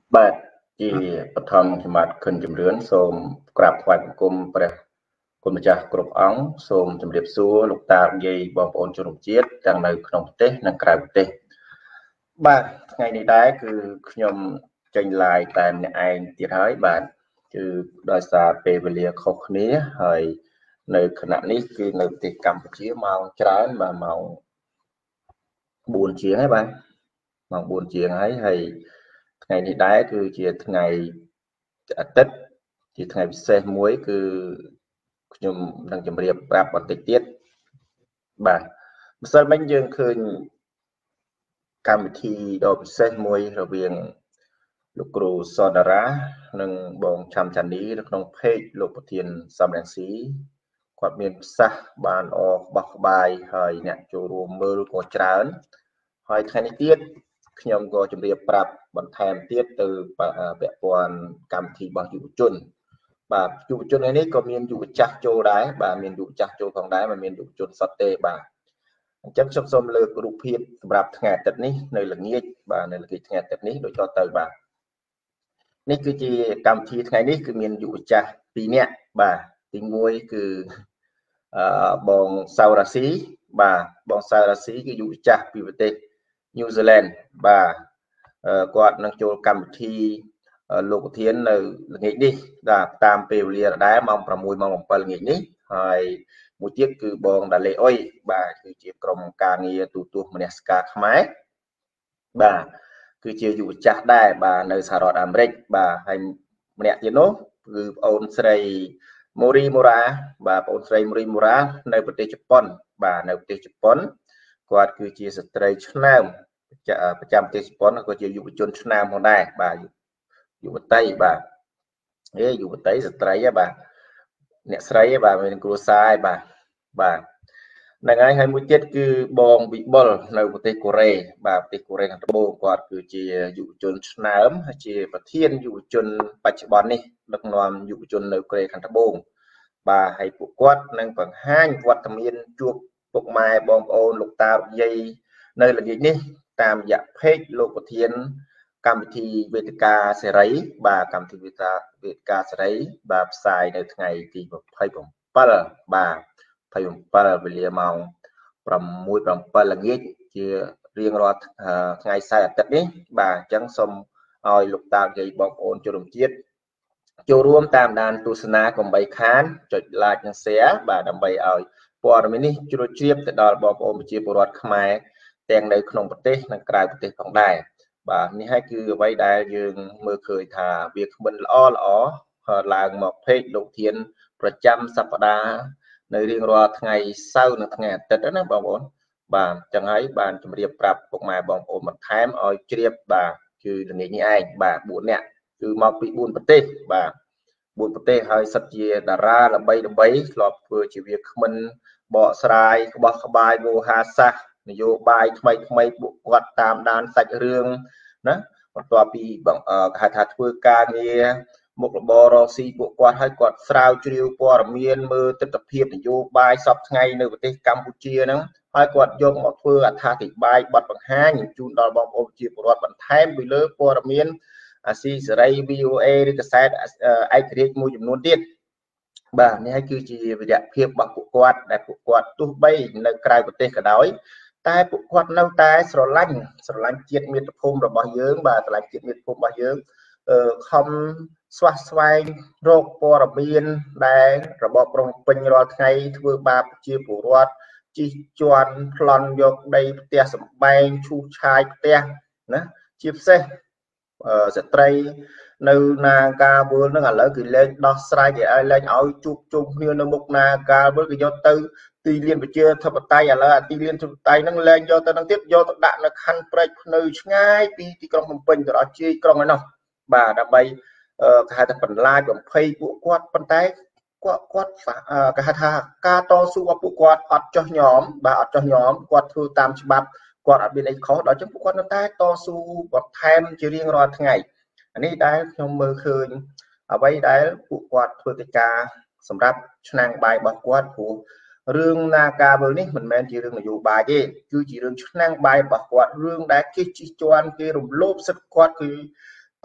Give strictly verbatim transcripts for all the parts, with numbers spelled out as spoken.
បាទជាបឋមចំមាត់ខុនជំរឿនសូមក្រាបថ្វាយបង្គំព្រះគុណម្ចាស់គ្រប់អង្គសូមជម្រាបសួរលោកតាយាយបងប្អូនជនរួមជាតិទាំងនៅក្នុងប្រទេសនិងក្រៅប្រទេសបាទថ្ងៃនេះដែរគឺខ្ញុំចេញ live តែម្នាក់ឯងទៀតហើយបាទគឺដោយសារពេលវេលាខុសគ្នាហើយនៅខណៈនេះគឺនៅប្រទេសកម្ពុជាម៉ោងច្រើនបាទម៉ោងបួនជាងហើយបាទម៉ោងបួនជាងហើយហើយថ្ងៃនេះដែរគឺជាថ្ងៃអាទិត្យជាថ្ងៃពិសេសមួយគឺខ្ញុំនឹងជម្រាបប្រាប់បន្តិចទៀតបាទម្សិលមិញយើងឃើញកម្មវិធីដ៏ពិសេសមួយរវាងលោកគ្រូសដារានិងបងឆាំចានីនៅក្នុង page លោកប្រធានសំរងស៊ីគាត់មានប្រសាសន៍បានអបបោះក្បាយហើយអ្នកចូលរួមមើលក៏ច្រើនហើយថ្ងៃនេះទៀតខ្ញុំក៏ជម្រាបប្រាប់បន្ថែមទៀតទៅពាក់ព័ន្ធកម្មវិធីរបស់យុវជនបាទយុវជននេះក៏មានយុវចាស់ចូលដែរបាទមានយុវចាស់ចូលផងដែរមិនមានយុវជនសុទ្ធទេបាទអញ្ចឹងខ្ញុំសូមលើករូបភាពសម្រាប់ថ្ងៃអាទិត្យនេះនៅល្ងាចបាទនៅល្ងាចថ្ងៃអាទិត្យនេះដូចតទៅបាទនេះគឺជាកម្មវិធីថ្ងៃនេះគឺមានយុវចាស់ពីរនាក់បាទទីមួយគឺអឺបងសៅរាស៊ីបាទបងសៅរាស៊ីគឺយុវចាស់ពីប្រទេសញូហ្សេឡង់បាទគាត់នឹងចូលកម្មវិធីលោកប្រធាននៅល្ងាចនេះបាទតាមពេលវេលាដដែលម៉ោងប្រាំមួយម៉ោងbảyល្ងាចនេះហើយមួយទៀតគឺបងដាឡេអុយបាទគឺជាក្រុមការងារទូទស្សន៍មនសិការខ្មែរបាទគឺជាយុវចាស់ដែរបាទនៅសហរដ្ឋអាមេរិកបាទហើយម្នាក់ទៀតនោះគឺប្អូនស្រីម៉ូរីម៉ូរ៉ាបាទប្អូនស្រីម៉ូរីម៉ូរ៉ានៅប្រទេសជប៉ុនបាទនៅប្រទេសជប៉ុនគាត់គឺជាស្ត្រីឆ្នើមប្រចាំប្រទេសជប៉ុនក៏ជាយុវជនឆ្នើមផងដែរបាទយុវតីបាទអេយុវតីស្ត្រីបាទអ្នកស្រីបាទមានគ្រួសារបាទបាទហ្នឹងហើយហើយមួយទៀតគឺបងវិបុលនៅប្រទេសកូរ៉េបាទប្រទេសកូរ៉េខាងត្បូងគាត់គឺជាយុវជនឆ្នើមហើយជាប្រធានយុវជនបច្ចុប្បន្ននេះដឹកនាំយុវជននៅកូរ៉េខាងត្បូងបាទហើយពួកគាត់នឹងបង្ហាញវត្តមានជួបពុកម៉ែបងប្អូនលោកតាលោកយាយនៅល្ងាចនេះតាមរយៈ page លោកប្រធានកម្មវិធីវេទិកាសេរីបាទកម្មវិធីវេទិកាវេទិកាសេរីបាទផ្សាយនៅថ្ងៃទីยี่สิบเจ็ดបាទยี่สิบเจ็ดវេលាម៉ោងប្រាំមួយប្រាំbảyល្ងាចជារៀងរាល់ថ្ងៃសៅរ៍អាទិត្យនេះបាទអញ្ចឹងសូមឲ្យលោកតាយាយបងប្អូនជនរួមជាតិចូលរួមតាមដានទស្សនាកុំបីខានចុច like និង share បាទដើម្បីឲ្យព័ត៌មាននេះជ្រួលជ្រាបទៅដល់បងប្អូនប្រជាពលរដ្ឋខ្មែរទាំងនៅក្នុងប្រទេសនិងក្រៅប្រទេសផងដែរបាទនេះហើយគឺអ្វីដែលយើងមើលឃើញថាវាគ្មិនល្អល្អឡើងមក page លោកធានប្រចាំសប្តាហ៍នៅរៀងរាល់ថ្ងៃសៅរ៍និងថ្ងៃអាទិត្យណាបងប្អូនបាទអញ្ចឹងហើយបានជម្រាបប្រាប់ពុកម៉ែបងប្អូនបន្ថែមឲ្យជ្រាបបាទគឺល្ងាចនេះឯងបាទបួននាក់គឺមកពីបួនប្រទេសបាទបួនប្រទេសហើយសិតជាតារាល្បីល្បីធ្លាប់ធ្វើជាវាគ្មិនបកស្រាយក្បោះក្បាយវោហាសាសនយោបាយថ្មីថ្មីពួកគាត់តាមដានសាច់រឿងណាបន្ទាប់ពីគេហៅថាធ្វើការងារមុខរបររកស៊ីពួកគាត់ឲ្យគាត់ស្រាវជ្រាវព័ត៌មានមើលទស្សនវិជ្ជានយោបាយសពថ្ងៃនៅប្រទេសកម្ពុជាហ្នឹងហើយគាត់យកមកធ្វើអត្ថាធិប្បាយបទបង្ហាញជូនដល់បងប្អូនប្រជាពលរដ្ឋបន្ថែមពីលើព័ត៌មានអាស៊ីសេរី វី អូ เอ ឬកាសែតឯករាជ្យមួយចំនួនទៀតបាទនេះហើយគឺជាវិរៈភាពរបស់ពួកគាត់ដែលពួកគាត់ទោះបីនៅក្រៅប្រទេសក៏ដោយតែពួកគាត់នៅតែស្រឡាញ់ស្រឡាញ់ជាតិមាតុភូមិរបស់យើងបាទស្រឡាញ់ជាតិមាតុភូមិរបស់យើងខំស្វះស្វែងរកព័ត៌មានដែលរបបក្រុងពេញរាល់ថ្ងៃធ្វើបាបជាពលរដ្ឋជិះជាន់ប្លន់យកដីផ្ទះសម្បែងឈូសឆាយផ្ទះណាជាពិសេសស្ត្រីនៅនាការវល់នឹងឥឡូវគឺលេងដោះស្រាយគេឲ្យលេងឲ្យជួបជុំគ្នានៅមុខនាការវល់គេយកទៅទីលានប្រជាធិបតេយ្យឥឡូវអាទីលានធិបតេយ្យហ្នឹងលេងយកទៅនឹងទៀតយកទៅដាក់នៅខណ្ឌព្រែកភ្នៅឆ្ងាយពីទីក្រុងភ្នំពេញទៅដល់ជាយក្រុងឯនោះបាទដើម្បីគេហៅថាបន្លាចបំភ័យពួកគាត់ប៉ុន្តែគាត់គាត់គេហៅថាការតស៊ូរបស់ពួកគាត់អត់ចោះញោមបាទអត់ចោះញោមគាត់ធ្វើតាមច្បាប់គាត់អត់មានអីខុសដល់ចឹងពួកគាត់នៅតែតស៊ូបន្ថែមជារៀងរាល់ថ្ងៃអានេះដែលខ្ញុំមើលឃើញអ្វីដែលពួកគាត់ធ្វើកិច្ចការសម្រាប់ឆ្នាំងបាយរបស់គាត់ព្រោះរឿងនាការវើនេះមិនមែនជារឿងនយោបាយទេគឺជារឿងឆ្នាំងបាយរបស់គាត់រឿងដែលគេជិះជាន់គេរំលោភសិទ្ធិគាត់គឺត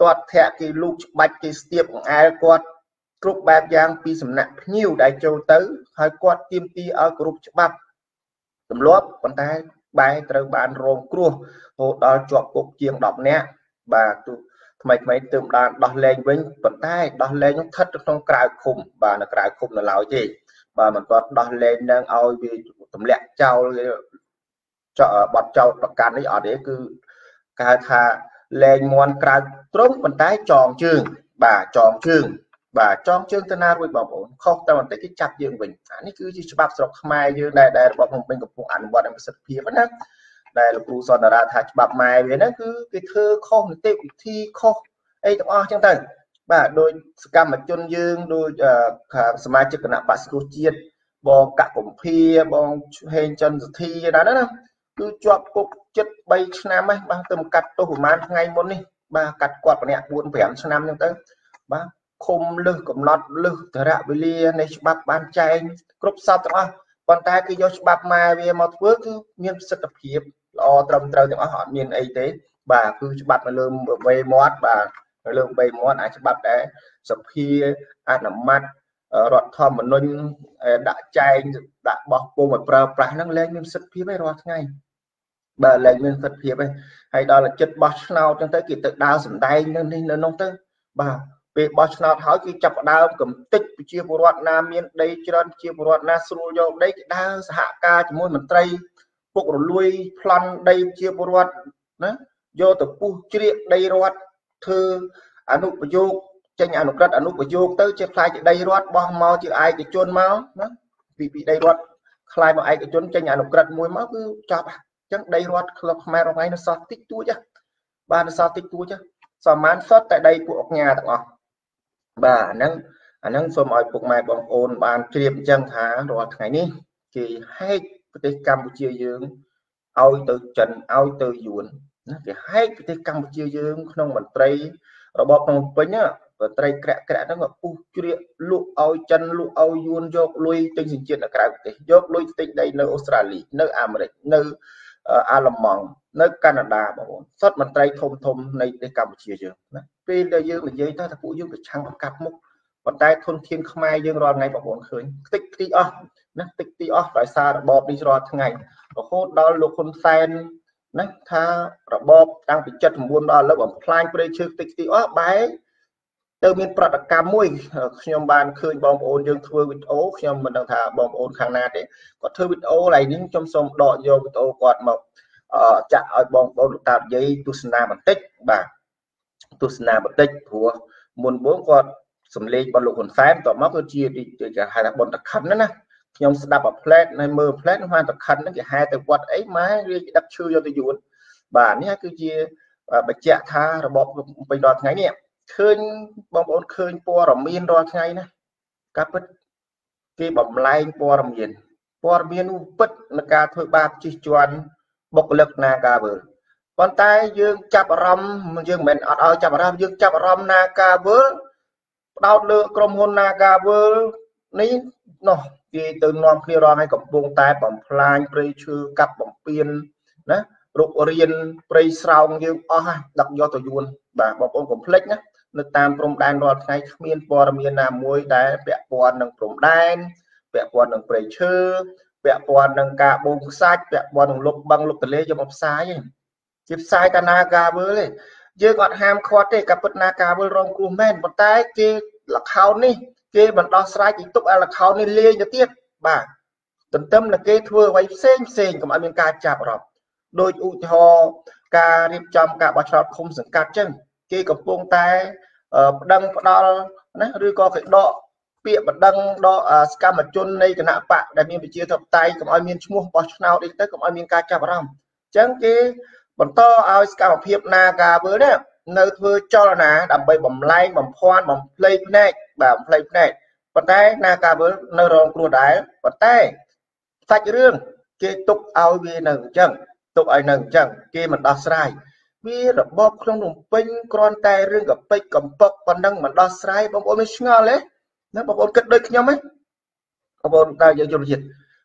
ទាត់ធាក់គេលូកច្បាច់គេស្ទាបអង្អែលគាត់គ្រប់បែបយ៉ាងពីសំណាក់ភ្ញៀវដែលចូលទៅហើយគាត់ទាមទារឲ្យគ្រប់ច្បាប់ទម្លាប់ប៉ុន្តែបែរត្រូវបានរងគ្រោះរហូតដល់ជាប់គុកជាងដប់នាក់បាទទូថ្មីថ្មីទើបបានដោះលែងវិញប៉ុន្តែដោះលែងនោះស្ថិតក្នុងក្រៅឃុំបាទនៅក្រៅឃុំនៅឡើយទេបាទមិនទាន់ដោះលែងនឹងឲ្យវាទម្លាក់ចោលបត់ចោលប្រកាន់នេះអត់ទេគឺគេហៅថាលែងមន់ក្រៅត្រង់ប៉ុន្តែចងជើងបាទចងជើងបាទចងជើងទៅណារួចបងប្អូនខុសតែបន្តិចគេចាប់យើងវិញអានេះគឺជាច្បាប់ស្រុកខ្មែរយើងដែលដែលរបបភ្នំពេញកំពុងអនុវត្តឲ្យប្រសិទ្ធភាពណាដែលលោកគ្រូសន្តារាថាច្បាប់ម៉ែវាហ្នឹងគឺគេធ្វើខុសនីតិវិធីខុសអីទាំងអស់ចឹងទៅបាទដោយសកម្មជនយើងដោយសមាជិកគណៈបក្សប្រជាជាតិបងកកកំភាបងហេងចន្ទសទ្ធាណាណាគឺជាប់គុកជិតបីឆ្នាំហើយបាទទៅកាត់ទោសប្រហែលថ្ងៃមុននេះបាទកាត់គាត់ម្នាក់បួនប្រាំឆ្នាំចឹងទៅបាទឃុំលឹះកំណត់លឹះតរៈវេលានៃច្បាប់បានចែងគ្រប់សពទាំងអស់ប៉ុន្តែគេយកច្បាប់ម៉ែវាមកធ្វើគឺមានប្រសិទ្ធភាពល្អត្រឹមត្រូវទាំងអស់អត់មានអីទេបាទគឺច្បាប់នៅលើវេមាត់បាទនៅលើវេមាត់អាចច្បាប់ដែរសភាអនុម័តរដ្ឋធម្មនុញ្ញដាក់ចែងដាក់បោះពុំឲ្យប្រើប្រាស់ហ្នឹងលែងមានប្រសិទ្ធភាពឯរាល់ថ្ងៃបាទលែងមានប្រសិទ្ធភាពឯហើយដល់ចិត្តបោះឆ្នោតចឹងទៅគេទៅដើរសម្ដែងនៅនេះនៅនោះទៅបាទពេលបោះឆ្នោតហើយគេចាប់ដើមកំទេចប្រជាពលរដ្ឋណាមានដីច្រើនប្រជាពលរដ្ឋណាស្រួលយកដីគេដើរសហការជាមួយមន្ត្រីពុករលួយប្លន់ដីប្រជាពលរដ្ឋណាយកទៅពុះជ្រៀកដីរដ្ឋធ្វើអនុប្រយោគចេញអនុក្រឹត្យអនុប្រយោគទៅជាខ្លាយជាដីរដ្ឋបោះមកជាឯកជនមកណាពីពីដីរដ្ឋខ្លាយមកឯកជនចេញអនុក្រឹត្យមួយមកគឺចាប់អញ្ចឹងដីរដ្ឋក្លឹបខ្មែររបស់ឯងនៅសល់តិចតួចបាទនៅសល់តិចតួចសមានសុទ្ធតែដីពួកអុកញ៉ាទាំងអស់បាទអាហ្នឹងអាហ្នឹងសូមឲ្យពុកម៉ែបងប្អូនបានជ្រាបអញ្ចឹងថារាល់ថ្ងៃនេះគេហែកប្រទេសកម្ពុជាយើងឲ្យទៅចិនឲ្យទៅយួនណាគេហែកប្រទេសកម្ពុជាយើងក្នុងមន្ត្រីរបបភ្នំពេញណាមន្ត្រីក្រាក់ក្រាក់ហ្នឹងក៏ពុះជ្រៀកលក់ឲ្យចិនលក់ឲ្យយួនយកលុយទិញសញ្ជាតិនៅក្រៅប្រទេសយកលុយទិញដីនៅអូស្ត្រាលីនៅអាមេរិកនៅអាល្លឺម៉ង់នៅកាណាដាបងប្អូនសុទ្ធមន្ត្រីធំធំនៃប្រទេសកម្ពុជាយើងណាពេលដែលយើងនិយាយទៅថាពួកយើងប្រឆាំងប្រកាប់មុខប៉ុន្តែធនធានខ្មែរយើងរាល់ថ្ងៃបងប្អូនឃើញខ្ទេចខ្ទីអស់ណាខ្ទេចខ្ទីអស់ដោយសាររបបនេះរាល់ថ្ងៃរហូតដល់លោកហ៊ុនសែនណាថារបបតាំងពី칠십구ដល់ឥឡូវបំផ្លាញព្រៃឈើខ្ទេចខ្ទីអស់បែរទៅមានប្រតិកម្មមួយខ្ញុំបានឃើញបងប្អូនយើងធ្វើវីដេអូខ្ញុំមិនដឹងថាបងប្អូនខាងណាទេគាត់ធ្វើវីដេអូឡើយនេះខ្ញុំសូមដកយកវីដេអូគាត់មកចាក់ឲ្យបងប្អូនលោកតានិយាយទស្សនាបន្តិចបាទទស្សនាបន្តិចព្រោះមុនបងគាត់សំលេងរបស់លោកហ៊ុនសែនតមកគឺជាគេហៅថាបនតខិនណាខ្ញុំស្ដាប់អាផ្លែតហើយមើលផ្លែតហ្នឹងតខិនហ្នឹងគេហៅទៅគាត់អីម៉ែរៀបដឹកឈឺយកទៅយួនបាទនេះគឺជាបញ្ជាក់ថារបបពេញរាល់ថ្ងៃនេះឃើញបងប្អូនឃើញព័ត៌មានរាល់ថ្ងៃណាការពិតគេបំលែងព័ត៌មានព័ត៌មានពិតនៃការធ្វើបាបជិះជាន់បុគ្គលិកនាការវើប៉ុន្តែយើងចាប់អារម្មណ៍យើងមិនមែនអត់ឲ្យចាប់អារម្មណ៍យើងចាប់អារម្មណ៍នាការវើផ្ដោតលើក្រុមហ៊ុននាការវើនេះនោះគេទៅនាំគ្នារងឲ្យកំពុងតែបំផ្លាញព្រៃឈើកាប់បំពេញណារុករៀនព្រៃស្រោងយើងអស់ដឹកយកទៅយួនបាទបងប្អូនកុំភ្លេចណានៅតាមព្រំដែនរាល់ថ្ងៃគ្មានព័ត៌មានណាមួយដែលពាក់ព័ន្ធនឹងព្រំដែនពាក់ព័ន្ធនឹងព្រៃឈើពាក់ព័ន្ធនឹងការបូមខ្សាច់ពាក់ព័ន្ធនឹងលុបបឹងលុបទន្លេយកមកផ្សាយទេជាផ្សាយតានាការវើទេយើងអត់ហាមឃាត់ទេក៏ពិតនាការវើរងគ្រោះមែនប៉ុន្តែគេលខោននេះគេមិនដោះស្រាយគេទុកឲ្យលខោននេះលាយទៅទៀតបាទទន្ទឹមនឹងគេធ្វើអ្វីផ្សេងផ្សេងកុំឲ្យមានការចាប់អារម្មណ៍ដោយឧទាហរណ៍ការរៀបចំការបោះឆ្នោតឃុំសង្កាត់ចឹងគេកំពុងតែប្តឹងផ្ដាល់ណាឬក៏គេដកពាក្យបណ្ដឹងដកសកម្មជននៃគណៈបកដែលមានប្រជាធិបតេយ្យកុំឲ្យមានឈ្មោះបោះឆ្នោតអីទៅកុំឲ្យមានការចាប់អារម្មណ៍អញ្ចឹងគេបន្តឲ្យសកម្មភាពនាការវើនេះនៅធ្វើចលនាដើម្បីបំលែងបំភាន់បំភ្លៃភ្នែកបាទបំភ្លៃភ្នែកប៉ុន្តែនាការវើនៅរងគ្រោះដែរប៉ុន្តែសាច់រឿងគេទុកឲ្យវានៅអញ្ចឹងទុកឲ្យនៅអញ្ចឹងគេមិនដោះស្រាយវារបបក្នុងភ្នំពេញគ្រាន់តែរឿងកប៉ិចកំប៉ុកប៉ុណ្ណឹងមិនដោះស្រាយបងប្អូនមិនឆ្ងល់ទេណាបងប្អូនគិតដូចខ្ញុំទេបងប្អូនតើយើងយល់ជាតិ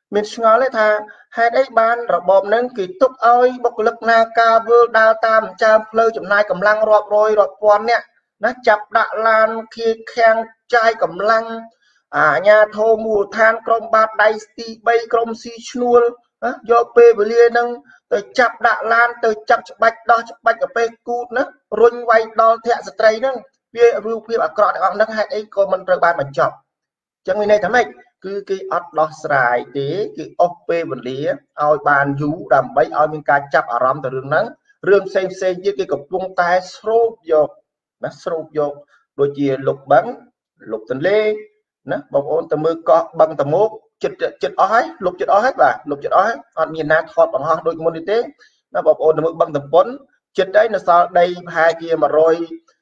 miền ngó lấy thà hai đấy ban rồi bom nâng kỳ túc ơi bốc lực na ca vơ đa tam cha phơi chấm nai cầm lăng rọp rồi rọp quan nè nó chập đạ lan khi khen trai cầm lăng à nhà thô mù than krom bát đai sti bay krom si chnuol do pe bờ lia nâng tới chập đạ lan tới chập bạch đo chập bạch ở pe cút nữa run quay đo thẹn sợi nâng bia rưu bia ở cọ ở nâng hai ấy có mình trời ban mình chọc chẳng người này thắm này cứ cái ọt đo sài thế cái ốp pe bờ lia ao bàn dú đầm bay ao miền ca chập ở rắm từ đường nắng rương xem xem với cái cục bông tai srop vô nó srop vô đôi chia lục bắn lục tình lê nó bọc ôn tầm mưa có bằng tầm mốt chật chật ói lục chật ói hết và lục chật ói on miền nam thọt bằng ho đôi môn y tế nó bọc ôn tầm mưa bằng tầm bốn chật đấy nó sao đây hai kia mà rồi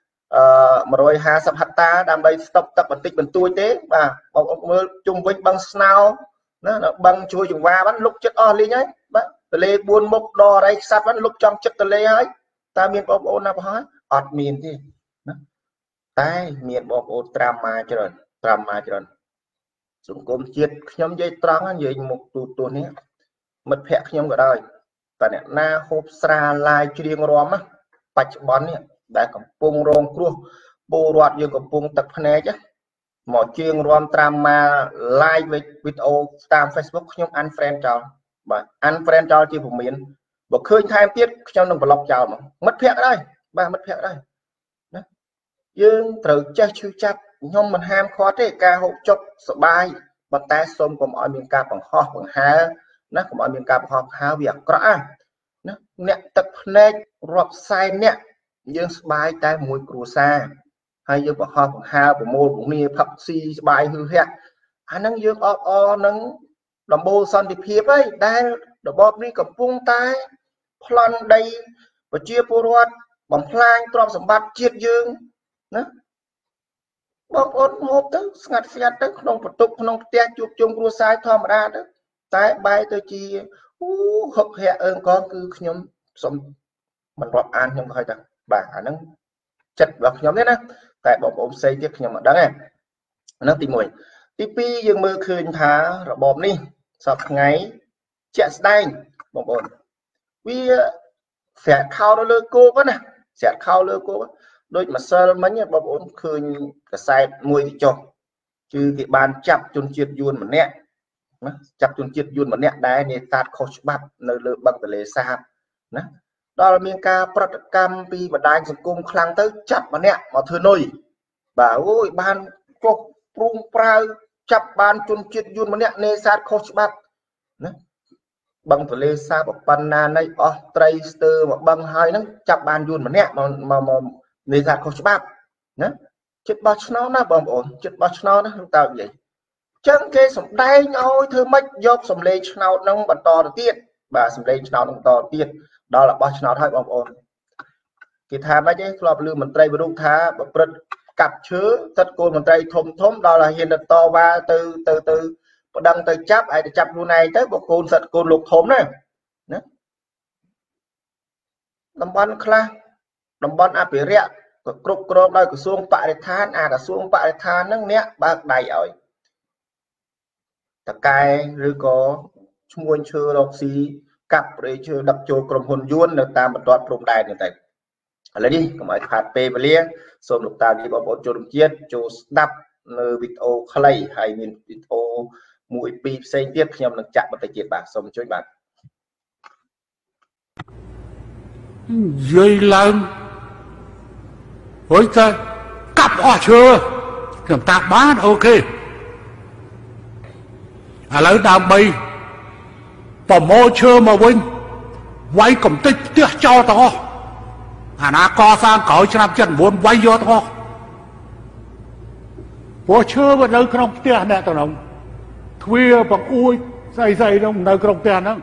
mà rồi hai sập hạt ta đang đây stop tập bản tích bản tôi tế và bọc ôn mưa chung với bằng snow nó bằng chui dùng va bắn lục chật ói lên nhá tờ lê buôn mốc đo đây sát vẫn lục trong chật tờ lê ấy ta miền bọc ôn nào hỏi ọt miền thì tai miền bọc ôn drama cho rồi drama cho rồi súng côm chết nhóm dây trắng anh vậy một tụ tụ này mất phẹt nhóm ở đây và nè na hộp xa lai chuyên rom á bạch bón này đã cầm pung rong cua bồ loạt như cầm pung tập này chứ mọi chuyên rom drama live với video tam Facebook nhóm unfriend chào và unfriend chào chỉ phụ miền và khơi thêm tiết trong đồng blog chào mà mất phẹt đây ba mất phẹt đây dương từ chơi chú chặt nhưng mình ham khó thế ca hỗ chốc sợ bài bật tay xôm của mọi miền ca bằng ho bằng ha nó của mọi miền ca bằng ho ha việc rõ nó nè tập này rọp sai nè dương bài tay mùi cù sa hay dương bằng ho bằng ha của môn của nia phật si bài hư hẹn anh nâng dương o o nâng đầm bô son thì hiệp ấy đây đầm bò đi cầm vung tay plan đây và chia po ruột bằng plan trong sầm bát chiết dương nó bọc ôn hộp tức ngặt ngặt tức không phải tục không tia chụp chung cua sai thò mà ra đó tại bay tôi chỉ hộp hẹ ơn con cứ nhóm sống mình bọc ăn nhưng hơi rằng bà nó chật vào nhóm đấy nè tại bọc ôm xây tiếp nhóm ở đó này nó tìm mùi tivi dương mưa khơi thả rồi bom đi sập ngày chạy đây bọc ôn vì sẽ khao nó lơ cô quá nè sẽ khao lơ cô quá đôi mà sơ mấy nhá bọc ổn khơi cả sai mùi cho chứ cái bàn chặt chôn chiết yuan mà nè chặt chôn chiết yuan mà nè đái này tạt khó bắt nơi lơ bằng tờ lệ xa đó đó là miền caประกรรมปีบันไดสังคมคลังtới chặt mà nè mà thưa nôi bà ôi ban cục prung prao chặt bàn chôn chiết yuan mà nè nè sát khó bắt bằng tờ lệ xa bọc pan na này Australia mà bằng hai nó chặt bàn yuan mà nè mà mà mà người già không bác nhé chết bao nó nó bom ổn chết bao nó nó không tạo vậy chẳng cái sầm đai nhau thưa mất dọc sầm lê nào nông bật to đầu tiên và sầm lê nào nông to tiên đó là bao nó thôi bom ổn cái tham ấy chứ lọp lư mình tây bơm tha bật bật cặp chứa tất cô mình tây thôm thôm đó là hiện được to ba từ từ từ đăng tới chấp ai để chấp luôn này tới một côn sật côn lục thôm này làm ban kla đồng bọn áp bị rẽ cục cục đây của xuông bại than à là xuông bại than nước nè bác đầy rồi tất cai rồi có muôn chưa đọc xí cặp rồi chưa đập cho cầm hồn yuan được ta một đoạn rộng đài như thế lấy đi còn ai phạt pe và lia xong được ta đi vào bộ cho đồng chiết cho đập nơi video clay hay nhìn video mũi pi xây tiếp nhằm được chạm vào tay chiết bạc xong cho bạn dây lên với ta cặp họ chưa chúng ta bán ok à lấy đam bay bỏ mô chưa mà quên quay cầm tích tiếc cho to à nó co sang cõi cho năm chân muốn quay vô to bỏ chưa mà nơi trong tiền nè tao nông khuya bằng ui dày dày đâu nơi trong tiền đó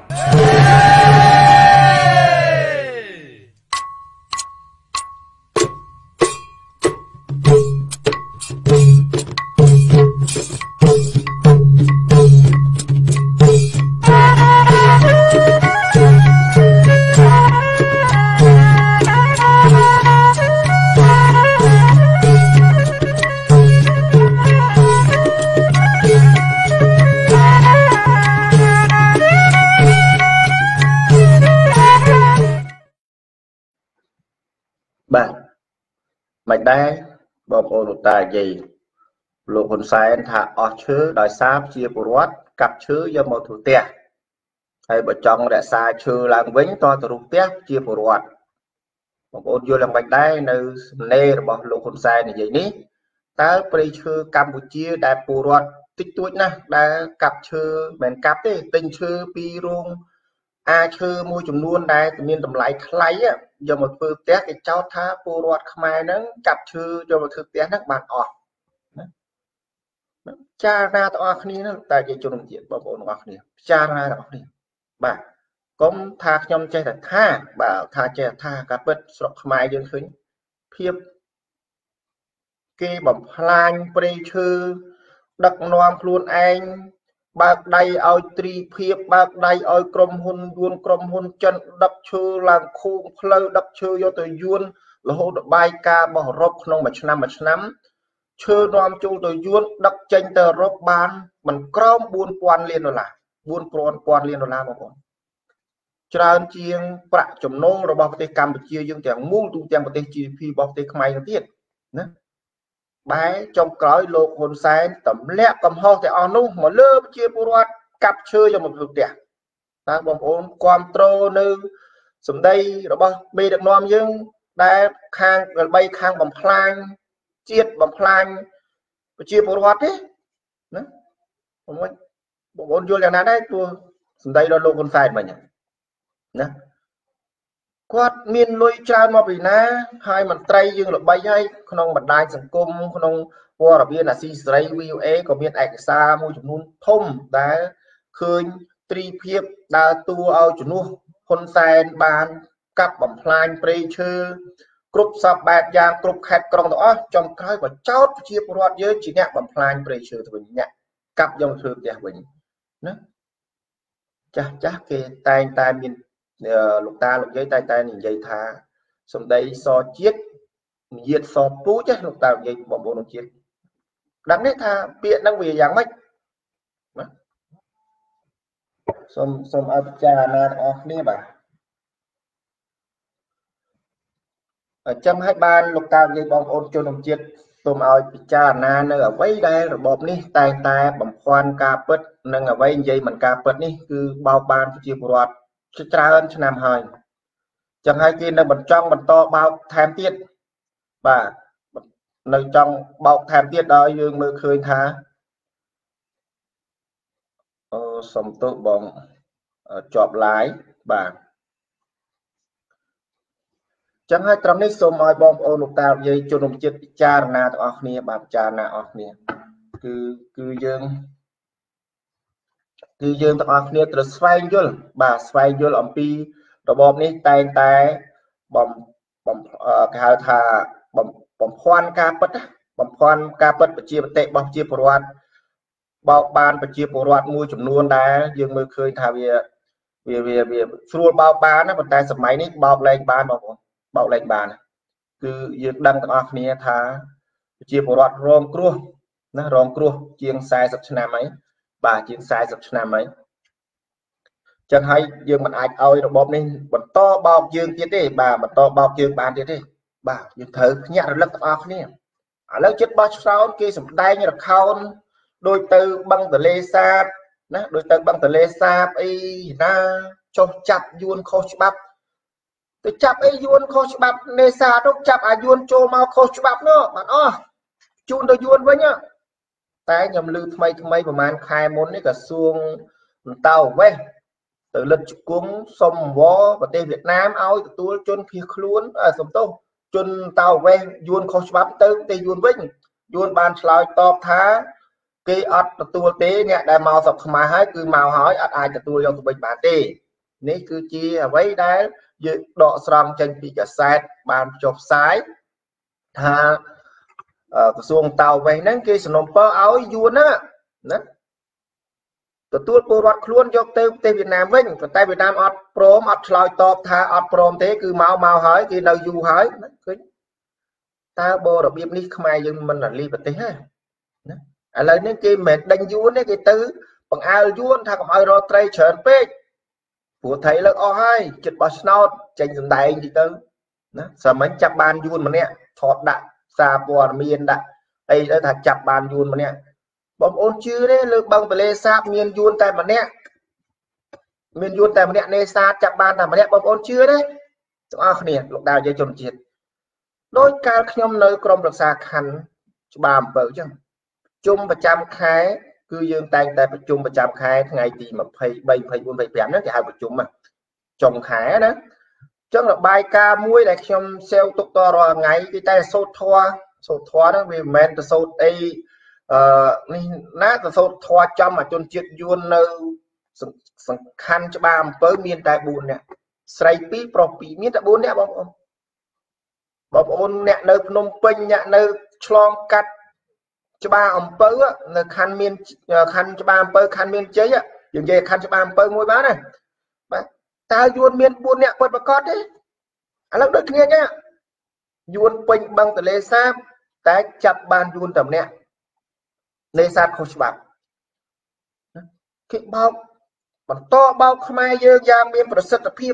mạch đai bọc ôn ta gì lộ hồn sai thả ở chứa đòi sáp chia bồ rót cặp chứa do một thủ tiệt hay bởi trong đã sai chứa làng vĩnh to từ rụt tiết chia bồ rót bọc ôn vô làm mạch đai nơi nê bọc lộ hồn sai này vậy ní ta bây chứa Campuchia đại bồ rót tích tuổi nè đã cặp chứa bèn cặp đấy tình chứa pi rung a chứa môi chùm luôn đây tự nhiên tầm lại lấy á do một phương test cái cháu tha bồ rót khmai nắng cặp chứa cho một thực test nước bạn ọt cha ra tao khní nó tại vì cho đồng chuyện bảo bồn ngọc này cha ra đó đi bà công tha nhom chơi thật tha bảo tha chơi tha cả bớt sọc mai dương khính phiếp cái bẩm plan pre chư đặc noam luôn anh bạc đây ao tri phiếp bạc đây ao krom hun yuan krom hun chân đập chư làm khu khơi đập chư do từ yuan là hô bài ca bảo rộp không mà năm mà năm chơ nom chung tôi yuan đập tranh tờ rốt ban mình crom buôn quan liên rồi là buôn quan quan liên rồi là mà còn tràn chiêng bạ chấm nông rồi bao tây Campuchia dương tiếng muôn tu tiếng tây chi phi bao tây khmai tiết nè bái trong cõi lục hồn sai tẩm lẹ cầm ho thì on nung mà lơ chia bùa rót cặp chơi cho một việc đẹp ta bom ôn quan trô nư sum đây rồi bao bê được nom dương đã khang rồi bay khang bầm plan chiết bầm plan chia bùa rót đấy nè bom ôn vô là nào đấy tôi sum đây là lục hồn sai mà nhỉ nè quát miên lôi tràn mà bị ná hai mặt tray dương là bay hay không mặt đai sừng cung không qua là biên là si sray view é có biên ảnh xa môi chủng nun thông đã khơi tri phiếp đa tu ao chủng nu con sen bàn cặp bẩm plan pressure group sập bạc giang group khách trong đó trong cái và chót chia bọt với chỉ nhạc bẩm plan pressure thì mình nhạc cặp dòng thường để mình nữa chắc chắc cái tay tay miên lục ta lục giấy tay tay nhìn dây tha xong đây so chiết diệt so pú chứ lục ta dây bỏ bộ nó chiết đắng đấy tha biện đang vì dạng mấy xong xong ở cha na ở nè bà ở trong hai ban lục ta dây bom ôn cho đồng chiết tôm ao cha na nơi ở vây đây rồi bom ní tay tay bấm khoan ca pet nâng ở vây dây mình ca pet ní cứ bao ban chia bọt tra ơn cho nam hơi chẳng hai kia là mình trong mình to bao tham tiết và nơi trong bao tham tiết đó dương mơ khơi tha ờ, xong tự bóng uh, chọp lái và chẳng hai trăm nít xôm ai bom ô lục tàu dây cho đồng chết cha na ở nè bà cha na ở nè cứ cứ dương cứ dương ở nè từ xoay vô bà xoay vô làm pi rồi bom ní tay tay bom bom cái hai thà bom bom khoan ca pet bom khoan ca pet chia tệ bom chia bồ rót bao ban chia bồ rót mua chủng luôn đá dương mơ khơi thà về về về về xua bao ban nó tay sập máy ní bao lên ban bao bao lên bàn cứ dương đăng ở nè thà chia bồ rót rong cua nó rong cua chiên sai sập nam ấy bà chiên sai sập nam ấy chẳng hay dương mình ai ơi rồi bom nên mình to bao dương kia đi bà mình to bao dương bàn kia đi bà dương thử nhặt được lắc off nè ở lớp chết bao sao kia sầm tay như là khâu đôi từ băng từ lê sa nè đôi từ băng từ lê sa ấy na cho chặt yuan khô bắp tôi chặt ấy yuan khô bắp lê sa đâu chặt à yuan cho mau khô bắp nữa bạn o chun tôi yuan với nhá tay nhầm lư thay thay mà man khai môn đấy cả xuông tàu với từ lần cuốn sông vó và tây Việt Nam ao tôi chôn phía luôn ở sông tô chôn tàu về yuan khâu bắp tới tây yuan vinh yuan ban slide top thá cái ắt tôi tế nè đại màu sọc mà hái cứ màu hỏi ắt ai cho tôi trong bệnh bản tê nếu cứ chi ở vậy đấy dự độ sòng trên bị cả sai bàn chọc sái tha xuông tàu về nắng kia sông pơ áo yuan á nè tôi bồ rót luôn cho tây tây Việt Nam với còn tây Việt Nam ọt prom ọt lòi top tha ọt prom thế cứ mau mau hỏi thì đâu du hỏi ta bồ đặc biệt ní không ai nhưng mình là li vật thế à lời những cái mệt đánh du đấy cái tứ bằng ai du thằng còn ai rồi tây trơn pe của thấy là o hai chật bò snout tranh dần đại gì tứ sao mấy trăm ban du mà nè thọt đại xa bò miền đã đây đã thật chặt bàn dùn mà nè bom ôn chưa đấy lư băng về lê sáp miền dùn tại mà nè miền dùn tại mà nè nê xa chặt bàn tại mà nè bom ôn chưa đấy à nè lục đào dây trồng chiết đôi ca nhom nơi krom được xa khăn bàm bự chứ chung và trăm khai cứ dương tay tại chung và trăm khai ngày thì mà phải bay phải buôn phải bẻm đó thì hai vợ chúng mà chồng khải đó chắc là bài ca muối để trong sale tục to rồi ngày cái tay sốt thoa sốt thoa đó vì men sốt đây nát sốt thoa trong mà chôn chết yuan nơi khăn cho ba với miền đại bùn nè say pi propi miền đại bùn nè bom ôn bom ôn nè nơi nông pin nè nơi chlong cắt cho ba ông pớ nơi khăn miền khăn cho ba pớ khăn miền chế á dừng về khăn cho ba pớ ngôi bá này ta yuan miền buôn nè quật bà con đấy à lúc được nghe nhá yuan pin băng từ lê sam ta chặt bàn yuan tầm nè lê sam không chịu cái bao bằng to bao không ai dơ ra miềnประสิทธิភាព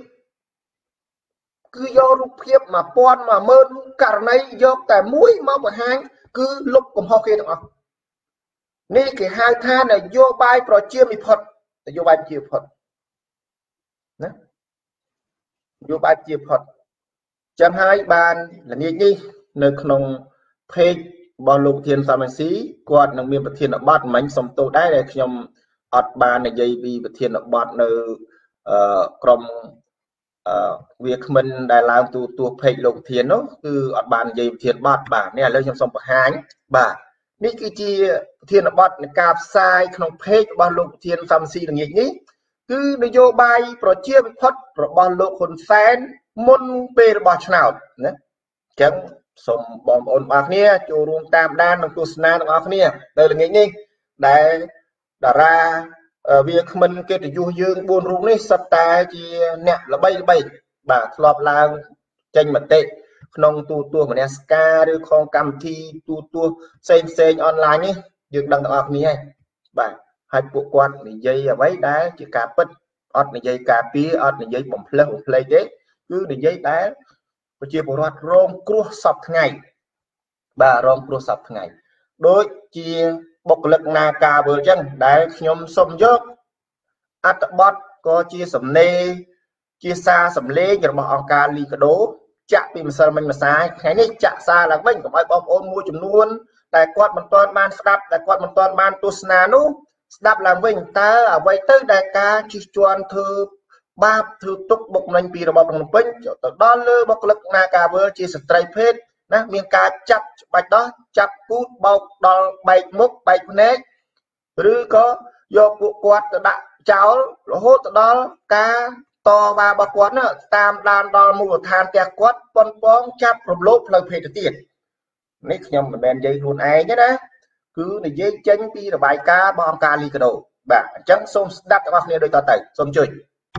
cứ do rụp hiếp mà pon mà mơn cả này do tại mũi máu và hang cứ lúc cùng ho kia được khôngนี่คือ haiท่านนโยบายประเจียมีผลนโยบายเจียผลนะนโยบายเจียผลจำให้บานหลังนี้นี่ในขนมเพจบอลลูกเทียนสามสีกวาดนังมีประเทียนบัดมันสมตัวได้เลยขยมอัดบานในยัยบีประเทียนบัดในกรมเวียกมันได้ลามตัวตัวเพจลูกเทียนเนาะคืออัดบานยัยประเทียนบัดบานเนี่ยเรื่องยมสมประหารบานี่คือจีเทียนบัดในกาบทรายขนมเพจบอลลูกเทียนสามสีอย่างนี้คือนโยบายประเจียมีผลบอลลูกคนแฟนมุนเปรบอชนาวนะจังสมบอมออนบากเนี่ยจูรวมตามด้านของตัวสนาของออกเนี่ยเลยอย่างนี้ได้ดาราเวียกมันเกิดอยู่ยืนบนรูนี่สไตล์จีเนี่ยละใบละใบบาทรอบลางจังมันเตะขนมตัวตัวเหมือนสกาหรือของกรรมทีตัวตัวเซ็นเซ็นออนไลน์นี่ยืนดังออกนี้ให้บาทให้ปวดกวนในยัยเอาไว้ได้จีกาปิดออดในยัยกาปีออดในยัยบ่มเพลบ่มเพลเจ๊คือในยัยได้ประเจียบรอดรองครัวสับไงบ่ารองครัวสับไงโดยเจียบกเล็กนากาเบอร์จังได้ขยมสมยกอัตบอดก็เจียสมเนเจียซาสมเลอย่ามาองการลีกโดจะปีมันสมันมาสายแค่นี้จะซาหลังวิ่งกับไอ้บอมโอนมูจำนวนแต่กวาดมันตอนบานสดับแต่กวาดมันตอนบานตุสนานุสดับหลังวิ่งตาเอาไว้ตื้อได้กาชิจวนเธอบาปถือตุกบกนันปีระบบมันเป็นต่อด้านเลยบกเล็กนากาเบอร์จีสไตรเพชนะมีการจับใบด้อจับกูดเบาดอลใบมุกใบเนกหรือก็โยกกวาดตะดะเจ้าโหตะดอลกาต่อมาบกวาดเนอะตามดานดอลมูลทานแจกกวาดปนป้องจับรบลบเลยเพจตีนนี่ขยมเป็นยัยรุนไอ้เนี่ยนะคือในยัยเจนปีระบายกาบอมกาลีกระโดแบบจังส้มดับมาเนี่ยโดยต่อเต่าส้มจุย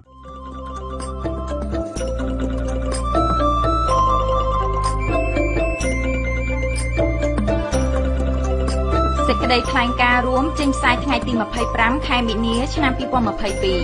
សេចក្តីថ្លែងការណ៍រួមចេញផ្សាយថ្ងៃទីยี่สิบห้าខែមីនាឆ្នាំยี่สิบยี่สิบสอง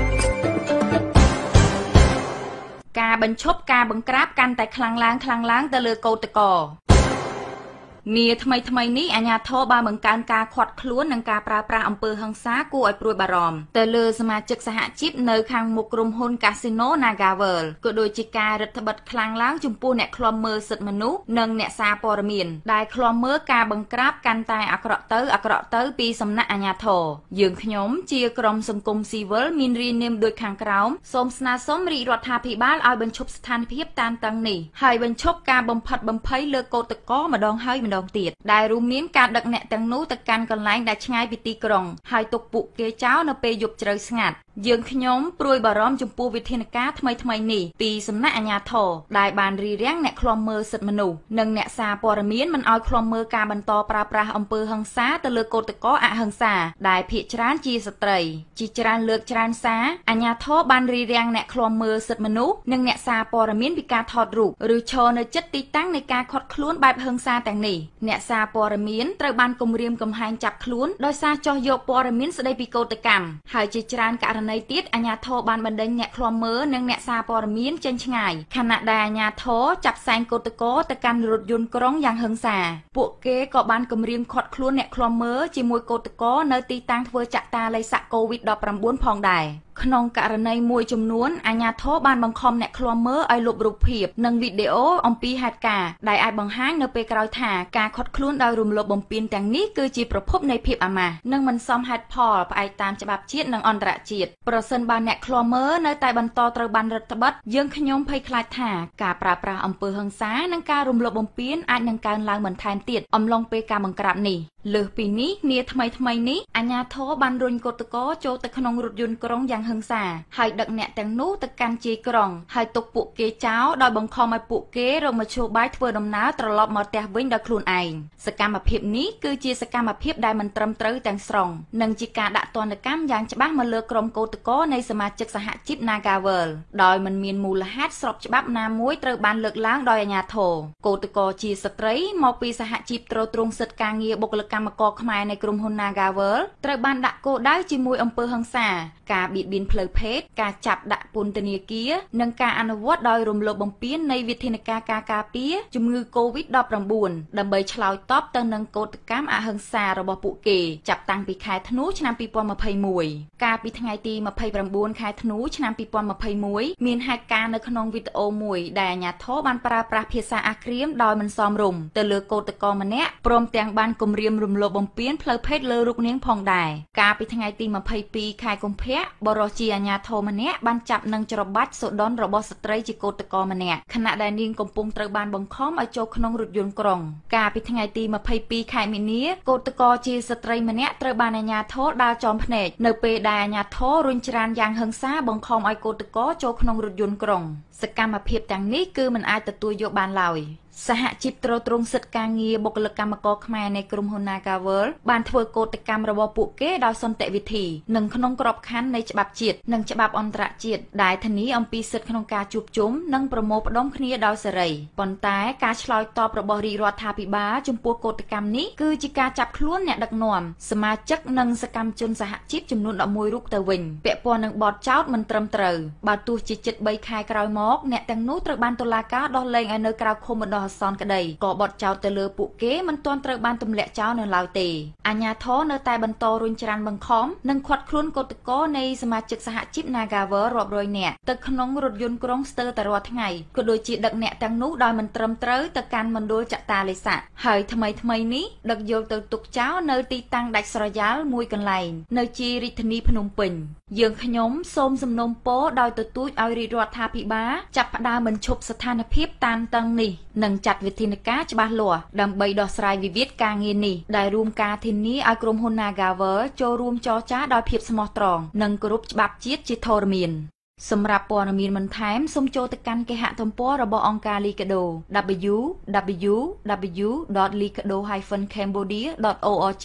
ការបញ្ឈប់ការបង្ក្រាបកាន់តែខ្លាំងឡើងខ្លាំងឡើងទៅលើកោតក្រនាថ្មីថ្មីនេះអាជ្ញាធរបានបង្កើនការឃាត់ខ្លួននិងការប្រើប្រាស់អំពើហិង្សាគួរឲ្យព្រួយបារម្ភទៅលើសមាជិកសហជីពនៅខាងមុខក្រុមហ៊ុន Casino Nagavel ក៏ដូចជាការរដ្ឋបិទខ្លាំងឡើងចំពោះអ្នកឃ្លាំមើលសិទ្ធិមនុស្សនិងអ្នកសារព័ត៌មានដែលឃ្លាំមើលការបង្ក្រាបកាន់តែអាក្រក់ទៅអាក្រក់ទៅពីសំណាក់អាជ្ញាធរយើងខ្ញុំជាក្រុមសង្គមស៊ីវិលមានរាយនាមដូចខាងក្រោមសូមស្នើសុំរាជរដ្ឋាភិបាលឲ្យបញ្ឈប់ស្ថានភាពតានតឹងនេះហើយបញ្ឈប់ការបំផិតបំភ័យលើកោតក្រម្ដងហើយម្ដងទៀតដែលរួមមានការដឹកអ្នកទាំងនោះទៅកាន់កន្លែងដែលឆ្ងាយពីទីក្រុងហើយទុកពួកគេចោលនៅពេលយប់ជ្រៅស្ងាត់យើងខ្ញុំព្រួយបារម្ភចំពោះវិធានការថ្មីថ្មីនេះពីសំណាក់អាជ្ញាធរដែលបានរារាំងអ្នកឃ្លាំមើលសិទ្ធិមនុស្សនិងអ្នកសារព័ត៌មានមិនឲ្យឃ្លាំមើលការបន្តប្រើប្រាស់អំពើហិង្សាទៅលើកោតក្រអហិង្សាដែលភាគច្រើនជាស្ត្រីជាច្រើនលើកច្រើនសារអាជ្ញាធរបានរារាំងអ្នកឃ្លាំមើលសិទ្ធិមនុស្សនិងអ្នកសារព័ត៌មានពីការថតរូបឬឈរនៅជិតទីតាំងនៃការឃាត់ខ្លួនបែបហិង្សាទាំងនេះអ្នកសារព័ត៌មានត្រូវបានគំរាមកំហែងចាប់ខ្លួនដោយសារចោះយកព័ត៌មានស្ដីពីកោតកម្មហើយជាច្រើនករณีទៀតអាញាធរបានបណ្ដេញអ្នកឃ្លាំមើលនិងអ្នកសារព័ត៌មានចេញឆ្ងាយខណៈដែលអាញាធរចាប់សែងកោតក្រទៅកាន់រថយន្តក្រុងយ៉ាងហិង្សាពួកគេក៏បានគម្រាមឃាត់ខ្លួនអ្នកឃ្លាំមើលជាមួយកោតក្រនៅទីតាំងធ្វើចាក់តាល័យសាក់ កូវីដ ដប់ប្រាំបួន ផងដែរក្នុងករណីមួយចំនួនអាញាធរបានបង្ខំអ្នកឃ្លាំមើលឲ្យលុបរូបភាពនិងវីដេអូអំពីហេតុការណ៍ដែលអាចបង្ហាញនៅពេលក្រោយថាការឃាត់ខ្លួនដោយរំលោភបំពានទាំងនេះគឺជាប្រភពនៃភាពអាម៉ាស់និងមិនសមហេតុផលផ្អែកតាមច្បាប់ជាតិនិងអន្តរជាតិប្រសិនបើអ្នកឃ្លាំមើលនៅតែបន្តត្រូវបានរដ្ឋបិទយើងខ្ញុំភ័យខ្លាចថាការប្រើប្រាស់អំពើហិង្សានិងការរំលោភបំពានអាចនឹងកើនឡើងបន្ថែមទៀតអំឡុងពេលការបង្ក្រាបនេះលើសពីនេះនាថ្មីថ្មីនេះអាញាធរបានរុញកោតក្រចូលទៅក្នុងរថយន្តក្រុងយ៉ាងហិង្សាហើយដឹកអ្នកទាំងនោះទៅកាន់ជាយក្រុងហើយទុកពួកគេចោលដោយបង្ខំឲ្យពួកគេរកមធ្យោបាយធ្វើដំណើរត្រឡប់មកផ្ទះវិញដោយខ្លួនឯងសកម្មភាពនេះគឺជាសកម្មភាពដែលមិនត្រឹមត្រូវទាំងស្រុងនិងជាការដាក់ទណ្ឌកម្មយ៉ាងច្បាស់មកលើក្រុមកោតក្រនៃសមាជិកសហជីព Nagawal ដោយមិនមានមូលហេតុស្របច្បាប់ណាមួយត្រូវបានលើកឡើងដោយអាញាធរកោតក្រជាស្ត្រីមកពីសហជីពទ្រទ្រង់សិទ្ធិការងារបុគ្គលិកកម្មករខ្មែរនៃក្រុមហ៊ុន Nagawal ត្រូវបានដាក់គោលដៅជាមួយអំពើហិង្សាការបៀតបៀនផ្លូវភេទការចាប់ដាក់ពន្ធនាគារនិងការអនុវត្តដោយរំលោភបំពាននៃវិធានការការការពារជំងឺ កូវីដ ដប់ប្រាំបួន ដើម្បីឆ្លើយតបទៅនឹងកោតកម្មអហិង្សារបស់ពួកគេចាប់តាំងពីខែធ្នូឆ្នាំពីរពាន់ម្ភៃមួយកាលពីថ្ងៃទីម្ភៃប្រាំបួនខែធ្នូឆ្នាំពីរពាន់ម្ភៃមួយមានហេតុការណ៍នៅក្នុងវីដេអូមួយដែលអាញាធរបានប្រើប្រាស់ភាសាអាក្រាមដោយមិនសមរម្យទៅលើកោតក្រម្នាក់ព្រមទាំងបានគំរាមរំលោភបំពានផ្លូវភេទលើរូបនាងផងដែរកាលពីថ្ងៃទីម្ភៃពីរខែកុម្ភៈបរិសុទ្ធជាអាញាធរម្នាក់បានចាប់និងច្របាច់សូដនរបស់ស្ត្រីជាកោតក្រម្នាក់ខណៈដែលនាងកំពុងត្រូវបានបង្ខំឲ្យចូលក្នុងរថយន្តក្រុងកាលពីថ្ងៃទីម្ភៃពីរខែមីនាកោតក្រជាស្ត្រីម្នាក់ត្រូវបានអាញាធរដាល់ចំភ្នែកនៅពេលដែលអាញាធររុញច្រានយ៉ាងហិង្សាបង្ខំឲ្យកោតក្រចូលក្នុងរថយន្តក្រុងសកម្មភាពទាំងនេះគឺមិនអាចទទួលយកបានឡើយសហជីពទ្រទ្រង់សិទ្ធិការងារបុគ្គលិកកម្មករខ្មែរនៃក្រុមហ៊ុន Nagawal បានធ្វើកោតកម្មរបស់ពួកគេដោយសន្តិវិធីនិងក្នុងក្របខ័ណ្ឌនៃច្បាប់ជាតិនិងច្បាប់អន្តរជាតិដែលធានាអំពីសិទ្ធិក្នុងការជួបជុំនិងប្រមូលផ្ដុំគ្នាដោយសេរីប៉ុន្តែការឆ្លើយតបរបស់រាជរដ្ឋាភិបាលចំពោះកោតកម្មនេះគឺជាការចាប់ខ្លួនអ្នកដឹកនាំសមាជិកនិងសកម្មជនសហជីពចំនួនដប់មួយរូបទៅវិញពាក់ព័ន្ធនឹងបទចោទមិនត្រឹមត្រូវបើទោះជាជិតបីខែក្រោយមកអ្នកទាំងនោះត្រូវបានតុលាការដោះលែងឲ្យនៅក្រៅឃុំបណ្ដោះអាសន្នក្តីក៏បទចោទទៅលើពួកគេមិនទាន់ត្រូវបានទម្លាក់ចោលនៅឡើយទេអាជ្ញាធរនៅតែបន្តរុញច្រានបង្ខំនិងឃាត់ខ្លួនកោតក្រនៃសមាជិកសហជីព Nagawal រាប់រយនាក់ទៅក្នុងរថយន្តក្រុងស្ទើរតែរាល់ថ្ងៃក៏ដូចជាដឹកអ្នកទាំងនោះដោយមិនត្រឹមត្រូវទៅកាន់មណ្ឌលចាក់តាល័យសាក់ហើយថ្មីថ្មីនេះដឹកយកទៅទុកចោលនៅទីតាំងដាច់ស្រយាលមួយកន្លែងនៅជារាជធានីភ្នំពេញយើងខ្ញុំសូមសំណូមពរដោយទទូចឲ្យរាជរដ្ឋាភិបាលចាប់ផ្ដើមបញ្ឈប់ស្ថានភាពតានតឹងនេះនិងចាត់វិធានការច្បាស់លាស់ដើម្បីដោះស្រាយវិវាទការងារនេះដែលរួមការធានាឲ្យក្រុមហ៊ុន Nagawal ចូលរួមចរចាដោយភាពស្មោះត្រង់និងគោរពច្បាប់ជាតិជាធរមានសម្រាប់ព័ត៌មានបន្ថែមសូមចូលទៅកាន់គេហទំព័ររបស់អង្គការ Linkado ดับเบิลยู ดับเบิลยู ดับเบิลยู ដត linkado ដត cambodia ដត org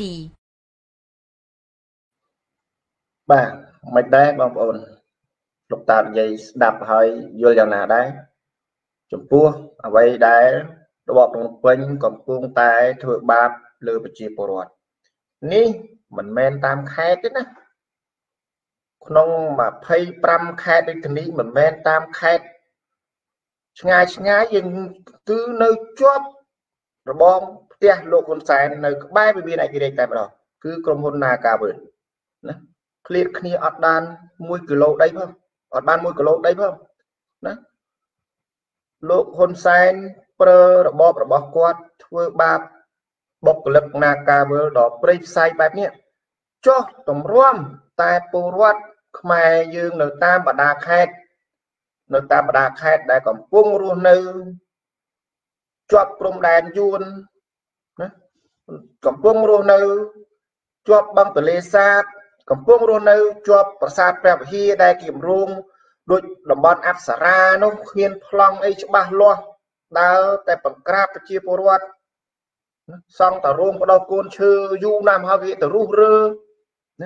បាទមិនដែរបងប្អូនលោកតានិយាយស្ដាប់ហើយយល់យ៉ាងណាដែរចំពោះអ្វីដែលរបបភ្នំពេញកំពុងតែធ្វើបាបលើប្រជាពលរដ្ឋនេះមិនមែនតាមខេត្តទេណាក្នុងម្ភៃប្រាំខេត្តដូចនេះមិនមែនតាមខេត្តឆ្ងាយឆ្ងាយយើងគឺនៅជាប់របងផ្ទះលោកហ៊ុនសែននៅក្បែរវិមានឯករាជ្យតែម្ដងគឺក្រុមហ៊ុន Nagawal ណាឃ្លាតគ្នាអត់បានមួយគីឡូដីផងអត់បានមួយគីឡូដីផងណាលោកហ៊ុនសែនប្រើរបបរបស់គាត់ធ្វើបាបបុគ្គលិក Nagawal ដល់ព្រៃផ្សៃបែបនេះចុះតម្រាំតែពលរដ្ឋខ្មែរយើងនៅតាមបណ្ដាខេត្តនៅតាមបណ្ដាខេត្តដែលកំពុងរស់នៅជាប់ព្រំដែនយួនណាកំពុងរស់នៅជាប់បឹងទន្លេសាបកំពុងរស់នៅជាប់ប្រាសាទព្រះវិហារដែលគម្រោងដូចតំបន់អប្សរានោះគ្មានប្លង់អីច្បាស់លាស់ដើរតែបង្ក្រាបប្រជាពលរដ្ឋសង់តរោងបដោះកូនឈើយូរណាស់ហើយវាទៅរុះរើណា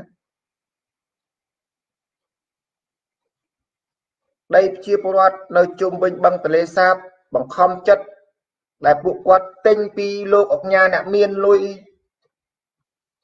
ដីប្រជាពលរដ្ឋនៅជុំវិញបឹងទន្លេសាបបង្ខំចិត្តដែលពួកគាត់ទិញពីលោកអុកញ៉ាអ្នកមានលុយ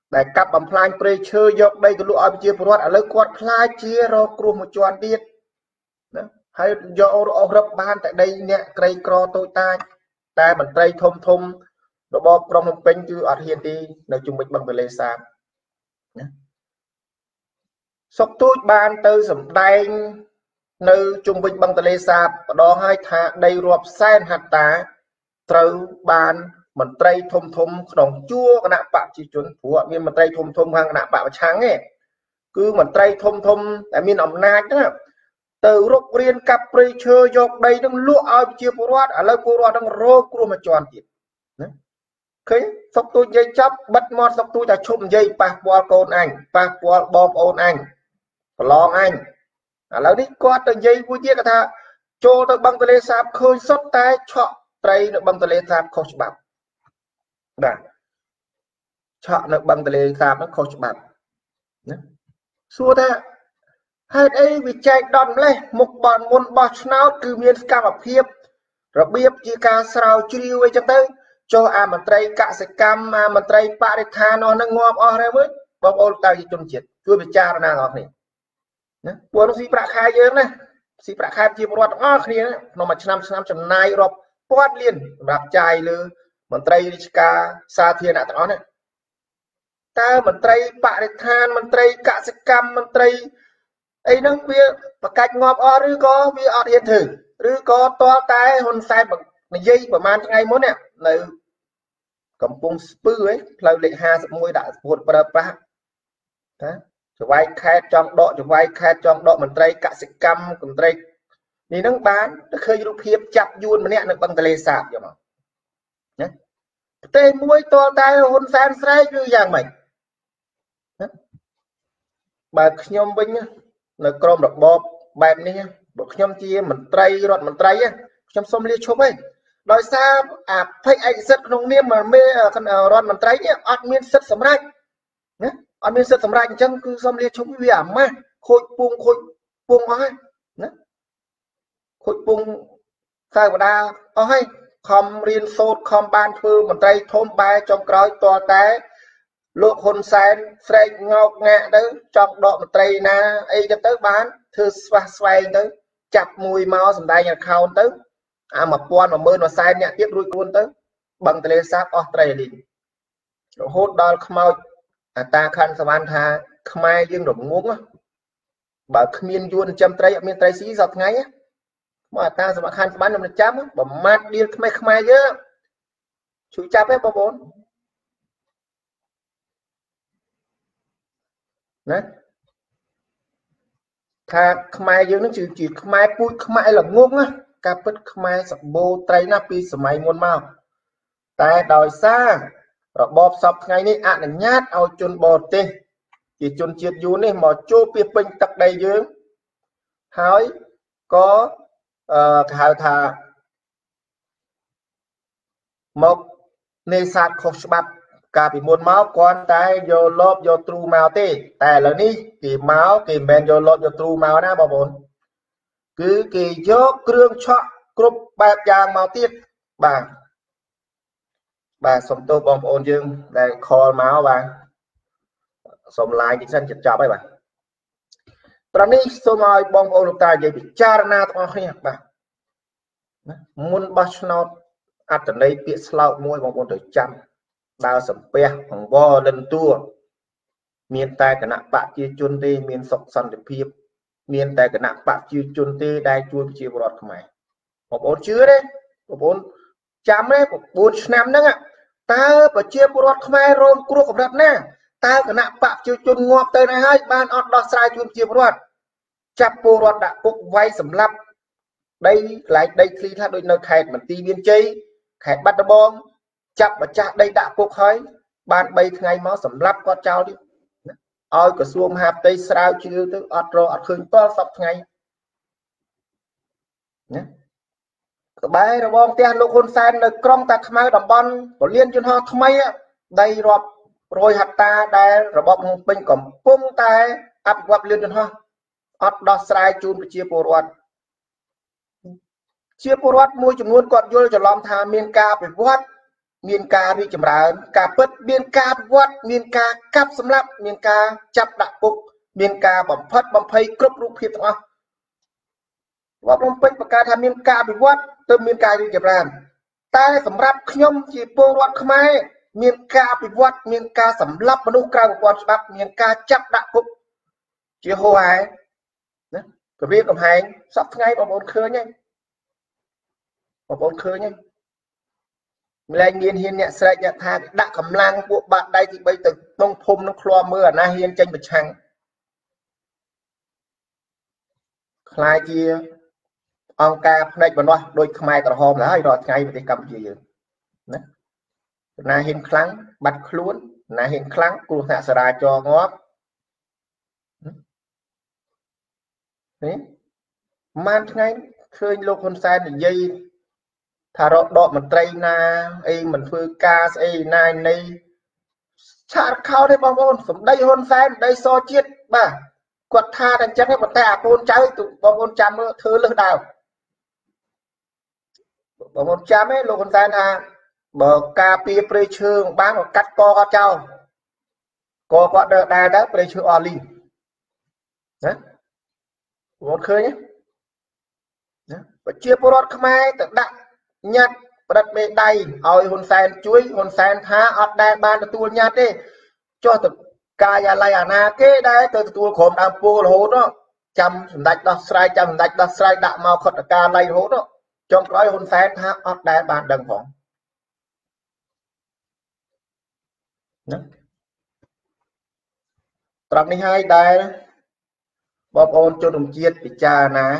ដែលកាប់បំផ្លាញព្រៃឈើយកដីទៅលក់ឲ្យប្រជាពលរដ្ឋឥឡូវគាត់ខ្លាចជារកគ្រោះមួយជាន់ទៀតណាហើយយកអស់រឹបបានតែដីអ្នកក្រីក្រតូចតាចតែមន្ត្រីធំធំរបបក្រុងភ្នំពេញគឺអត់ហ៊ានទេនៅជុំវិញបឹងទន្លេសាបណាសុកទូចបានទៅសម្ដែងនៅជុំវិញបឹងទន្លេសាបម្ដងហើយថាដីរាប់សែនហិកតាត្រូវបានមន្ត្រីធំធំក្នុងជួរគណៈបកប្រជាជនព្រោះអត់មានមន្ត្រីធំធំខាងគណៈបកប្រឆាំងទេគឺមន្ត្រីធំធំដែលមានអំណាចណាទៅរុករៀនកាប់ព្រៃឈើយកដីនឹងលក់ឲ្យប្រជាពលរដ្ឋឥឡូវពលរដ្ឋនឹងរងគ្រោះមួយជាន់ទៀតណាឃើញសុកទូចនិយាយចាប់បិទមាត់សុកទូចតែឈប់និយាយប៉ះពាល់កូនអញប៉ះពាល់បងប្អូនអញប្រឡងអញឥឡូវនេះគាត់ទៅនិយាយមួយទៀតគាត់ថាចូលទៅបឹងទន្លេសាបឃើញសុទ្ធតែឆក់ត្រីនៅបឹងទន្លេសាបខុសច្បាប់បាទឆក់នៅបឹងទន្លេសាបហ្នឹងខុសច្បាប់ណាសួរថាហេតុអីវាចែកដុតម្លេះមុខបនមុនបោះឆ្នោតគឺមានសកម្មភាពរបៀបជាការស្រាវជ្រាវអីចឹងទៅចុះអាមន្ត្រីកសិកម្មអាមន្ត្រីបរិស្ថាននោះនឹងងាប់អស់ហើយមើលបងប្អូនតើជាជនជាតិជួយពិចារណាអស់គ្នាណាពួកនោះស៊ីប្រាក់ខែយើងណាស៊ីប្រាក់ខែជាពលរដ្ឋទាំងអស់គ្នាក្នុងមួយឆ្នាំឆ្នាំចំណាយរាប់ពាន់លានសម្រាប់ចាយលើមន្ត្រីរាជការសាធារណៈទាំងអស់នេះតើមន្ត្រីបរិស្ថានមន្ត្រីកសិកម្មមន្ត្រីអីហ្នឹងវាប្រកាច់ងាប់អស់ឬក៏វាអត់ហ៊ានធ្វើឬក៏តើតែហ៊ុនសែននិយាយប្រហែលថ្ងៃមុននេះនៅកំពង់ស្ពឺឯងផ្លូវលេខห้าสิบเอ็ดដាក់ពុតប្រើប្រាស់ណាចង្វាយខេតចង់ដកចង្វាយខេតចង់ដកមន្ត្រីកសិកម្មមន្ត្រីនេះហ្នឹងបានទៅឃើញរូបភាពចាប់យួនម្នាក់នៅបឹងទន្លេសាបយកមកណាប្រទេសមួយតើតែហ៊ុនសែនស្រែកឬយ៉ាងម៉េចណាបើខ្ញុំវិញនៅក្រមរបបបែបនេះបើខ្ញុំជាមន្ត្រីរដ្ឋមន្ត្រីខ្ញុំសូមលាឈប់ឯងដោយសារអាភ័យឯកសិទ្ធិក្នុងនាមមេរដ្ឋមន្ត្រីនេះអត់មានសិទ្ធិសម្រេចណាអត់មានសិទ្ធិសម្រេចអញ្ចឹងគឺសូមលាឈប់វាអាម៉ាស់ខូចពងខូចពងអស់ហើយណាខូចពងសាវតាអស់ហើយខំរៀនសូត្រខំបានធ្វើមន្ត្រីធំបែចុងក្រោយតតែលោកហ៊ុនសែនស្រែកងោកងាក់ទៅចង់ដកមន្ត្រីណាអីទៅបានធ្វើស្វះស្វែងទៅចាប់មួយមកសម្ដែង account ទៅអាmộtពាន់mộtម៉ឺនមួយសែនអ្នកទៀតរួចខ្លួនទៅបឹងទន្លេសាបអស់ត្រីលីងរហូតដល់ខ្មោចអាតាខាន់សវណ្ណថាខ្មែរយើងរងងបើគ្មានយួនចាំត្រីអត់មានត្រីស៊ីសប្តាហ៍ថ្ងៃមកអាតាសវណ្ណខាន់សវណ្ណមិនចាំបំមាត់ឌៀលខ្មែរខ្មែរយើងជួយចាប់ទេបងប្អូនណាថាខ្មែរយើងនឹងជាខ្មែរពូជខ្មែរល្ងងណាការពិតខ្មែរសម្បូរត្រីណាស់ពីសម័យមុនមកតែដោយសាររបបសពថ្ងៃនេះអនុញ្ញាតឲ្យជនបរទេសជាជនជាតិយួននេះមកចូលពីពេញទឹកដីយើងហើយក៏អឺគេហៅថាមកនេសាទខុសច្បាប់កាលពីមុនមកគាត់តែយកលបយកទ្រូមកទេតែឥឡូវនេះគេមកគេមិនមែនយកលបយកទ្រូមកណាបងប្អូនគឺគេយកគ្រឿងឆក់គ្រប់បែបយ៉ាងមកទៀតបាទបាទសូមទោសបងប្អូនយើងដែលខលមកបាទសូមឡាយតិចសិនជិតចប់ហើយបាទត្រង់នេះសូមឲ្យបងប្អូនលោកតានិយាយពិចារណាទាំងអស់គ្នាបាទមុនបោះឆ្នោតអត្តន័យពាក្យស្លោកមួយបងប្អូនត្រូវចាំដើរសំពះអង្វរលិនតួមានតែគណៈបកជាជនទេមានសុខសន្តិភាពមានតែគណៈបកជាជនទេដែលជួយប្រជាពលរដ្ឋខ្មែរបងប្អូនជឿទេបងប្អូនចាំទេបួនឆ្នាំហ្នឹងតើប្រជាពលរដ្ឋខ្មែររងគ្រោះកម្រិតណាតើគណៈបកជាជនងាប់ទៅណាហើយបានអត់ដោះស្រាយជូនប្រជាពលរដ្ឋចាប់ពលរដ្ឋដាក់គុកវាយសម្លាប់ដីកន្លែងដីធ្លីថាដូចនៅខេត្តមន្ទីរមានជ័យខេត្តបាត់ដំបងចាប់ម្ចាស់ដីដាក់គុកហើយបានបីថ្ងៃមកសម្លាប់គាត់ចោលទៀតឲ្យក្រសួងមហាផ្ទៃស្រាវជ្រាវទៅអត់រកអត់ឃើញតល់សពថ្ងៃណាក្បែររបងផ្ទះលោកហ៊ុនសែននៅក្រុងតាខ្មៅតំបន់ពលានយន្តហោះថ្មីដីរាប់រយហិកតាដែលរបបភ្នំពេញកំពុងតែអភិវឌ្ឍលឿនយន្តហោះអត់ដោះស្រាយជូនប្រជាពលរដ្ឋជាពលរដ្ឋមួយចំនួនគាត់យល់ច្រឡំថាមានការអភិវឌ្ឍមានការរីកចម្រើនការពិតមានការវត្តមានការកាប់សម្លាប់មានការចាប់ដាក់គុកមានការបំផិតបំភ័យគ្រប់រូបភាពទាំងអស់វត្តភ្នំពេញបង្កើតថាមានការវិវត្តទើបមានការរីកចម្រើនតែសម្រាប់ខ្ញុំជាពលរដ្ឋខ្មែរមានការវិវត្តមានការសម្លាប់មនុស្សក្រៅប្រព័ន្ធច្បាប់មានការចាប់ដាក់គុកជាហូរហែណាគម្រាមកំហែងសប្តាហ៍ថ្ងៃបងប្អូនឃើញហើយបងប្អូនឃើញហើយម្លែងមានហ៊ានអ្នកស្រែកអ្នកថាដាក់កម្លាំងពួកបាត់ដៃទីបីទៅក្នុងភូមិនឹងឃ្លាំមើលអាណាហ៊ានចេញប្រឆាំងខ្លាយជាអង្គការផ្នែកបណ្ដោះដោយខ្មែរក្រហមហើយរាល់ថ្ងៃប្រទេសកម្ពុជាយើងណាណាហ៊ានខ្លាំងបាត់ខ្លួនណាហ៊ានខ្លាំងគ្រោះថ្នាក់ចរាចរណ៍ងាប់នេះម៉ានថ្ងៃឃើញលោកហ៊ុនសែននិយាយថារកដកមន្ត្រីណាអីមិនធ្វើការស្អីណានៃឆាតខោទេបងប្អូនសម្ដីហ៊ុនសែនសម្ដីសជាតិបាទគាត់ថាតែអញ្ចឹងប៉ុន្តែអាកូនចៅបងប្អូនចាំមើលធ្វើលឹះដើមបងប្អូនចាំទេលោកហ៊ុនសែនថាបើការពារព្រៃឈើបានកាត់កគាត់ចោលកគាត់ដើរដែរទៅព្រៃឈើអស់លីងណាបងប្អូនឃើញទេណាប្រជាពលរដ្ឋខ្មែរទៅដាក់ញត្តិប្រឌិតមេដៃឲ្យហ៊ុនសែនជួយហ៊ុនសែនថាអត់ដែលបានទទួលញត្តិទេចុះទៅការិយាល័យអាណាគេដែរទៅទទួលក្រុមដើមពូរហូតចាំសម្ដេចដោះស្រាយចាំសម្ដេចដោះស្រាយដាក់មកខុទ្ទកាល័យរហូតចុងក្រោយហ៊ុនសែនថាអត់ដែលបានដឹងផងណាត្រង់នេះហើយដែលបងប្អូនជនរួមជាតិពិចារណា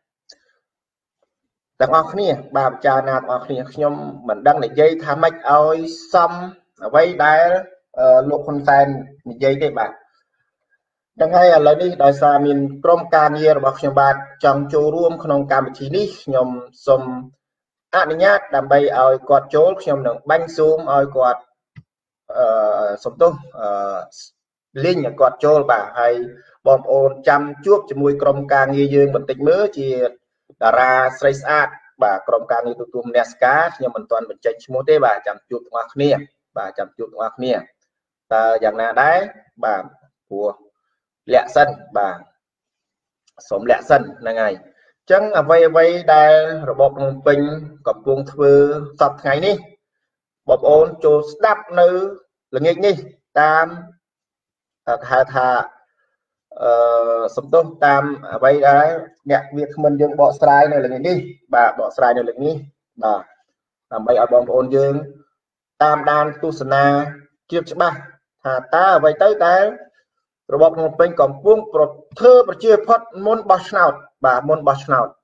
ទាំងអស់គ្នាបាទពិចារណាទាំងអស់គ្នាខ្ញុំមិនដឹងនិយាយថាម៉េចឲ្យសមអ្វីដែលលោកហ៊ុនសែននិយាយទេបាទចឹងហើយឥឡូវនេះដោយសារមានក្រុមការងាររបស់ខ្ញុំបាទចង់ចូលរួមក្នុងកម្មវិធីនេះខ្ញុំសូមអនុញ្ញាតដើម្បីឲ្យគាត់ចូលខ្ញុំនឹងបាញ់ស៊ូមឲ្យគាត់អឺសំទោសអឺលីងឲ្យគាត់ចូលបាទហើយបងប្អូនចាំជួបជាមួយក្រុមការងារយើងបន្តិចមើលជាតារាស្រីស្អាតបាទក្រុមការងារទទួលមនសិការខ្ញុំមិនទាន់បញ្ចេញឈ្មោះទេបាទចាំជួបទាំងអស់គ្នាបាទចាំជួបទាំងអស់គ្នាតើយ៉ាងណាដែរបាទព្រោះលាក់សិនបាទសូមលាក់សិនហ្នឹងហើយអញ្ចឹងអ្វីអ្វីដែលរបបភ្នំពេញកំពុងធ្វើសប្តាហ៍ថ្ងៃនេះបងប្អូនចូលស្ដាប់នៅល្ងាចនេះតាមហៅថាអឺសំទោសតាមអ្វីដែលអ្នកវាគ្មិនយើងបកស្រាយនៅល្ងាចនេះបាទបកស្រាយនៅល្ងាចនេះបាទដើម្បីឲ្យបងប្អូនយើងតាមដានទស្សនាជៀបច្បាស់ថាតើអ្វីទៅតែរបបភ្នំពេញកំពុងប្រធ្វើប្រជាផុតមុនបោះឆ្នោតបាទមុនបោះឆ្នោត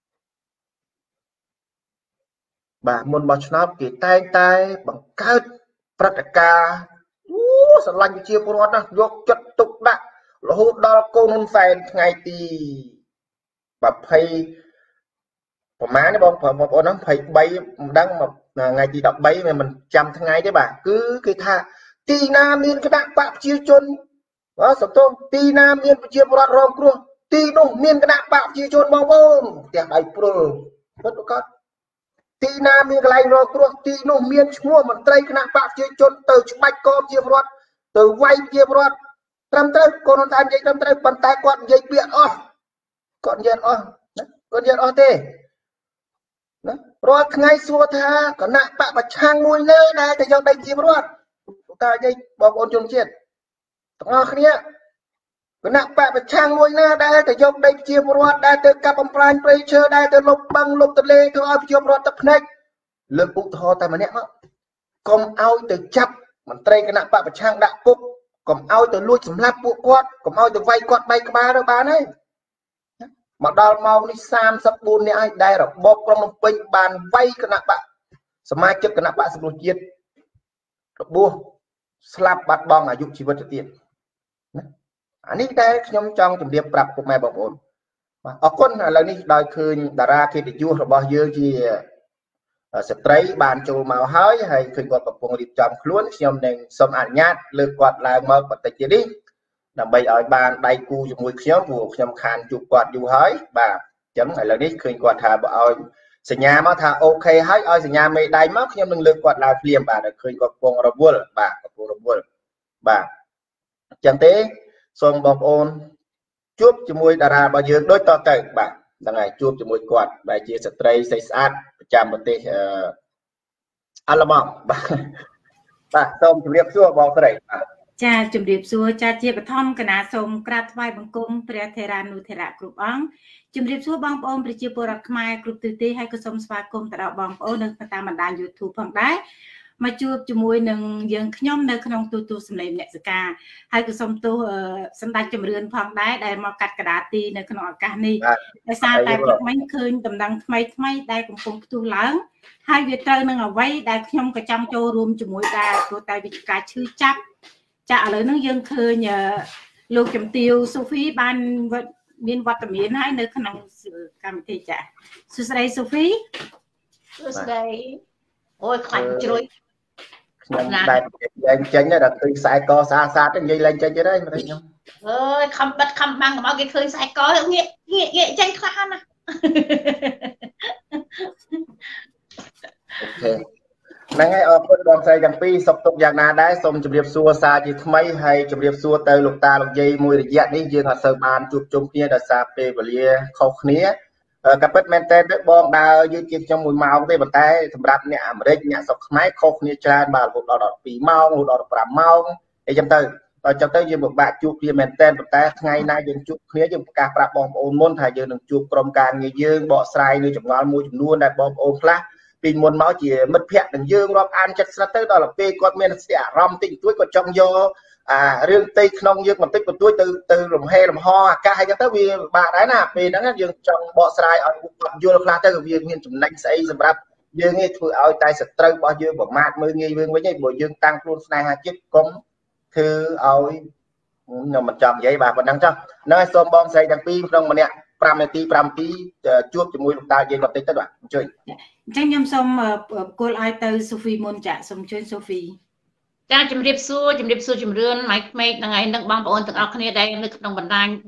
បាទមុនបោះឆ្នោតគេតែងតែបង្កើតព្រឹត្តិការណ៍អូស្រឡាញ់ប្រជាពលរដ្ឋណាយកចិត្តទុកដាក់រហូតដល់កូនហ៊ុនសែនថ្ងៃទីยี่สิบប្រហែលទេបងប្អូនហ្នឹងยี่สิบสามមិនដឹងថ្ងៃទីสิบสามមិនចាំថ្ងៃទេបាទគឺគេថាទីណាមានគណៈបកប្រជាជនបាទសំទោសទីណាមានប្រជាពលរដ្ឋរងគ្រោះទីនោះមានគណៈបកប្រជាជនបងប្អូនផ្ទះដៃព្រុលពិតប្រកបទីណាមានកន្លែងរងគ្រោះទីនោះមានឈ្មោះមន្ត្រីគណៈបកប្រជាជនទៅច្បាច់កោប្រជាពលរដ្ឋទៅវាយប្រជាពលរដ្ឋត្រឹមត្រូវកូនហ៊ុនសែននិយាយត្រឹមត្រូវប៉ុន្តែគាត់និយាយពាក្យអស់គាត់និយាយអស់ណាគាត់និយាយអស់ទេណារាល់ថ្ងៃសួរថាគណៈបកប្រឆាំងមួយលើដែលទៅយកដីប្រជាពលរដ្ឋតើនិយាយបងប្អូនជនជាតិទាំងអស់គ្នាគណៈបកប្រឆាំងមួយណាដែលទៅយកដីប្រជាពលរដ្ឋដែលទៅកាប់បំផ្លាញព្រៃឈើដែលទៅលុបបឹងលុបទន្លេធ្វើឲ្យប្រជាពលរដ្ឋទឹកភ្នែកលើកឧទាហរណ៍តែម្នាក់មកកុំឲ្យទៅចាប់មន្ត្រីគណៈបកប្រឆាំងដាក់គុកកុំឲ្យទៅលួចសម្លាប់ពួកគាត់កុំឲ្យទៅវាយគាត់បែកក្បាលទៅបានហើយមកដល់ម៉ោងនេះสามสิบสี่នាក់ហើយដែលរបបក្រុងភ្នំពេញបានវាយគណៈបកសមាជិកគណៈបកសង្គ្រោះជាតិរបួសស្លាប់បាត់បង់អាយុជីវិតទៅទៀតណាអានេះដែលខ្ញុំចង់ជម្រាបប្រាប់ពុកម៉ែបងប្អូនបាទអរគុណឥឡូវនេះដោយឃើញតារាកិត្តិយសរបស់យើងជាស្ត្រីបានចូលមកហើយហើយឃើញគាត់កំពុងរៀបចំខ្លួនខ្ញុំនឹងសូមអនុញ្ញាតលើកគាត់ឡើងមកបន្តិចទៀតនេះដើម្បីឲ្យបានដៃគូជាមួយខ្ញុំព្រោះខ្ញុំខានជួបគាត់យូរហើយបាទអញ្ចឹងឥឡូវនេះឃើញគាត់ថាបើឲ្យសញ្ញាមកថាអូខេហើយឲ្យសញ្ញាមេដៃមកខ្ញុំនឹងលើកគាត់ឡើងភ្លាមបាទឃើញគាត់កំពុងរវល់បាទកំពុងរវល់បាទអញ្ចឹងទេសូមបងប្អូនជួបជាមួយតារារបស់យើងដូចតទៅបាទហ្នឹងហើយជួបជាមួយគាត់ដែលជាស្ត្រីស្រីស្អាតប្រចាំប្រទេសអាល្លឺម៉ង់បាទបាទសូមជម្រាបសួរបងស្រីបាទចាជម្រាបសួរចាជាបឋមគណៈសូមក្រាបថ្វាយបង្គំព្រះថេរានុថេរៈគ្រប់អង្គជម្រាបសួរបងប្អូនប្រជាពលរដ្ឋខ្មែរគ្រប់ទិសទីហើយក៏សូមស្វាគមន៍ទៅដល់បងប្អូននៅតាមបណ្ដាញ YouTube ផងដែរមកជួបជាមួយនឹងយើងខ្ញុំនៅក្នុងទូទូសម្លេងអ្នកសកាហើយក៏សូមទោសសម្ដេចជំរឿនផងដែរដែលមកកាត់ក្តារទីនៅក្នុងឱកាសនេះដោយសារតែព្រឹកមិញឃើញដំណឹងថ្មីថ្មីដែលកំពុងផ្ទុះឡើងហើយវាត្រូវនឹងអ្វីដែលខ្ញុំក៏ចង់ចូលរួមជាមួយដែរព្រោះតែវាជាការឈឺចាប់ចាឥឡូវហ្នឹងយើងឃើញលោកជំទាវសូហ្វីបានមានវត្តមានហើយនៅក្នុងកម្មវិធីចាសួស្ដីសូហ្វីសួស្ដីអូយខ្លាចជ្រួយខ្ញុំតែនិយាយចេញដល់ឃើញខ្សែកស្អាតស្អាតទៅនិយាយឡើងចេញទៅហើយមើលខ្ញុំអើយខំបិទខំបាំងកុំឲ្យគេឃើញខ្សែកងាកងាកងាកចេញខ្លះណាអូខេហ្នឹងហើយអរគុណបងស្រីទាំងពីរសុខទុក្ខយ៉ាងណាដែរសូមជម្រាបសួរសារជាថ្មីហើយជម្រាបសួរទៅលោកតាលោកយាយមួយរយៈនេះយើងអត់សូវបានជួបជុំគ្នាដោយសារពេលវេលាខុសគ្នាក៏ពិតមែនតើបងដើរយឺតជាងខ្ញុំមួយម៉ោងទេប៉ុន្តែសម្រាប់អ្នកអាមេរិកអ្នកស្រុកខ្មែរខុសគ្នាច្រើនបាទរហូតដល់ពីរម៉ោងរហូតដល់ប្រាំម៉ោងអីចឹងទៅដល់ចឹងទៅយើងពិបាកជួបគ្នាមែនតើប៉ុន្តែថ្ងៃណាយើងជួបគ្នាយើងប្រកាសប្រាប់បងប្អូនមុនថាយើងនឹងជួបក្រុមការងារយើងបកស្រាយនៅចម្ងល់មួយចំនួនដែលបងប្អូនខ្លះពីមុនមកជាមិត្តភ័ក្តិនឹងយើងរាប់អានចិត្តស្រិតទៅដល់ពេលគាត់មានអារម្មណ៍តិចតួចគាត់ចង់យកអារឿងផ្ទៃក្នុងយើងបន្តិចបន្តួចទៅទៅលំហែលំហអាកាសអីចឹងទៅវាបាក់ដែរណាពេលហ្នឹងយើងចង់បកស្រាយឲ្យគាត់យល់ខ្លះទៅវាមានចំណេញស្អីសម្រាប់យើងឯងធ្វើឲ្យតែសត្រូវរបស់យើងប្រមាថមើលងាយយើងវិញឯងព្រោះយើងតាំងខ្លួនស្នេហាជាតិកុំធ្វើឲ្យខ្ញុំមិនចង់និយាយបាទប៉ុណ្ណឹងចុះហ្នឹងហើយសូមបងស្រីទាំងពីរក្នុងម្នាក់ប្រាំនាទីប្រាំនាទីជួបជាមួយលោកតាយើងបន្តិចទៅបាទអញ្ជើញអញ្ចឹងខ្ញុំសូមគោលឲ្យទៅសូហ្វីមុនចាសូមជួយសូហ្វីចាជំរាបសួរជំរាបសួរជំរឿនម៉ៃក្មេកហ្នឹងហើយនឹងបងប្អូនទាំងអស់គ្នាដែលនៅក្នុងបណ្ដាញ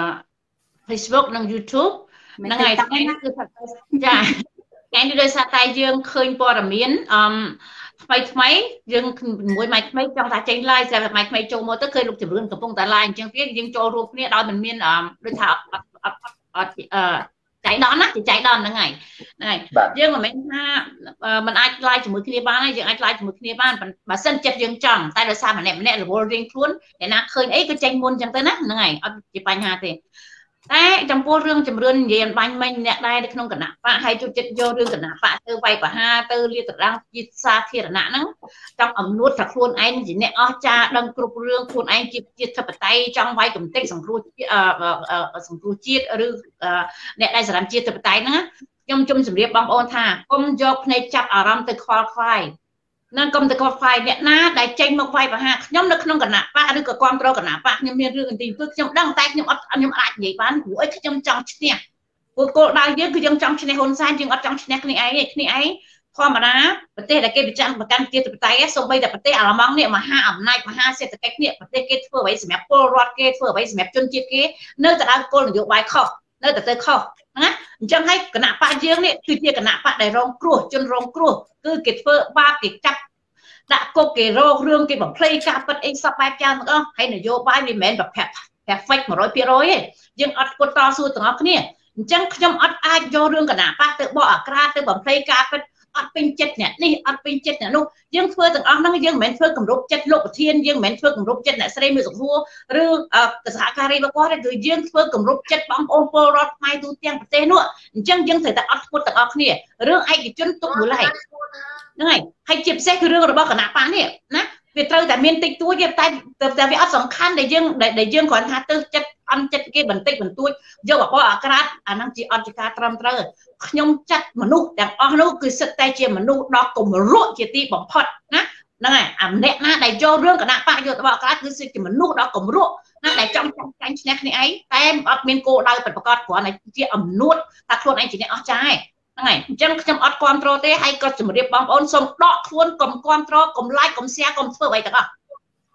Facebook និង YouTube ហ្នឹងហើយថ្ងៃនេះគឺចាថ្ងៃនេះដោយសារតែយើងឃើញព័ត៌មានអឺថ្មីថ្មីយើងជាមួយម៉ៃក្មេកចង់ថាចេញ live តែម៉ៃក្មេកចូលមកទៅឃើញលោកជំរឿនកំពុងតែ live អញ្ចឹងទៀតយើងចូលរួមគ្នាដោយមិនមានដូចថាអត់អត់អត់អឺចៃដន្យណាចៃដន្យហ្នឹងហើយហ្នឹងហើយយើងមិនមែនថាมันអាច live ជាមួយគ្នាបានទេយើងអាច live ជាមួយគ្នាបានបើសិនចិត្តយើងចង់តែដោយសារម្នាក់ម្នាក់រវល់រៀងខ្លួនអ្នកណាឃើញអីក៏ចេញមុនអញ្ចឹងទៅណាហ្នឹងហើយអត់ជាបញ្ហាទេតែចំពោះរឿងជំរឿននិយាយអំបញ្ញមិញអ្នកដែរនៅក្នុងគណៈបកហើយជួយចិត្តយករឿងគណៈបកទៅវាយប្រហារទៅលាតត្រដាងជាសាធារណៈហ្នឹងចង់អំនួតថាខ្លួនឯងជាអ្នកអស្ចារ្យដឹងគ្រប់រឿងខ្លួនឯងជាជាធិបតេយ្យចង់វាយកំទេចសង្គ្រោះសង្គ្រោះជាតិឬអ្នកដែលសារំជាធិបតេយ្យហ្នឹងខ្ញុំជុំជម្រាបបងប្អូនថាគុំយកភ្នែកចាប់អារម្មណ៍ទៅខ្វល់ខ្វាយនឹងគុំទៅខ្វល់ខ្វាយអ្នកណាដែលចេញមកវាយប្រហារខ្ញុំនៅក្នុងគណៈបកឬក៏គ្រប់គ្រងគណៈបកខ្ញុំមានរឿងទីពីរខ្ញុំដឹងតែខ្ញុំអត់ខ្ញុំអាចនិយាយបានព្រោះអីខ្ញុំចង់ឈ្នះព្រោះគោលដៅយើងគឺយើងចង់ឈ្នះហ៊ុនសែនយើងអត់ចង់ឈ្នះគ្នាឯងទេគ្នាឯងធម្មតាប្រទេសដែលគេប្រចាំប្រកាន់ជាធិបតេយ្យសូម្បីតែប្រទេសអាល្លឺម៉ង់នេះមហាអំណាចមហាសេដ្ឋកិច្ចនេះប្រទេសគេធ្វើអ្វីសម្រាប់ពលរដ្ឋគេធ្វើអ្វីសម្រាប់ជនជាតិគេនៅតែដល់គោលនយោបាយខុសនៅតែទៅខុសណាអញ្ចឹងហើយគណៈបកយើងនេះគឺជាគណៈបកដែលរងគ្រោះជនរងគ្រោះគឺគេធ្វើបាបគេចាប់ដាក់គុកគេរករឿងគេបំភ្លៃការពិតអីសពបែបយ៉ាងទាំងអស់ហើយនយោបាយមិនមែនប្រភេទ perfect 100% ទេយើងអត់គួរតស៊ូទាំងអស់គ្នាអញ្ចឹងខ្ញុំអត់អាចយករឿងគណៈបកទៅបកអាក្រាតទៅបំភ្លៃការពិតអត់ពេញចិត្តអ្នកនេះអត់ពេញចិត្តអ្នកនោះយើងធ្វើទាំងអស់ហ្នឹងយើងមិនមែនធ្វើគម្រប់ចិត្តលោកប្រធានយើងមិនមែនធ្វើគម្រប់ចិត្តអ្នកស្រីមួយសុខួរឬសហការីរបស់គាត់ទេគឺយើងធ្វើគម្រប់ចិត្តបងប្អូនពលរដ្ឋខ្មែរទូទាំងប្រទេសនោះអញ្ចឹងយើងត្រូវតែអត់ធ្មត់ទាំងអស់គ្នារឿងឯកជនទុកមួយឡែកហ្នឹងហើយហើយជាពិសេសគឺរឿងរបស់គណៈបកនេះណាវាត្រូវតែមានតិចតួចតែតែវាអត់សំខាន់ដែលយើងដែលយើងគ្រាន់ថាទៅចិត្តអន់ចិត្តគេបន្តិចបន្តួចយកបបអាក្រាតអាហ្នឹងជាអត់ជាការត្រឹមត្រូវខ្ញុំចាត់មនុស្សទាំងអស់នោះគឺសិតតែជាមនុស្សដ៏គំរក់ជាទីបំផុតណាហ្នឹងហើយអាម្នាក់ណាដែលយករឿងគណៈបកយកបបអាក្រាតគឺជាមនុស្សដ៏គំរក់ណាដែលចង់ចាញ់ឈ្នះគ្នាឯងតែអត់មានគោលដៅពិតប្រាកដគ្រាន់តែជាអំនួតថាខ្លួនឯងជាអ្នកអស្ចារ្យហ្នឹងហើយអញ្ចឹងខ្ញុំអត់គ្រប់គ្រងទេហើយក៏ជម្រាបបងប្អូនសូមដកខ្លួនកុំគ្រប់គ្រងកុំ like កុំ share កុំធ្វើអ្វីទាំងអស់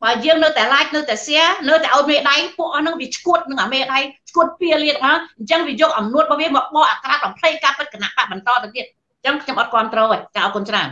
បើយើងនៅតែ like នៅតែ share នៅតែឲ្យមេដៃពួកអស់ហ្នឹងវាឈួតនឹងអាមេដៃឈួតពៀលៀតហ្នឹងអញ្ចឹងវាយកអំនួតរបស់វាមកបកអាក្រាតបំភ្លៃការពិតគណៈបកបន្តទៅទៀតអញ្ចឹងខ្ញុំអត់គ្រប់ត្រូលទេចាអរគុណច្រើន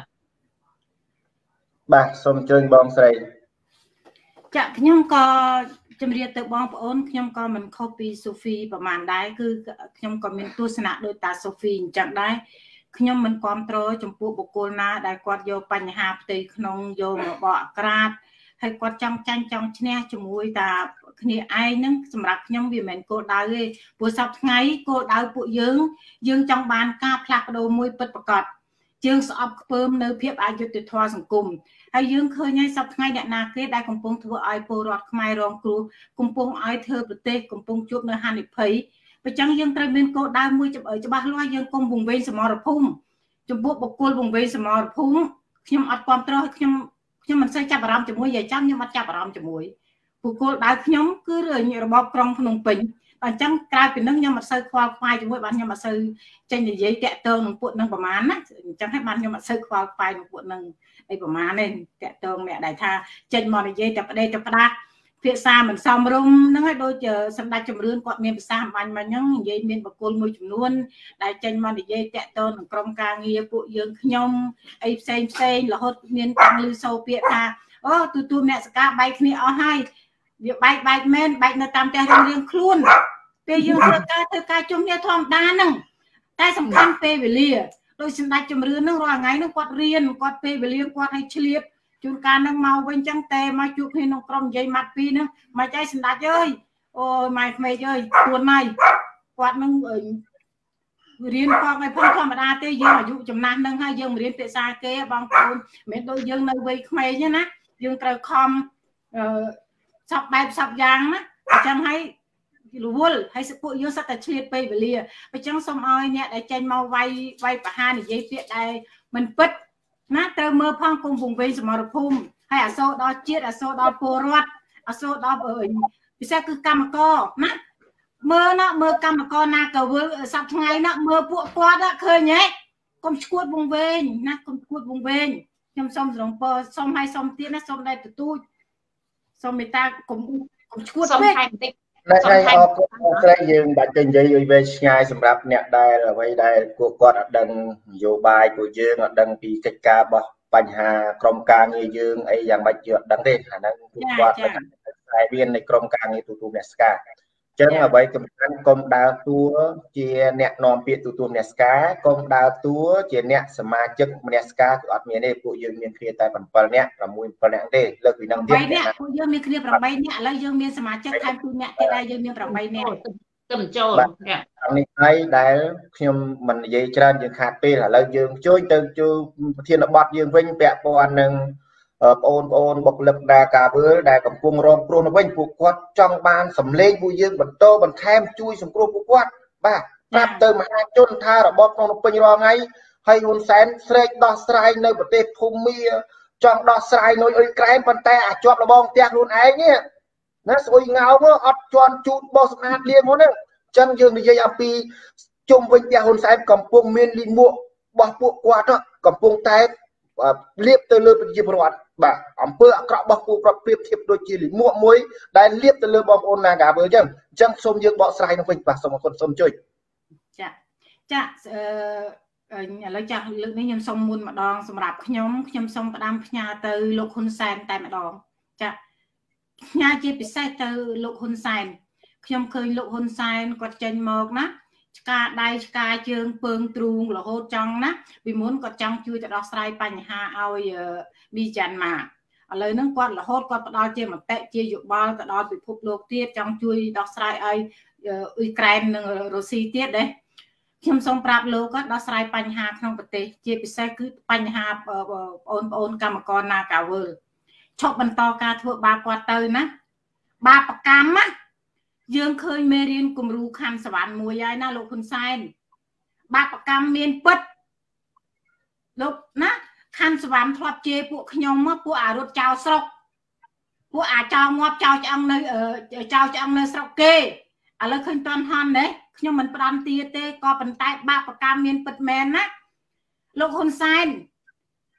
បាទសូមអញ្ជើញបងស្រីចាខ្ញុំក៏ជំរាបទៅបងប្អូនខ្ញុំក៏មិនខុសពីសូហ្វីប្រហែលដែរគឺខ្ញុំក៏មានទស្សនៈដោយតាសូហ្វីអញ្ចឹងដែរខ្ញុំមិនគ្រប់គ្រងចំពោះបុគ្គលណាដែលគាត់យកបញ្ហាផ្ទៃក្នុងយកមកបកអាក្រាតហើយគាត់ចង់ចាញ់ចង់ឈ្នះជាមួយតាគ្នាឯងហ្នឹងសម្រាប់ខ្ញុំវាមិនមែនគោលដៅទេព្រោះសប្តាហ៍ថ្ងៃគោលដៅពួកយើងយើងចង់បានការផ្លាស់ប្ដូរមួយពិតប្រាកដយើងស្អប់ខ្ពើមនៅភាពអយុត្តិធម៌សង្គមហើយយើងឃើញហើយសប្តាហ៍ថ្ងៃអ្នកណាគេដែលកំពុងធ្វើឲ្យពលរដ្ឋខ្មែររងគ្រោះកំពុងឲ្យធ្វើប្រទេសកំពុងជួបនៅហានិភ័យបើចឹងយើងត្រូវមានគោលដៅមួយច្បាស់លាស់យើងកុំវង្វេងសមរភូមិចំពោះបុគ្គលវង្វេងសមរភូមិខ្ញុំអត់គ្រប់គ្រងឲ្យខ្ញុំខ្ញុំមិនសូវចាប់អារម្មណ៍ជាមួយយាយចាំខ្ញុំអត់ចាប់អារម្មណ៍ជាមួយបុគ្គលដៅខ្ញុំគឺរបបក្រុងភ្នំពេញអញ្ចឹងក្រៅពីនឹងខ្ញុំអត់សូវខ្វល់ខ្វាយជាមួយបានខ្ញុំអត់សូវចេញនិយាយតាក់ទងនឹងពួកនឹងប្រហែលណាអញ្ចឹងហើយបានខ្ញុំអត់សូវខ្វល់ខ្វាយនឹងពួកនឹងអីប្រហែលទេតាក់ទងអ្នកដែលថាចេញមកនិយាយតែប្តេជ្ញាផ្ដាស់ភាសាមិនសមរម្យហ្នឹងហើយដូចសម្ដេចជំរឿនគាត់មានភាសាបាញ់មកហ្នឹងនិយាយមានបុគ្គលមួយចំនួនដែលចេញមកនិយាយតាក់ទងនឹងក្រុមការងារពួកយើងខ្ញុំអីផ្សេងផ្សេងរហូតមានតាំងឮសូរពាក្យថាអូទូទួលអ្នកសកាបែកគ្នាអស់ហើយវាបែកបែកមែនបែកនៅតាមផ្ទះរៀងៗខ្លួនពេលយើងធ្វើការធ្វើការជុំគ្នាធម្មតាហ្នឹងតែសំខាន់ពេលវេលាដោយសម្ដេចជំរឿនហ្នឹងរាល់ថ្ងៃហ្នឹងគាត់រៀនគាត់ពេលវេលាគាត់ឲ្យឆ្លៀតជួនកាលហ្នឹងមកវិញចឹងតែមកជួបគ្នាក្នុងក្រុមនិយាយម៉ាត់ពីរហ្នឹងមកចៃសម្ដេចអើយអូយម៉ែក្មេកអើយខ្លួនម៉ៃគាត់នឹងរៀនផងឲ្យផងធម្មតាទេយើងអាយុចំណាស់ហ្នឹងហើយយើងមិនរៀនភាសាគេបងប្អូនមិនដូចយើងនៅវ័យក្មេងទេណាយើងត្រូវខំអឺសពបែបសពយ៉ាងណាអញ្ចឹងហើយរវល់ហើយសពួកយើងសិតតែឆ្លៀតពេលវេលាអញ្ចឹងសូមឲ្យអ្នកដែលចេញមកវាយវាយប្រហារនិយាយពាក្យដែលមិនពិតណាត្រូវមើលផងគុំវង្វេងសមរភូមិហើយអាសូរដល់ជាតិអាសូរដល់ពលរដ្ឋអាសូរដល់ពិសេសគឺកម្មករណាមើលណាមើលកម្មករណាក៏វិលសប្តាហ៍ថ្ងៃណាមើលពួកគាត់ឃើញហ៎កុំឈួតវង្វេងណាកុំឈួតវង្វេងខ្ញុំសូមស្រងពរសូមឲ្យសូមទៀតណាសូមដែរទទូចសូមមេត្តាកុំកុំឈួតពេកអ្នកឯងអរគុណស្រីយើងបាច់ទៅនិយាយឲ្យវែងឆ្ងាយសម្រាប់អ្នកដែលអ្វីដែលពួកគាត់អត់ដឹងនយោបាយពួកយើងអត់ដឹងពីកិច្ចការរបស់បញ្ហាក្រុមការងារយើងអីយ៉ាងម៉េចយើងអត់ដឹងទេអាហ្នឹងពួកគាត់តែមានในក្រុមការងារទូទួលអ្នកស្ការអញ្ចឹងអ្វីសំខាន់កុំដើរតួជាអ្នកនាំពាក្យទូទួលអ្នកស្ការកុំដើរតួជាអ្នកសមាជិកម្នាក់ស្ការគឺអត់មានទេពួកយើងមានគ្នាតែbảyនាក់6 7នាក់ទេលើកពីនឹងទៀត 8នាក់ពួកយើងមានគ្នា8នាក់ឥឡូវយើងមានសមាជិកថែមtwoនាក់ទៀតដែរយើងមាន8នាក់ទៅបញ្ចូលនេះហើយដែលខ្ញុំមិននិយាយច្រើនយើងខាតពេលឥឡូវយើងជួយទៅជួយប្រធានបទយើងវិញពាក់ព័ន្ធនឹងបងប្អូនបុគ្គលិកដែលការវើលដែលកំពុងរងគ្រោះនៅវិញពួកគាត់ចង់បានសម្លេងពួកយើងបន្តបន្ថែមជួយសង្គ្រោះពួកគាត់បាទប្រាប់ទៅមហាជនថារបបក្នុងពេញរាល់ថ្ងៃហើយហ៊ុនសែនស្រែកដោះស្រាយនៅប្រទេសភូមាចង់ដោះស្រាយនៅអ៊ុយក្រែនប៉ុន្តែអាចជាប់លបងផ្ទះខ្លួនឯងនេះណាស្អុយងើមកអត់ជន់ជូតបោះសម្អាតលៀងហ្នឹងអញ្ចឹងយើងនិយាយអំពីជុំវិញផ្ទះហ៊ុនសែនកំពុងមានលីមួករបស់ពួកគាត់កំពុងតែលៀបទៅលើប្រជាពលរដ្ឋបាទអំពើអាក្រក់របស់ពួកគាត់ប្រៀបធៀបដូចជាលីមួកមួយដែលលៀបទៅលើបងប្អូន Nagavel អញ្ចឹងអញ្ចឹងសូមយើងបកស្រាយនឹងវិញបាទសូមអរគុណសូមជួយចាចាអឺឥឡូវចាស់លើកនេះខ្ញុំសូមមុនម្ដងសម្រាប់ខ្ញុំខ្ញុំសូមផ្ដាំផ្ញើទៅលោកហ៊ុនសែនតែម្ដងចាផ្ញើជាពិសេសទៅលោកហ៊ុនសែនខ្ញុំឃើញលោកហ៊ុនសែនគាត់ចេញមកណាឆ្កាដៃឆ្កាជើងពើងទ្រូងរហូតចង់ណាពីមុនគាត់ចង់ជួយទៅដោះស្រាយបញ្ហាឲ្យមីចាន់ម៉ាឥឡូវហ្នឹងគាត់រហូតគាត់ផ្ដល់ជាមតិជាយោបល់ទៅដល់ពិភពលោកទៀតចង់ជួយដោះស្រាយឲ្យអ៊ុយក្រែននិងរុស្ស៊ីទៀតដែរខ្ញុំសូមប្រាប់លោកគាត់ដោះស្រាយបញ្ហាក្នុងប្រទេសជាពិសេសគឺបញ្ហាបងប្អូនកម្មករ Nagavel ឈប់បន្តការធ្វើបាបគាត់ទៅណាបាបកម្មណាយើងឃើញមេរៀនគំរូខណ្ឌសវណ្ណមួយហើយណាលោកហ៊ុនសែនបាបកម្មមានពិតលោកណាខណ្ឌសវណ្ណធ្លាប់ជេរពួកខ្ញុំមកពួកអារត់ចោលស្រុកពួកអាចោលងាប់ចោលឆ្អឹងនៅចោលឆ្អឹងនៅស្រុកគេឥឡូវឃើញតន់ហន់ទេខ្ញុំមិនផ្ដំទាទេក៏ប៉ុន្តែបាបកម្មមានពិតមែនណាលោកហ៊ុនសែន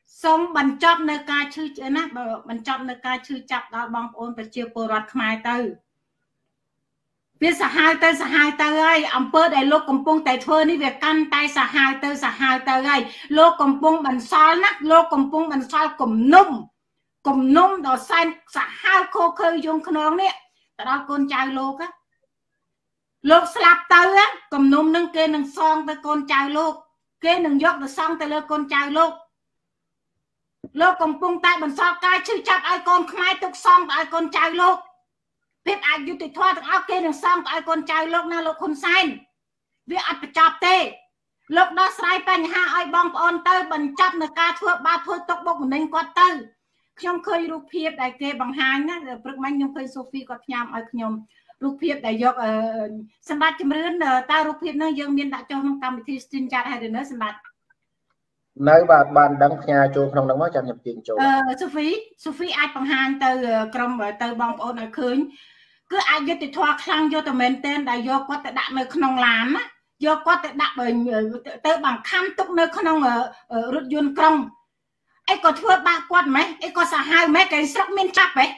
សូមបញ្ចប់នៅការឈឺណាបញ្ចប់នៅការឈឺចាប់ដល់បងប្អូនប្រជាពលរដ្ឋខ្មែរទៅវាសាហាវទៅសាហាវទៅហើយអំពើដែលលោកកំពុងតែធ្វើនេះវាកាន់តែសាហាវទៅសាហាវទៅហើយលោកកំពុងបន្សល់ណាលោកកំពុងបន្សល់គំនុំគំនុំដល់សែនសាហាវខូខើយងខ្នងនេះទៅដល់កូនចៅលោកលោកស្លាប់ទៅគំនុំនឹងគេនឹងសងទៅកូនចៅលោកគេនឹងយកទៅសងទៅលើកូនចៅលោកលោកកំពុងតែបន្សល់ការឈឺចាប់ឲ្យកូនខ្មែរទុកសងទៅឲ្យកូនចៅលោកភាពអយុត្តិធម៌ទាំងអស់គេនឹងសងទៅឲ្យកូនចៅលោកណាលោកហ៊ុនសែនវាអត់បញ្ចប់ទេលោកដោះស្រាយបញ្ហាឲ្យបងប្អូនទៅបញ្ចប់នៅការធ្វើបាបធ្វើទុកបុកម្នេញគាត់ទៅខ្ញុំឃើញរូបភាពដែលគេបង្ហាញណាព្រឹកមិញខ្ញុំឃើញសូហ្វីគាត់ផ្ញើឲ្យខ្ញុំរូបភាពដែលយកសម្បត្តិជំរឿនតើរូបភាពនោះយើងមានដាក់ចុះក្នុងកម្មវិធី stream chat ហើយឬនៅសម្បត្តិនៅបាទបានដឹងផ្ញើចូលក្នុងនោះមកចាំខ្ញុំទាញចូលអឺសូហ្វីសូហ្វីអាចបង្ហាញទៅក្រុមទៅបងប្អូនឲ្យឃើញគឺអយុត្តិធម៌ខ្លាំងយកតែមែនទែនដែលយកគាត់ទៅដាក់នៅក្នុងឡានណាយកគាត់ទៅដាក់ទៅបង្ខំទុកនៅក្នុងរថយន្តក្រុងអីក៏ធ្វើបាបគាត់ម៉េចអីក៏សាហាវម៉េចគេស្រុកមានច្បាប់ហ៎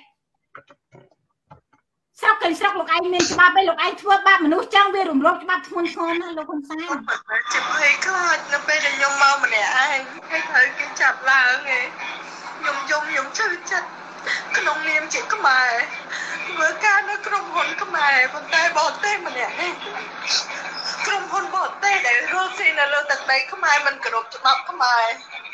ស្រុកគេស្រុកលោកឯងមានច្បាប់ឯងលោកឯងធ្វើបាបមនុស្សចឹងវារំលោភច្បាប់ធ្ងន់ធ្ងរណាស់លោកហ៊ុនសែនចាំឲ្យខ្លាចនៅពេលដែលខ្ញុំមកម្នាក់ឯងហើយត្រូវគេចាប់ឡើងឯងខ្ញុំយំខ្ញុំឈឺចិត្តក្នុងនាមជាខ្មែរធ្វើការនៅក្រុមហ៊ុនខ្មែរប៉ុន្តែបរទេសម្នាក់នេះក្រុមហ៊ុនបរទេសដែលរស់ស៊ីនៅលើទឹកដីខ្មែរមិនគោរពច្បាប់ខ្មែរ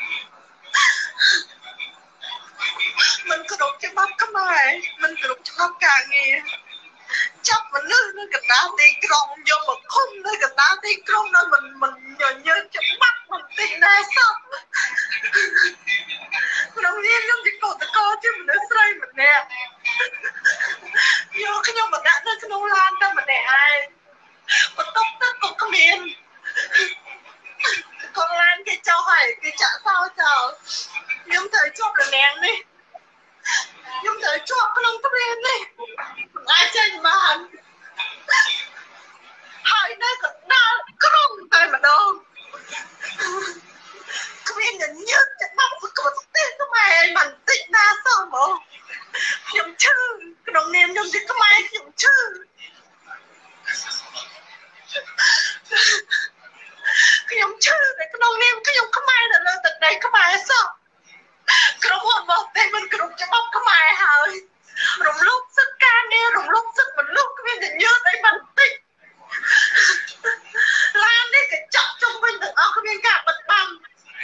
មិនគោរពច្បាប់ខ្មែរមិនគោរពច្បាប់ការងារចាប់មនុស្សនៅកណ្ដាលទីក្រុងយកមកឃុំនៅកណ្ដាលទីក្រុងនៅមិនមិនញញើច្បាប់មិនទីណាសោះក្នុងនាមខ្ញុំជាកូនតកជាមនុស្សស្រីម្នាក់យកខ្ញុំមកដាក់នៅក្នុងឡានតែម្នាក់ឯងបន្ទប់ទឹកក៏គ្មានកងឡានគេចោលហើយគេចាក់សោចោលខ្ញុំត្រូវជាប់រនាំងនេះខ្ញុំត្រូវជាប់ក្នុងទ្វារនេះមិនអាចចេញបានហើយនៅកណ្ដាលក្រុងតែម្ដងគ្មានញញើច្បាប់ក៏ប្រទេសខ្មែរមិនតិចណាសោះហ្មងខ្ញុំឈឺក្នុងនាមខ្ញុំជាខ្មែរខ្ញុំឈឺខ្ញុំឈឺតែក្នុងនាមខ្ញុំខ្មែរនៅលើទឹកដីខ្មែរសោះក្រុមហ៊ុនមកតែមិនគ្រប់ច្បាប់ខ្មែរហើយរំលោភសិទ្ធិការងាររំលោភសិទ្ធិមនុស្សគ្មានតែញើសអីមិនតិចឡាននេះគេចាប់ជុំវិញទាំងអស់គ្មានការបិទបាំង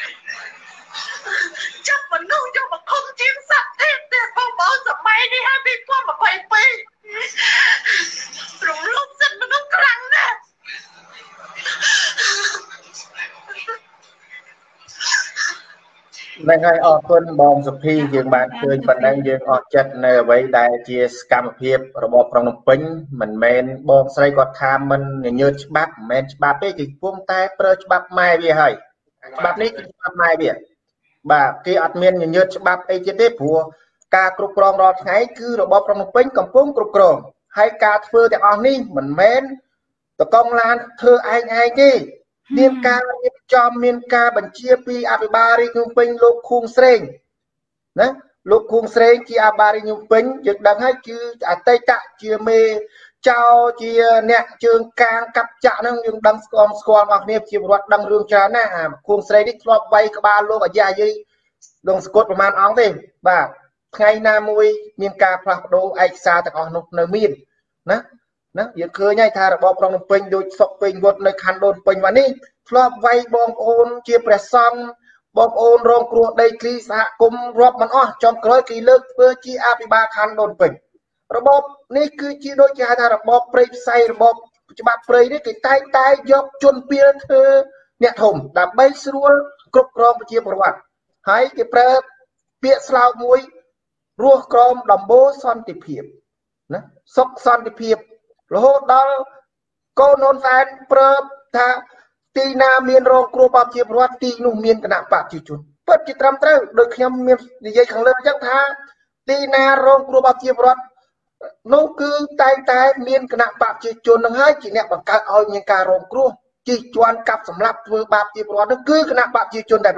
ចាប់មនុស្សយកមកឃុំជាងសត្វទៀតទេបងប្អូនសម័យនេះហើយពីរពាន់ម្ភៃពីររំលោភសិទ្ធិមនុស្សខ្លាំងណាស់នឹងហើយអរគុណបងសុភីយើងបានឃើញប៉ុណ្ណឹងយើងអរចិត្តនៅអ្វីដែលជាសកម្មភាពរបបក្រុងភ្នំពេញមិនមែនបងស្រីគាត់ថាមិនញញើតច្បាប់មិនមែនច្បាប់ទេគេកំពុងតែប្រើច្បាប់ម៉ែវាហើយច្បាប់នេះគឺច្បាប់ម៉ែវាបាទគេអត់មានញញើតច្បាប់អីទៀតទេព្រោះការគ្រប់គ្រងរាល់ថ្ងៃគឺរបបក្រុងភ្នំពេញកំពុងគ្រប់គ្រងហើយការធ្វើទាំងអស់នេះមិនមែនតកងឡានធ្វើឯងឯងទេមានការរៀបចំមានការបញ្ជាពីអភិបាលរាជភ្នំពេញលោកខួងស្រេងណាលោកខួងស្រេងជាអភិបាលរាជភ្នំពេញយើងដឹងហើយគឺអតីតជាមេចៅជាអ្នកជើងកាងកាប់ចាក់ហ្នឹងយើងដឹងស្គាល់ស្គាល់មកគ្នាជាពលរដ្ឋដឹងរឿងច្រើនណាស់អាខួងស្រេងនេះធ្លាប់វាយក្បាលលោកអាយ៉ាយាយដងស្គត់ប្រមាណអង្គទេបាទថ្ងៃណាមួយមានការផ្លាស់ប្ដូរឯកសារទាំងអស់នោះនៅមានណាណាយើងឃើញហើយថារបបក្រុងភ្នំពេញដូចសុកពេញវត្តនៅខណ្ឌដូនពេញមកនេះធ្លាប់វាយបងប្អូនជាព្រះសង្ឃបងប្អូនរងគ្រោះដីធ្លីសហគមន៍រាប់មិនអស់ចំក្រោយគេលើកធ្វើជាអភិបាលខណ្ឌដូនពេញរបបនេះគឺជាដូចគេហៅថារបបព្រៃផ្សៃរបបច្បាប់ព្រៃនេះគេតែងតែយកជនពីលធ្វើអ្នកធំដើម្បីស្រួលគ្រប់គ្រងប្រជាពលរដ្ឋហើយគេប្រើពាក្យស្លោកមួយរស់ក្រមដំបូលសន្តិភាពណាសុខសន្តិភាពរហូតដល់កូនហ៊ុនសែនប្រើថាទីណាមានរងគ្រោះប្រជាពលរដ្ឋទីនោះមានគណៈបកប្រជាជនពិតជាត្រឹមត្រូវដោយខ្ញុំមាននិយាយខាងលើអញ្ចឹងថាទីណារងគ្រោះប្រជាពលរដ្ឋនោះគឺតែងតែមានគណៈបកប្រជាជននឹងហើយជាអ្នកបង្កើតឲ្យមានការរងគ្រោះជិះជាន់កាប់សម្លាប់ធ្វើបាបប្រជាពលរដ្ឋនោះគឺគណៈបកប្រជាជនតែម្ដង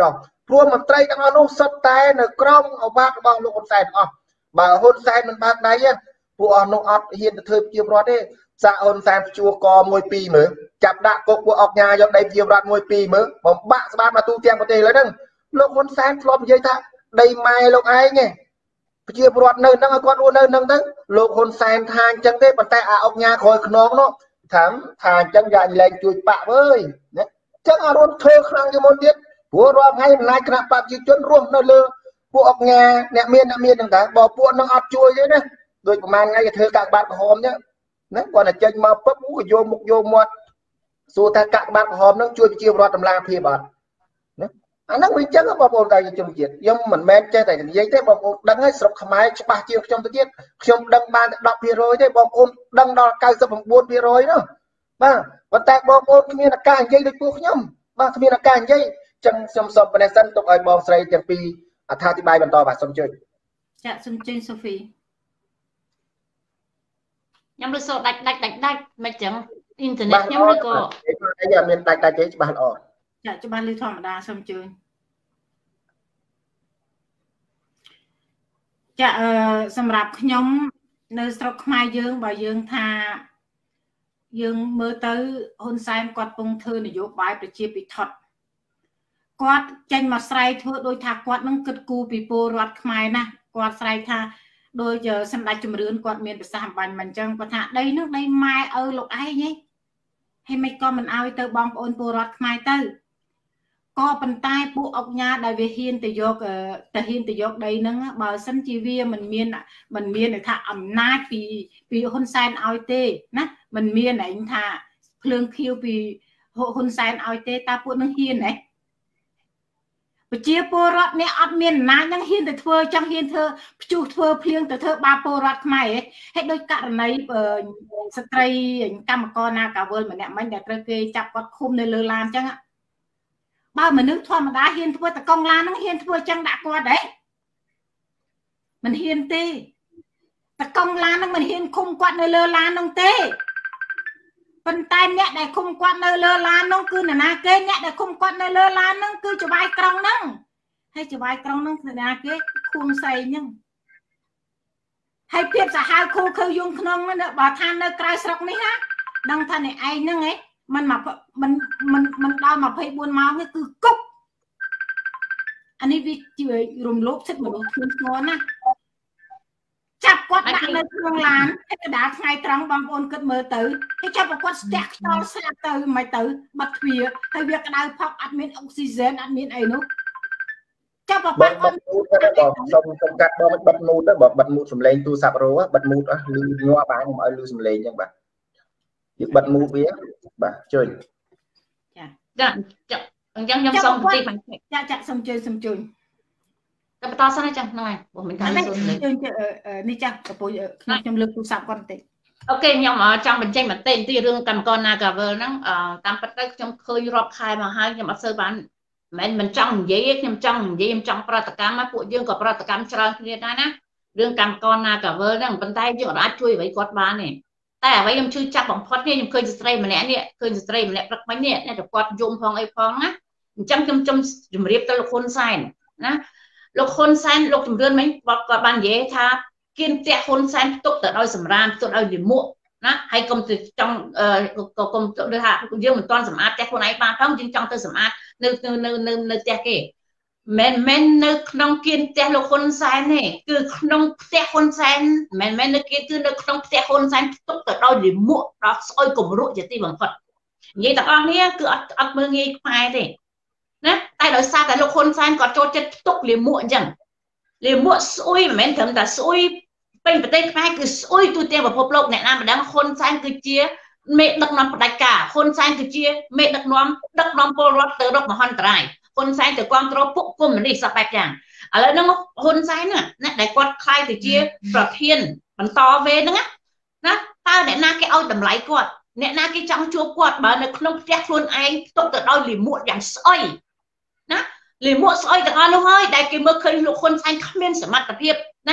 ព្រោះមន្ត្រីទាំងអស់នោះសុទ្ធតែនៅក្រមអវាទរបស់លោកហ៊ុនសែនអស់បើហ៊ុនសែនមិនបើកដៃពួកអស់នោះអត់ហ៊ានទៅធ្វើជារដ្ឋទេសាក់ហ៊ុនសែនជួកមួយពីរមើលចាប់ដាក់គុកពួកអុកញ៉ាយកដីជារដ្ឋមួយពីរមើលបំបាក់ស្បាតមកទូទាំងប្រទេសលើហ្នឹងលោកហ៊ុនសែនធ្លាប់និយាយថាដីម៉ែលោកឯងឯងប្រជាពលរដ្ឋនៅហ្នឹងឲ្យគាត់រស់នៅហ្នឹងទៅលោកហ៊ុនសែនថាអញ្ចឹងទេប៉ុន្តែអាអុកញ៉ាក្រោយខ្នងនោះថាថាអញ្ចឹងយ៉ាលែងជួយបាក់វើយណាអញ្ចឹងអត់រត់ធ្វើខ្លាំងជាងមុនទៀតព្រោះរាល់ថ្ងៃអំណាចគណៈបព្វជិជនរស់នៅលើពួកអុកញ៉ាអ្នកមានអ្នកមានហ្នឹងដែរបើពួកហ្នឹងអត់ជួយទេណាដូចប្រហែលថ្ងៃគេធ្វើកាកបាទក្រហមចឹងណាគាត់តែចេញមកពឹបក៏យកមុខយកមាត់សួរថាកាកបាទក្រហមហ្នឹងជួយប្រជាពលរដ្ឋតម្លាភាពអត់ណាអាហ្នឹងវាអញ្ចឹងបងប្អូនតែជនជាតិខ្ញុំមិនមែនចេះតែនិយាយទេបងប្អូនដឹងហើយស្រុកខ្មែរច្បាស់ជាងខ្ញុំទៅទៀតខ្ញុំដឹងបានតែ ដប់ភាគរយ ទេបងប្អូនដឹងដល់ កៅសិបប្រាំបួនភាគរយ នោះបាទប៉ុន្តែបងប្អូនគ្មានឱកាសនិយាយដូចពួកខ្ញុំបាទគ្មានឱកាសនិយាយចឹងខ្ញុំសូមប៉ុណ្ណេះសិនទុកឲ្យបងស្រីទាំងពីរអត្ថាធិប្បាយបន្តបាទសូមជួយចាសូមជើញសូហ្វីខ្ញុំលើសូដាច់ដាច់ដាច់ដាច់មិនចឹងអ៊ីនធឺណិតខ្ញុំឬក៏អីមានដាច់ដាច់ទេច្បាស់ល្អចាច្បាស់លឺធម្មតាសូមជើញចាអឺសម្រាប់ខ្ញុំនៅស្រុកខ្មែរយើងបើយើងថាយើងមើលទៅហ៊ុនសែនគាត់ពងធ្វើនយោបាយប្រជាពិធដ្ឋគាត់ចេញមកស្រែកធ្វើដោយថាគាត់នឹងគិតគូរពីពលរដ្ឋខ្មែរណាគាត់ស្រែកថាដោយសម្ដេចជំរឿនគាត់មានប្រសាសន៍អំបញ្ញមិនអញ្ចឹងគាត់ថាដីនោះដីម៉ែឪលោកឯងហីហើយមិនក៏មិនឲ្យទៅបងប្អូនពលរដ្ឋខ្មែរទៅក៏ប៉ុន្តែពួកអុកញ៉ាដែលវាហ៊ានទៅយកទៅហ៊ានទៅយកដីហ្នឹងបើសិនជាវាមិនមានមិនមានថាអំណាចពីពីហ៊ុនសែនឲ្យទេណាមិនមានឯងថាភ្លើងខៀវពីហ៊ុនសែនឲ្យទេតើពួកនឹងហ៊ានហ៎ប្រជាពលរដ្ឋនេះអត់មានអំណាចហ្នឹងហ៊ានទៅធ្វើចឹងហ៊ានធ្វើព្យុះធ្វើភ្លៀងទៅធ្វើបាបពលរដ្ឋខ្មែរហ៎ហើយដោយករណីស្ត្រីកម្មករណាកាវលម្នាក់មិញដែលត្រូវគេចាប់គាត់ឃុំនៅលើឡានចឹងបើមនុស្សធម្មតាហ៊ានធ្វើតកង់ឡានហ្នឹងហ៊ានធ្វើចឹងដាក់គាត់ហ៎មិនហ៊ានទេតកង់ឡានហ្នឹងមិនហ៊ានឃុំគាត់នៅលើឡានហ្នឹងទេប៉ុន្តែអ្នកដែលឃុំគាត់នៅលើឡានហ្នឹងគឺនរណាគេអ្នកដែលឃុំគាត់នៅលើឡានហ្នឹងគឺចវាយក្រុងហ្នឹងហើយចវាយក្រុងហ្នឹងនរណាគេខួងស្រីហ្នឹងហើយភាពសាហាវខូខើយងក្នុងបើថានៅក្រៅស្រុកនេះណាដឹងថាអ្នកឯងហ្នឹងឯងมันមកมันมันมันដល់ยี่สิบสี่ម៉ោងនេះគឺគុកអានេះវាជារំលោភសិទ្ធិមនុស្សធ្ងន់ធ្ងរណាស់ចាប់គាត់ដាក់នៅក្នុងឡានហើយកដាលថ្ងៃត្រង់បងប្អូនគិតមើលទៅហើយចាប់គាត់ស្ទាក់ខ្យល់ស្រាប់ទៅមិនទៅបិទទ្វារហើយវាក្តៅផឹកអត់មានអុកស៊ីហ្សែនអត់មានអីនោះចាប់បបាក់គាត់បងសុំសុំកាត់បងបិទមូតទៅបើបិទមូតសំឡេងទូរស័ព្ទរោបិទមូតអស់លឺងាប់បានខ្ញុំឲ្យលឺសំឡេងអញ្ចឹងបាទយើងបិទមូតវាបាទជួយចាចាអញ្ចឹងខ្ញុំសុំបន្តិចបន្តិចចាចាសុំជួយសុំជួយតែបន្តសិនចាហ្នឹងហើយព្រោះមិនថាសួរលេងនេះចាប្រពន្ធខ្ញុំខ្ញុំលើកទូរស័ព្ទគាត់បន្តិចអូខេខ្ញុំចង់បញ្ចេញបន្តិចទីរឿងកម្មករ Nagavel ហ្នឹងតាមពិតទៅខ្ញុំឃើញរាប់ខែមកហើយខ្ញុំអត់សូវបានមិនមិនចង់និយាយខ្ញុំចង់និយាយខ្ញុំចង់ប្រតិកម្មមកពួកយើងក៏ប្រតិកម្មច្រើនគ្នាដែរណារឿងកម្មករ Nagavel ហ្នឹងប៉ុន្តែយើងអាចជួយអ្វីគាត់បានទេតែអ្វីខ្ញុំជួយចាប់បំផុតនេះខ្ញុំឃើញស្ត្រីម្នាក់នេះឃើញស្ត្រីម្នាក់ព្រឹកមិញនេះអ្នកទៅគាត់យំផងអីផងណាអញ្ចឹងខ្ញុំជំជម្រាបទៅលោកហ៊ុនសែនណាលោកហ៊ុនសែនលោកជំរឿនមិញគាត់បាននិយាយថាគៀនផ្ទះហ៊ុនសែនផ្ទុកទៅដោយសម្រាមផ្ទុកដោយលាមកណាហើយកុំទៅចង់ក៏កុំទៅថាយើងមិនទាន់សម្អាតផ្ទះខ្លួនឯងបានផងយើងចង់ទៅសម្អាតនៅនៅនៅនៅផ្ទះគេមិនមែននៅក្នុងគៀនផ្ទះលោកហ៊ុនសែនទេគឺក្នុងផ្ទះហ៊ុនសែនមិនមែននៅគៀនគឺនៅក្នុងផ្ទះហ៊ុនសែនផ្ទុកទៅដោយលាមកដល់ស្អុយគំរក់ជាទីបំផុតនិយាយទាំងអស់នេះគឺអត់អត់មើលងាយខ្មែរទេណាតែដោយសារតែលោកហ៊ុនសែនគាត់ចូលចិត្តផ្ទុកលាមកអញ្ចឹងលាមកស្អុយមិនមែនត្រឹមតែស្អុយពេញប្រទេសខ្មែរគឺស្អុយទូទាំងពិភពលោកអ្នកណាម្ដងហ៊ុនសែនគឺជាមេដឹកនាំផ្ដាច់ការហ៊ុនសែនគឺជាមេដឹកនាំដឹកនាំពលរដ្ឋទៅរកមហន្តរាយហ៊ុនសែនទៅគ្រប់គ្រងពួកកុម្មុយនីសសពបែបយ៉ាងឥឡូវហ្នឹងហ៊ុនសែនណាដែលគាត់ខ្លាយទៅជាប្រធានបន្តវេនហ្នឹងណាតើអ្នកណាគេឲ្យតម្លៃគាត់អ្នកណាគេចង់ជួបគាត់បើនៅក្នុងផ្ទះខ្លួនឯងផ្ទុកទៅដោយលាមកយ៉ាងស្អុយណាលាមកស្អុយទាំងអស់នោះហើយដែលគេមើលឃើញលោកហ៊ុនសែនគ្មានសមត្ថភាពណា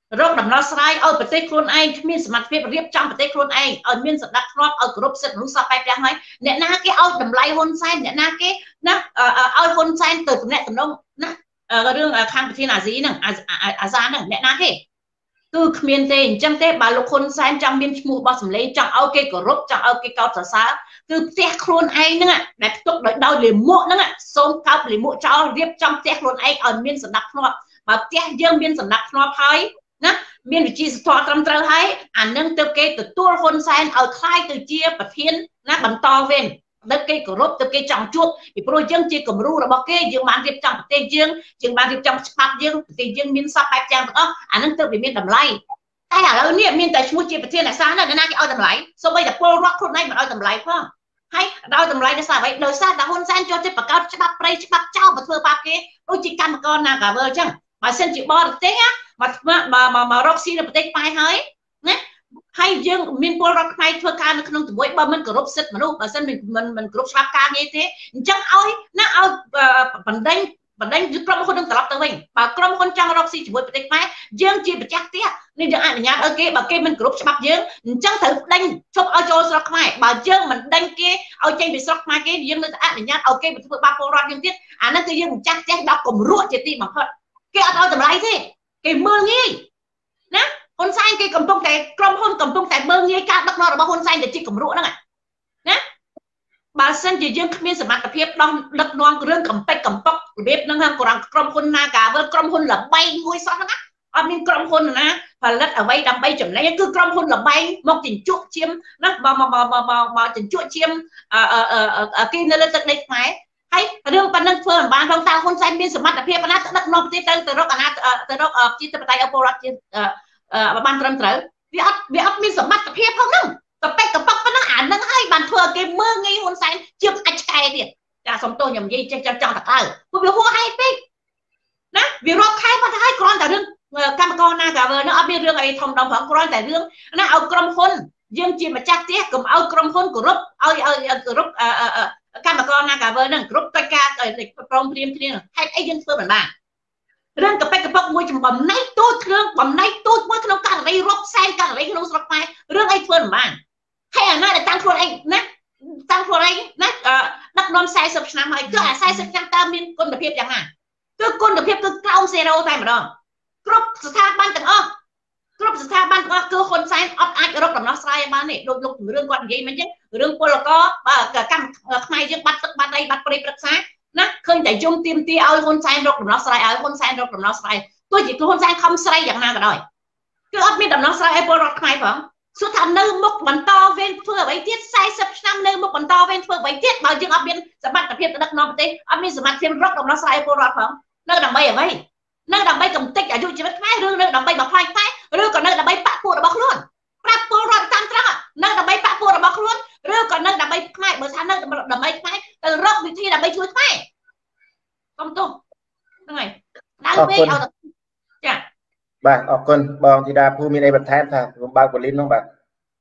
រកដំណោះស្រាយឲ្យប្រទេសខ្លួនឯងគ្មានសមត្ថភាពរៀបចំប្រទេសខ្លួនឯងឲ្យមានសណ្ដាប់ធ្នាប់ឲ្យគ្រប់សិទ្ធិមនុស្សសពបែបយ៉ាងហើយអ្នកណាគេឲ្យតម្លៃហ៊ុនសែនអ្នកណាគេណាឲ្យហ៊ុនសែនទៅតំណែងតំណងណារឿងខាងប្រធានអាស៊ីហ្នឹងអាស៊ានហ្នឹងអ្នកណាគេគឺគ្មានទេអញ្ចឹងទេបើលោកហ៊ុនសែនចង់មានឈ្មោះរបស់សម្លេងចង់ឲ្យគេគោរពចង់ឲ្យគេកោតសរសើរគឺផ្ទះខ្លួនឯងហ្នឹងដែលផ្ទុកដោយដោយលាមកហ្នឹងសូមកោតលាមកចោលរៀបចំផ្ទះខ្លួនឯងឲ្យមានសណ្ដាប់ធ្នាប់បើផ្ទះយើងមានសណ្ដាប់ធ្នាប់ហើយណាមានវិជាសធម៌ត្រឹមត្រូវហើយអានឹងទៅគេទទួលហ៊ុនសែនឲ្យខ្លាយទៅជាប្រធានណាបន្តវេនដល់គេគោរពទៅគេចង់ជួបពីព្រោះយើងជាគំរូរបស់គេយើងបានរៀបចំប្រទេសយើងយើងបានរៀបចំច្បាប់យើងប្រទេសយើងមានសពបែបយ៉ាងទាំងអស់អានឹងទៅវាមានតម្លៃតែឥឡូវនេះមានតែឈ្មោះជាប្រធានអាសាណាណាគេឲ្យតម្លៃសូម្បីតែពលរដ្ឋខ្លួនឯងមិនឲ្យតម្លៃផងហើយដោយតម្លៃដោយសារអ្វីដោយសារតែហ៊ុនសែនចូលទៅបង្កើតច្បាប់ប្រៃច្បាប់ចោលមកធ្វើបាបគេដូចជាកម្មករ Nagavel អញ្ចឹងបើសិនជាបរទេសមកមកម្ករកស៊ីនៅប្រទេសខ្មែរហើយណាហើយយើងមានពលរដ្ឋខ្មែរធ្វើការនៅក្នុងជាមួយបើមិនគោរពសិទ្ធិមនុស្សបើសិនមិនមិនគោរពច្បាប់ការងារទេអញ្ចឹងឲ្យណាឲ្យបណ្ដេញបណ្ដេញក្រុមហ៊ុននឹងត្រឡប់ទៅវិញបើក្រុមហ៊ុនចង់រកស៊ីជាមួយប្រទេសខ្មែរយើងជាម្ចាស់ផ្ទះនេះយើងអនុញ្ញាតឲ្យគេបើគេមិនគោរពច្បាប់យើងអញ្ចឹងត្រូវដេញជប់ឲ្យចូលស្រុកខ្មែរបើយើងមិនដេញគេឲ្យចេញពីស្រុកខ្មែរគេយើងនៅតែអនុញ្ញាតឲ្យគេទៅធ្វើបាបពលរដ្ឋយើងទៀតអាហ្នឹងគឺយើងម្ចាស់ផ្ទះដល់គំរក់ជាទីបំផុតគេអត់ឲ្យតម្លៃទេគេមើលងាយណាហ៊ុនសែនគេកំពុងតែក្រុមហ៊ុនកំពុងតែមើលងាយការដឹកនាំរបស់ហ៊ុនសែនទៅជាគំរក់ហ្នឹងណាបើសិនជាយើងគ្មានសមត្ថភាពដោះដឹកនាំរឿងកំពេចកំប៉ុករបៀបហ្នឹងហ្នឹងក្រុមហ៊ុន Nagavel ក្រុមហ៊ុនលបែងមួយសោះហ្នឹងអត់មានក្រុមហ៊ុនណាផលិតអ្វីដើម្បីចំណេញគឺក្រុមហ៊ុនលបែងមកជញ្ជក់ឈាមណាមកមកមកមកជញ្ជក់ឈាមគេនៅលើទឹកដីខ្មែរហើយរឿងប៉ុណ្ណឹងធ្វើមិនបានផងតើហ៊ុនសែនមានសមត្ថភាពណាដឹកនាំប្រទេសទៅទៅរកអាណាទៅរកប្រជាធិបតេយ្យឲ្យពលរដ្ឋជាបានត្រឹមត្រូវវាអត់វាអត់មានសមត្ថភាពផងហ្នឹងកប៉ិកកប៉ុកប៉ុណ្ណឹងអាហ្នឹងហើយបានធ្វើឲ្យគេមើលងាយហ៊ុនសែនជាអាចឆ្កែទៀតចាសុំទោសខ្ញុំនិយាយចេះចង់ចង់តកើពួកវាហួសហេតុពេកណាវារាប់ខែមកទៅហើយគ្រាន់តែរឿងកម្មករ Nagavel ហ្នឹងអត់មានរឿងអីធំដុំផងគ្រាន់តែរឿងណាឲ្យក្រុមហ៊ុនយើងជាម្ចាស់ផ្ទះកុំឲ្យក្រុមហ៊ុនគោរពឲ្យឲ្យគោរពកម្មករ Nagavel ហ្នឹងគ្រប់កិច្ចការព្រមព្រៀងគ្នាហេតុអីយើងធ្វើមិនបានរឿងកប៉ិកកប៉ុកមួយចំបំណៃទូចគ្រឿងបំណៃទូចមួយក្នុងករណីរាប់សែនករណីក្នុងស្រុកខ្មែររឿងអីធ្វើមិនបានហើយអាណាដែលតាំងខ្លួនឯងណាតាំងខ្លួនឯងណាដឹកនាំสี่สิบឆ្នាំហើយគឺអាสี่สิบឆ្នាំតើមានគុណភាពយ៉ាងណាគឺគុណភាពគឺក្រោមសេរ៉ូតែម្ដងគ្រប់ស្ថាប័នទាំងអស់គ្រប់ស្ថាប័នទាំងអស់គឺហ៊ុនសែនអត់អាចរកដំណោះស្រាយបានទេដូចលោករឿងគាត់និយាយមិនអញ្ចឹងរឿងពលករបើកម្មខ្មែរយើងបាត់ទឹកបាត់អីបាត់ព្រៃព្រឹក្សាណាឃើញតែយំទៀមទាឲ្យហ៊ុនសែនរកដំណោះស្រាយឲ្យហ៊ុនសែនរកដំណោះស្រាយទោះជាហ៊ុនសែនខំស្រីយ៉ាងណាក៏ដោយគឺអត់មានដំណោះស្រាយឲ្យពលរដ្ឋខ្មែរផងសួរថានៅមុខបន្តវេនធ្វើអ្វីទៀតสี่สิบឆ្នាំនៅមុខបន្តវេនធ្វើអ្វីទៀតបើយើងអត់មានសមត្ថភាពដឹកនាំប្រទេសអត់មានសមត្ថភាពរកដំណោះស្រាយឲ្យពលរដ្ឋផងនៅដើម្បីអ្វីនៅដើម្បីកំទេចអាយុជីវិតខ្មែរឬនៅដើម្បីបំផ្លាញខ្មែរឬក៏នៅដើម្បីបាក់ពួករបស់ខ្លួនប្រាប់ពលរដ្ឋតាមត្រង់នៅដើម្បីបាក់ពួករបស់ខ្លួនឬក៏នៅដើម្បីខ្មែរបើថានៅដើម្បីខ្មែរទៅរកវិធីដើម្បីជួយខ្មែរកុំទោសហ្នឹងហើយដល់ពេលឲ្យចាបាទអរគុណបងធីតាភូមានអីបន្ថែមថាខ្ញុំបើកបលីននោះបាទ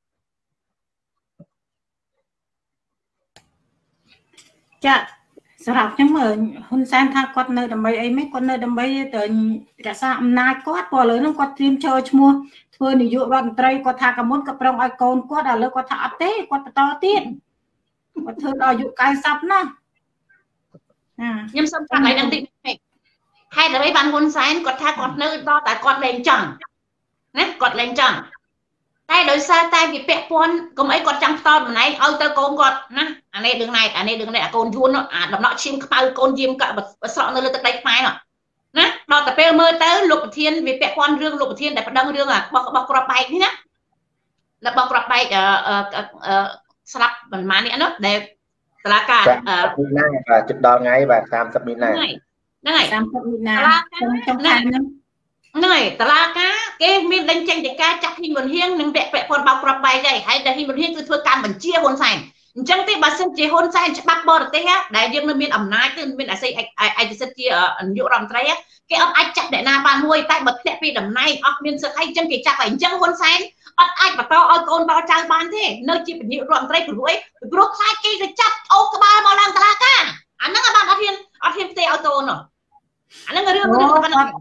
ចាសម្រាប់ខ្ញុំហ៊ុនសែនថាគាត់នៅដើម្បីអីមិនគាត់នៅដើម្បីទៅរក្សាអំណាចគាត់ព្រោះឥឡូវហ្នឹងគាត់ត្រៀមចូលឈ្មោះធ្វើនាយករដ្ឋមន្ត្រីគាត់ថាកមុនក៏ប្រឹងឲ្យកូនគាត់ឥឡូវគាត់ថាអត់ទេគាត់បន្តទៀតគាត់ធ្វើដល់អាយុ九十ណាខ្ញុំសូមប្រាប់ឲ្យនឹងតិចហេតុអ្វីបានហ៊ុនសែនគាត់ថាគាត់នៅដល់តែគាត់លែងចង់ណាគាត់លែងចង់តែដោយសារតែវាពាក់ព័ន្ធកុំអីគាត់ចង់ផ្ដោតតំណែងឲ្យទៅកូនគាត់ណាអានេះរឿងណែអានេះរឿងណែអាកូនយួនអាដំណក់ឈាមខ្មៅកូនយាមកាក់ស្រក់នៅលើទឹកដីខ្មែរនោះណាដល់តែពេលមើលទៅលោកប្រធានវាពាក់ព័ន្ធរឿងលោកប្រធានដែលប្តឹងរឿងរបស់របស់ក្របបែកនេះណារបស់ក្របបែកស្លាប់ប្រហែលនេះនោះដែលតឡាការណាបាទជិតដល់ថ្ងៃបាទ三十មីនាហ្នឹងហើយ三十មីនាចំខែហ្នឹងហ្នឹងហើយតឡាការគេមានដេញចេញទៅការចាក់ហ៊ីមុនហៀងនិងពាក់ពាក់ព័ន្ធបោកក្របបែកដែរហើយតែហ៊ីមុនហៀងគឺធ្វើការបញ្ជាហ៊ុនសែនអញ្ចឹងទេបើសិនជាហ៊ុនសែនច្បាប់បរទេសដែលយើងនៅមានអំណាចគឺមានអាស័យឯកសិទ្ធិជានាយករដ្ឋមន្ត្រីគេអត់អាចចាក់អ្នកណាបានមួយតែបើធ្លាក់ពីតំណែងអស់មានសិទ្ធិអីអញ្ចឹងគេចាប់ហើយអញ្ចឹងហ៊ុនសែនអត់អាចបន្តឲ្យកូនបោចៅបានទេនៅជានាយករដ្ឋមន្ត្រីព្រោះអីព្រោះខ្លាចគេទៅចាប់អូក្បាលមកឡើងតុលាការអាហ្នឹងបានអត់ហ៊ានអត់ហ៊ានផ្ទេឲ្យកូននោះអាហ្នឹងរឿងរឿងប៉ុណ្ណឹង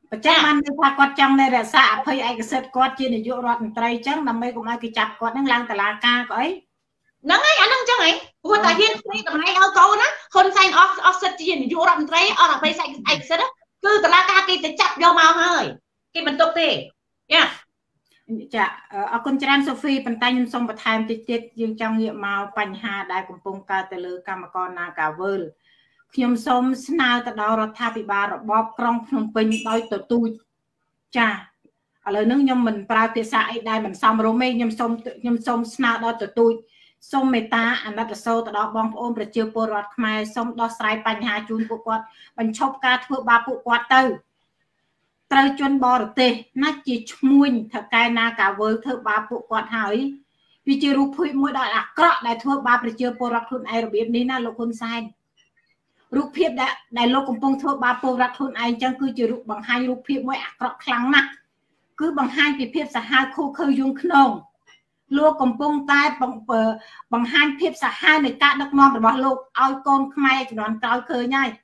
ប្រចាំបានថាគាត់ចង់នៅរក្សាអភ័យឯកសិទ្ធិគាត់ជានាយករដ្ឋមន្ត្រីអញ្ចឹងដើម្បីកុំឲ្យគេចាប់គាត់នឹងឡើងតុលាការក៏អីហ្នឹងហើយអាហ្នឹងអញ្ចឹងហីព្រោះតែហ៊ានស្ដីតម្លៃឲ្យកូនណាហ៊ុនសែនអស់អស់សិទ្ធិជានាយករដ្ឋមន្ត្រីអស់អភ័យឯកសិទ្ធិគឺតុលាការគេទៅចាប់យកមកហើយគេមិនទុកទេយ៉ាចាអរគុណច្រើនសូហ្វីប៉ុន្តែខ្ញុំសូមបន្ថែមតិចទៀតយើងចង់ងាកមកបញ្ហាដែលកំពុងកើតទៅលើកម្មករ Nagawal ខ្ញុំសូមស្នើទៅដល់រដ្ឋាភិបាលរបបក្រុងភ្នំពេញដោយទទូចចាឥឡូវហ្នឹងខ្ញុំមិនប្រើភាសាអីដែលមិនសមរម្យទេខ្ញុំសូមខ្ញុំសូមស្នើដល់ទទូចសូមមេត្តាអាណិតអាសូរទៅដល់បងប្អូនប្រជាពលរដ្ឋខ្មែរសូមដោះស្រាយបញ្ហាជូនពួកគាត់បញ្ឈប់ការធ្វើបាបពួកគាត់ទៅត្រូវជន់បរទេសណាជាឈ្មួញថកែ Nagawal ធ្វើបាបពួកគាត់ហើយវាជារូបភាពមួយដ៏អាក្រក់ដែលធ្វើបាបប្រជាពលរដ្ឋខ្លួនឯងរបៀបនេះណាលោកហ៊ុនសែនរូបភាពដែលដែលលោកកំពុងធ្វើបាបពលរដ្ឋខ្លួនឯងចឹងគឺជារូបបង្ហាញរូបភាពមួយអាក្រក់ខ្លាំងណាស់គឺបង្ហាញពីភាពសាហាវខូខើយងខ្នងលោកកំពុងតែបង្ហាញភាពសាហាវនៃការដឹកនាំរបស់លោកឲ្យកូនខ្មែរជំនាន់ក្រោយឃើញហើយ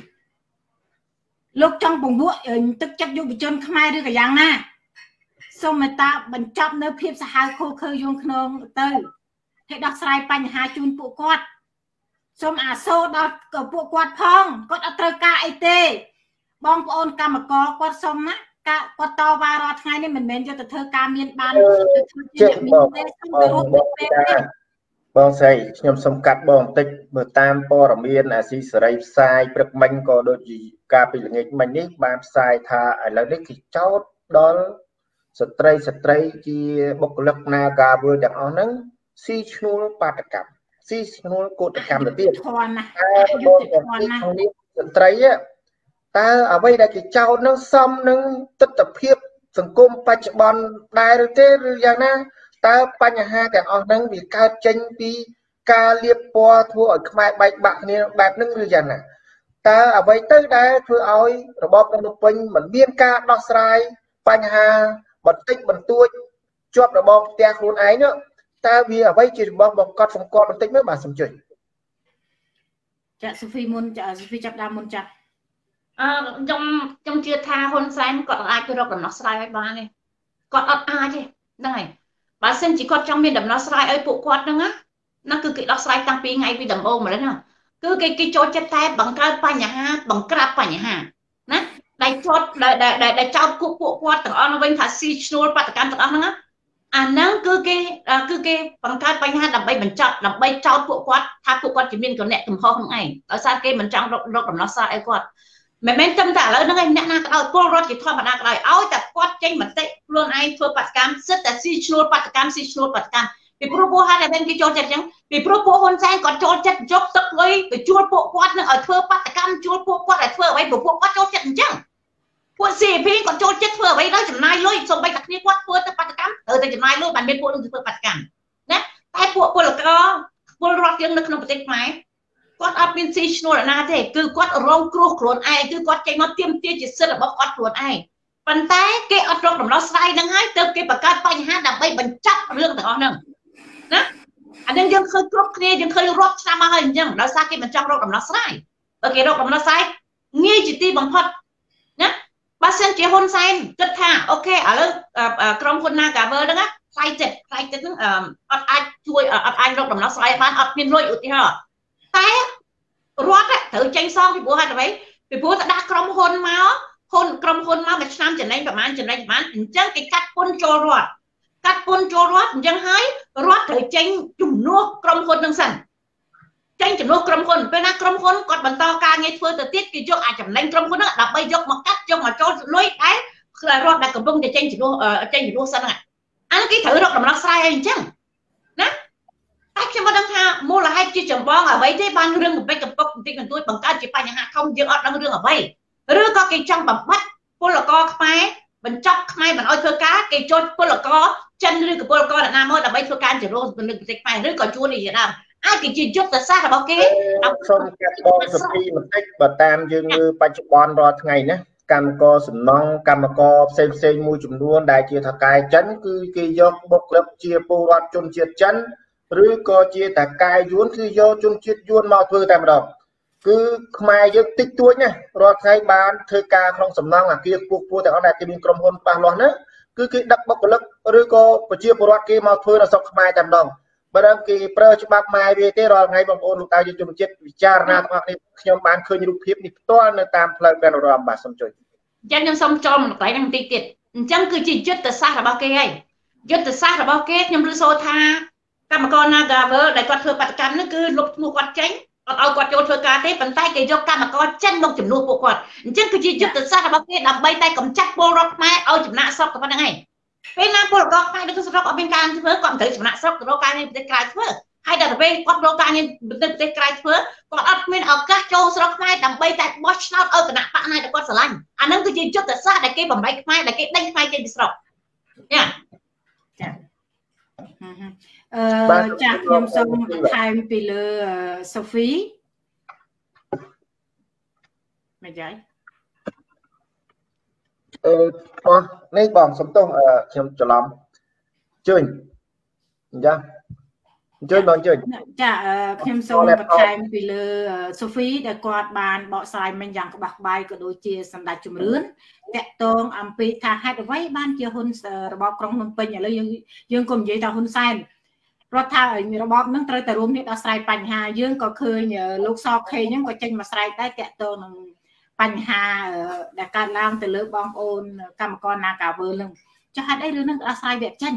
លោកចង់ពង្រួមទឹកចិត្តយុវជនខ្មែរឬក៏យ៉ាងណាសូមមេត្តាបញ្ចប់នៅភាពសាហាវខូខើយងខ្នងទៅให้ដោះស្រាយបញ្ហាជូនពួកគាត់សូមអាសូរដល់ពួកគាត់ផងគាត់អត់ត្រូវការអីទេបងប្អូនកម្មករគាត់សុំណាការគាត់តវ៉ារាល់ថ្ងៃនេះមិនមែនយកទៅធ្វើការមានបានទៅធ្វើជាអ្នកមានទេសុំទៅរត់ទៅពេលបងស្រីខ្ញុំសូមកាត់បងបន្តិចមើលតាមព័ត៌មានអាស៊ីសេរីផ្សាយព្រឹកមិញក៏ដូចជាការពីល្ងាចមិញនេះបានផ្សាយថាឥឡូវនេះគេចោទដល់ស្ត្រីស្ត្រីជាបុគ្គលិក Nagawal ទាំងអស់ហ្នឹងស៊ីឈ្នួលបាតកម្មស៊ីឈ្នួលកោតកម្មទៅទៀតតែបងនេះស្ត្រីតើអ្វីដែលគេចោទនឹងសមនឹងទស្សនវិជ្ជាសង្គមបច្ចុប្បន្នដែរឬទេឬយ៉ាងណាតើបញ្ហាទាំងអស់ហ្នឹងវាកើតចេញពីការលៀបពណ៌ធ្វើឲ្យខ្មែរបែកបាក់គ្នាបែបហ្នឹងឬយ៉ាងណាតើអ្វីទៅដែលធ្វើឲ្យរបបភ្នំពេញមិនមានការដោះស្រាយបញ្ហាបន្តិចបន្តួចជាប់របងផ្ទះខ្លួនឯងនោះតើវាអ្វីជារបស់បង្កត់សម្គាល់បន្តិចមើលបាទសំជួយចាសូហ្វីមុនចាសូហ្វីចាប់ដើមមុនចាអឺខ្ញុំខ្ញុំជឿថាហ៊ុនសែនគាត់អាចទៅរកដំណោះស្រាយឲ្យបានទេគាត់អត់អាចទេហ្នឹងហើយបើសិនជាគាត់ចង់មានដំណោះស្រាយឲ្យពួកគាត់ហ្នឹងណាហ្នឹងគឺគេដោះស្រាយតាំងពីថ្ងៃពីដំបូងមកហ្នឹងគឺគេគេចូលចិត្តតែបង្កើតបញ្ហាបង្ក្រាបបញ្ហាណាដែលចោតដែលដែលចោតពួកពួកគាត់ទាំងអស់វិញថាស៊ីឈ្នួលបដកម្មទាំងអស់ហ្នឹងអាហ្នឹងគឺគេគឺគេបង្កើតបញ្ហាដើម្បីបញ្ចប់ដើម្បីចោតពួកគាត់ថាពួកគាត់ជាមានគណៈកំហុសហ្នឹងឯងដោយសារគេមិនចង់រកដំណោះស្រាយឲ្យគាត់មិនមែនតែឥឡូវហ្នឹងឯងអ្នកណាក៏ដោយពលរដ្ឋជាធម្មតាក៏ដោយឲ្យតែគាត់ចេញមតិខ្លួនឯងធ្វើបដកម្មសិតតែស៊ីឈ្នួលបដកម្មស៊ីឈ្នួលបដកម្មពីព្រោះពួកហាត់តែគេចូលចិត្តអញ្ចឹងពីព្រោះពួកហ៊ុនសែនគាត់ចូលចិត្តយកទឹកលុយទៅជួលពួកគាត់នឹងឲ្យធ្វើបដកម្មជួលពួកគាត់ឲ្យធ្វើអ្វីពួកគាត់ចូលចិត្តអញ្ចឹងពួក ซี พี គាត់ចូលចិត្តធ្វើអ្វីដល់ចំណាយលុយសូម្បីតែគ្នាគាត់ធ្វើទៅបដកម្មត្រូវតែចំណាយលុយបានមានពួកនឹងធ្វើបដកម្មណាតែពួកពលករពលរដ្ឋយើងនៅក្នុងប្រទេសខ្មែរគាត់អត់មានស៊ីឈ្នួលណាទេគឺគាត់រងគ្រោះខ្លួនឯងគឺគាត់ចេញមកទាមទារជាសិទ្ធិរបស់គាត់ខ្លួនឯងប៉ុន្តែគេអត់រកដំណោះស្រាយនឹងហើយទើបគេបង្កើតបញ្ហាដើម្បីបញ្ចប់រឿងទាំងអស់ហ្នឹងណាអានឹងយើងឃើញគ្រប់គ្នាយើងឃើញរាប់ឆ្នាំមកហើយអញ្ចឹងដោយសារគេមិនចង់រកដំណោះស្រាយបើគេរកដំណោះស្រាយងាយជាទីបំផុតណាបើសិនជាហ៊ុនសែនគិតថាអូខេឥឡូវក្រុមហ៊ុន Nagawal ហ្នឹងណាខ្លាយចិត្តខ្លាយចិត្តហ្នឹងអត់អាចជួយអត់អាចរកដំណោះស្រាយបានអត់មានលុយឧទាហរណ៍តែរដ្ឋត្រូវចេញសងពីព្រោះហេតុអ្វីពីព្រោះទៅដាក់ក្រុមហ៊ុនមកហ៊ុនក្រុមហ៊ុនមកមួយឆ្នាំចំណេញប្រហែលចំណេញប្រហែលអញ្ចឹងគេកាត់ពន្ធចូលរដ្ឋកាត់ពន្ធចូលរដ្ឋអញ្ចឹងហើយរដ្ឋត្រូវចេញជំនួសក្រុមហ៊ុននឹងសិនចេញជំនួសក្រុមហ៊ុនពេលណាក្រុមហ៊ុនគាត់បន្តការងារធ្វើទៅទៀតគេយកអាចចំណេញក្រុមហ៊ុនហ្នឹងដើម្បីយកមកកាត់យកមកចូលលុយតែរដ្ឋដែលកំពុងតែចេញជំនួសចេញជំនួសសិនហ្នឹងអានេះគេត្រូវរកដំណោះស្រាយឲ្យអញ្ចឹងណាតែខ្ញុំមិនដឹងថាមូលហេតុជាចម្បងអ្វីទេបានរឿងកំពេចកំពុកបន្តិចបន្តួចបង្កើតជាបញ្ហាធំយើងអត់ដឹងរឿងអ្វីឬក៏គេចង់បំបត្តិពលករខ្មែរបញ្ចប់ខ្មែរមិនឲ្យធ្វើការគេចូលពលករចិនឬក៏ពលករណាមកដើម្បីធ្វើការជារោគពលប្រទេសខ្មែរឬក៏ជួននេះជាដើមអាចគេជាយុទ្ធសាស្ត្ររបស់គេសូមកាត់បងសុភីបន្តិចបើតាមយើងមើលបច្ចុប្បន្នរាល់ថ្ងៃណាកម្មករសំណង់កម្មករផ្សេងផ្សេងមួយចំនួនដែលជាថកែចិនគឺគេយកបុគ្គលិកជាពលរដ្ឋជនជាតិចិនឬក៏ជាតកែយួនគឺយកជនជាតិយួនមកធ្វើតែម្ដងគឺខ្មែរយើងតិចតួចណារាល់ថ្ងៃបានធ្វើការក្នុងសំណង់អាគារពុះពុះទាំងអស់ដែលគេមានក្រុមហ៊ុនច្បាស់លាស់ណាគឺគេដឹកបុគ្គលិកឬក៏ប្រជាពលរដ្ឋគេមកធ្វើនៅស្រុកខ្មែរតែម្ដងបើដល់គេប្រើច្បាប់ម៉ែវាទេរាល់ថ្ងៃបងប្អូនលោកតាយុជនជាតិពិចារណាទាំងអស់នេះខ្ញុំបានឃើញរូបភាពនេះផ្ទាល់នៅតាមផ្លូវព្រះនរោត្តមបាទសូមជួយអញ្ចឹងខ្ញុំសូមចូលមកកន្លែងហ្នឹងបន្តិចទៀតអញ្ចឹងគឺជាយុទ្ធសាស្ត្ររបស់គេហើយយុទ្ធសាស្ត្ររបស់គេខ្ញុំឮសូរថាកម្មករ Nagavel ដែលគាត់ធ្វើបាតកម្មហ្នឹងគឺលុបឈ្មោះគាត់ចេញអត់ឲ្យគាត់ចូលធ្វើការទេប៉ុន្តែគេយកកម្មករចេញមកជំនួសពួកគាត់អញ្ចឹងគឺជាយុទ្ធសាស្ត្ររបស់គេដើម្បីតែកម្ចាត់ពលរដ្ឋខ្មែរឲ្យចំណាក់ស្រុកតែប៉ុណ្្នឹងឯងពេលណាពលរដ្ឋខ្មែរនៅក្នុងស្រុកអត់មានការធ្វើគាត់មិនត្រូវចំណាក់ស្រុកទៅរកការងារប្រទេសក្រៅធ្វើហើយដល់ទៅពេលគាត់រកការងារប្រទេសក្រៅធ្វើគាត់អត់មានឱកាសចូលស្រុកខ្មែរដើម្បីតែបោះឆ្នោតឲ្យគណៈបកណាដែលគាត់ស្រឡាញ់អាហ្នឹងគឺជាយុទ្ធសាស្ត្រដែលគេបំបីខ្មែរដែលគេដេញខ្មែរចេញពីស្រុកចាចាអឺចាខ្ញុំសូមបន្ថែមពីលើសូហ្វីមិនយាយអឺបងនេះបងសុំទោសខ្ញុំច្រឡំជើញចាជើញបងជើញចាខ្ញុំសូមបន្ថែមពីលើសូហ្វីដែលគាត់បានបកស្រាយមិញយ៉ាងក្បោះក្បាយក៏ដូចជាសម្ដេចជំរឿនតាក់ទងអំពីថាហេតុអ្វីបានជាហ៊ុនរបបក្រុងភ្នំពេញឥឡូវយើងយើងកុំនិយាយថាហ៊ុនសែនរដ្ឋថារបបនឹងត្រូវតែរួមគ្នាដោះស្រាយបញ្ហាយើងក៏ឃើញលោកសខេហ្នឹងក៏ចេញមកស្រែកដែរតាក់ទងនឹងបញ្ហាដែលកើតឡើងទៅលើបងប្អូនកម្មករ Nagavel នឹងចុះហេតុអីរឿងហ្នឹងដោះស្រាយវាចេញ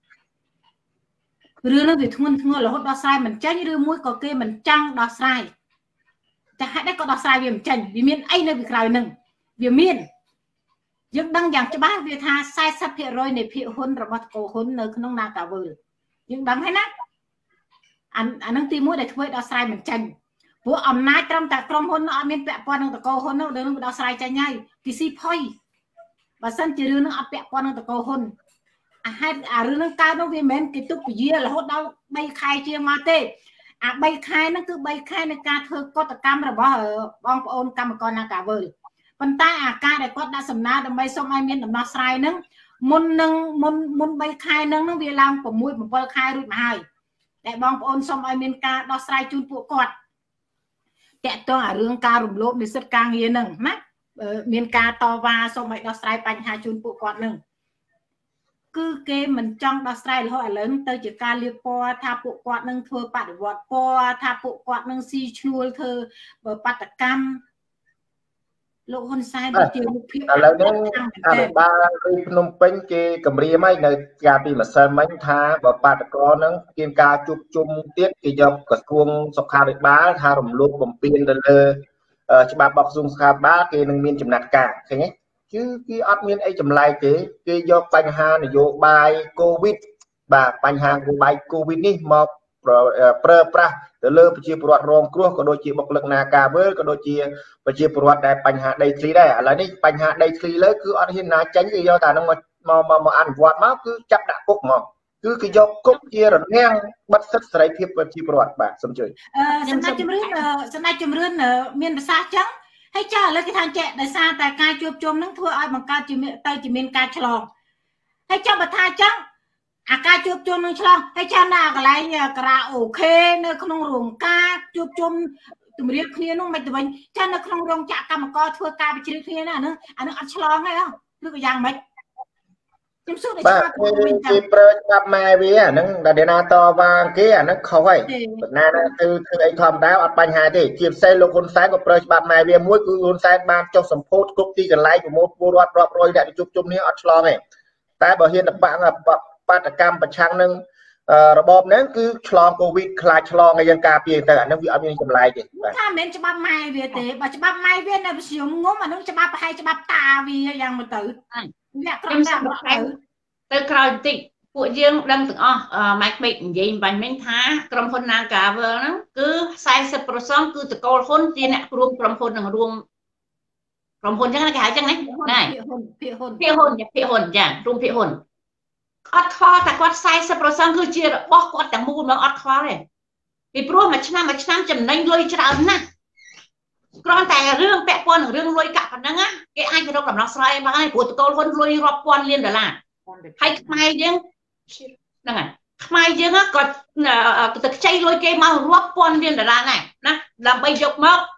រឿងហ្នឹងវាធ្ងន់ធ្ងររហូតដោះស្រាយមិនចេញឬមួយក៏គេមិនចង់ដោះស្រាយតែហេតុអីក៏ដោះស្រាយវាមិនចេញវាមានអីនៅពីក្រោយហ្នឹងវាមានយើងដឹងយ៉ាងច្បាស់វាថា สี่สิบเปอร์เซ็นต์ នៃភាគហ៊ុនរបស់តកូហ៊ុននៅក្នុង Nagavel យើងដឹងហើយណាអាអានឹងទីមួយដែលធ្វើឲ្យដោះស្រាយមិនចេញព្រោះអំណាចត្រឹមតែក្រុមហ៊ុនអត់មានពាក់ព័ន្ធនឹងតកូហ៊ុននោះដែលនឹងដោះស្រាយចេញហើយគេស៊ីផុយបើសិនជារឿងនឹងអត់ពាក់ព័ន្ធនឹងតកូហ៊ុនអាហេតុអារឿងនឹងកើតនោះវាមិនមែនគេទុកពជារហូតដល់បីខែជាងមកទេអាបីខែហ្នឹងគឺបីខែនៃការធ្វើកតកម្មរបស់បងប្អូនកម្មករ Nagavel ប៉ុន្តែអាការដែលគាត់ដាក់សំណើដើម្បីសុំឲ្យមានដំណោះស្រាយហ្នឹងមុននឹងមុនមុនបីខែហ្នឹងវាឡើង 6 7 ខែរួចមកហើយតែបងប្អូនសុំឲ្យមានការដោះស្រាយជូនពួកគាត់តាក់ទងអារឿងការរំលោភនិស្សិតការងារហ្នឹងណាមានការតវ៉ាសុំឲ្យដោះស្រាយបញ្ហាជូនពួកគាត់ហ្នឹងគឺគេមិនចង់ដោះស្រាយរហូតឥឡូវទៅជាការលៀបពណ៌ថាពួកគាត់នឹងធ្វើបដិវត្តពណ៌ថាពួកគាត់នឹងស៊ីឈ្នួលធ្វើបាតកម្មលោកហ៊ុនសែនជារូបភាពឥឡូវនេះអភិបាលគឺភ្នំពេញគេគម្រាមហើយនៅកាលពីម្សិលមិញថាបើបាតកោហ្នឹងមានការជួបជុំទៀតគេយកក្រសួងសុខាភិបាលថារំលោភបំពានទៅលើច្បាប់របស់ក្រសួងសុខាភិបាលគេនឹងមានចំណាត់ការឃើញទេគឺគេអត់មានអីចម្លែកទេគេយកបញ្ហានយោបាយកូវីដបាទបញ្ហានយោបាយកូវីដនេះមកប្រើប្រាស់ទៅលើប្រជាពលរដ្ឋរងគ្រោះក៏ដូចជាបុគ្គលិក Nagavel ក៏ដូចជាប្រជាពលរដ្ឋដែលបញ្ហាដីធ្លីដែរឥឡូវនេះបញ្ហាដីធ្លីលើគឺអត់ហ៊ានណាចេញគេយកតែហ្នឹងមកមកមកអនុវត្តមកគឺចាប់ដាក់គុកមកគឺគេយកគុកជារនាំងបិទសិទ្ធិសេរីភាពប្រជាពលរដ្ឋបាទសូមជួយអឺសម្ដេចជំរឿនសម្ដេចជំរឿនមានប្រសាសន៍ចឹងហើយចាឥឡូវគេថាចេះដោយសារតែការជួបជុំហ្នឹងធ្វើឲ្យបង្កើតជាទៅជាមានការឆ្លងហើយចាំបើថាចឹងអាការជួបជុំនឹងឆ្លងហើយចាំណាកន្លែងការ៉ាអូខេនៅក្នុងរោងការជួបជុំទម្រាបគ្នានោះមិនទៅវិញចាំនៅក្នុងរោងចក្រកម្មករធ្វើការវិជ្ជាគ្នាណាអានឹងអានឹងអត់ឆ្លងទេឬក៏យ៉ាងម៉េចខ្ញុំសួរតែច្បាប់វិញគេប្រើច្បាប់ម៉ែវាអានឹងដែលណាតវ៉ាគេអានឹងខុសហើយបណ្ណាទៅធ្វើអីធម្មតាអត់បញ្ហាទេជាពិសេសលោកហ៊ុនសែនក៏ប្រើច្បាប់ម៉ែវាមួយគឺហ៊ុនសែនបានចុះសម្ពោធគ្រប់ទីកន្លែងប្រមូលពលរដ្ឋរាប់រយអ្នកជួបជុំនេះអត់ឆ្លងទេតែបើហ៊ានតបាក់បាតកម្មប្រឆាំងនឹងរបបហ្នឹងគឺឆ្លងកូវីដខ្លាចឆ្លងឲ្យយើងការពារទៅអាហ្នឹងវាអត់មានចម្លែកទេថាមិនមែនច្បាប់ម៉ែវាទេបើច្បាប់ម៉ែវានៅវិស័យងុំអាហ្នឹងច្បាប់ប្រហែលច្បាប់តាវាយ៉ាងមកទៅអ្នកក្រុមតែទៅក្រោយបន្តិចពួកយើងដឹងទាំងអស់ម៉ែក្មេកនិយាយបាញ់មិញថាក្រុមហ៊ុន Nagavel ហ្នឹងគឺ สี่สิบเปอร์เซ็นต์ គឺតកូលហ៊ុនជាអ្នករួមក្រុមហ៊ុននឹងរួមក្រុមហ៊ុនចឹងគេហៅចឹងណាណែភាគហ៊ុនភាគហ៊ុនភាគហ៊ុនភាគហ៊ុនចារួមភាគហ៊ុនអត់ខ្វល់តែគាត់ สี่สิบเปอร์เซ็นต์ គឺជារបស់គាត់ទាំងមូលមកអត់ខ្វល់ទេពីព្រោះមួយឆ្នាំមួយឆ្នាំចំណេញលុយច្រើនណាស់គ្រាន់តែរឿងពាក់ព័ន្ធនឹងរឿងលុយកាក់ប៉ុណ្ណឹងគេអាចរកដំណោះស្រាយបានហើយព្រោះតកូលហ៊ុនលុយរាប់ពាន់លានដុល្លារហើយខ្មែរយើងហ្នឹងហើយខ្មែរយើងក៏ទៅខ្ចីលុយគេមករាប់ពាន់លានដុល្លារដែរណាដើម្បីយកមក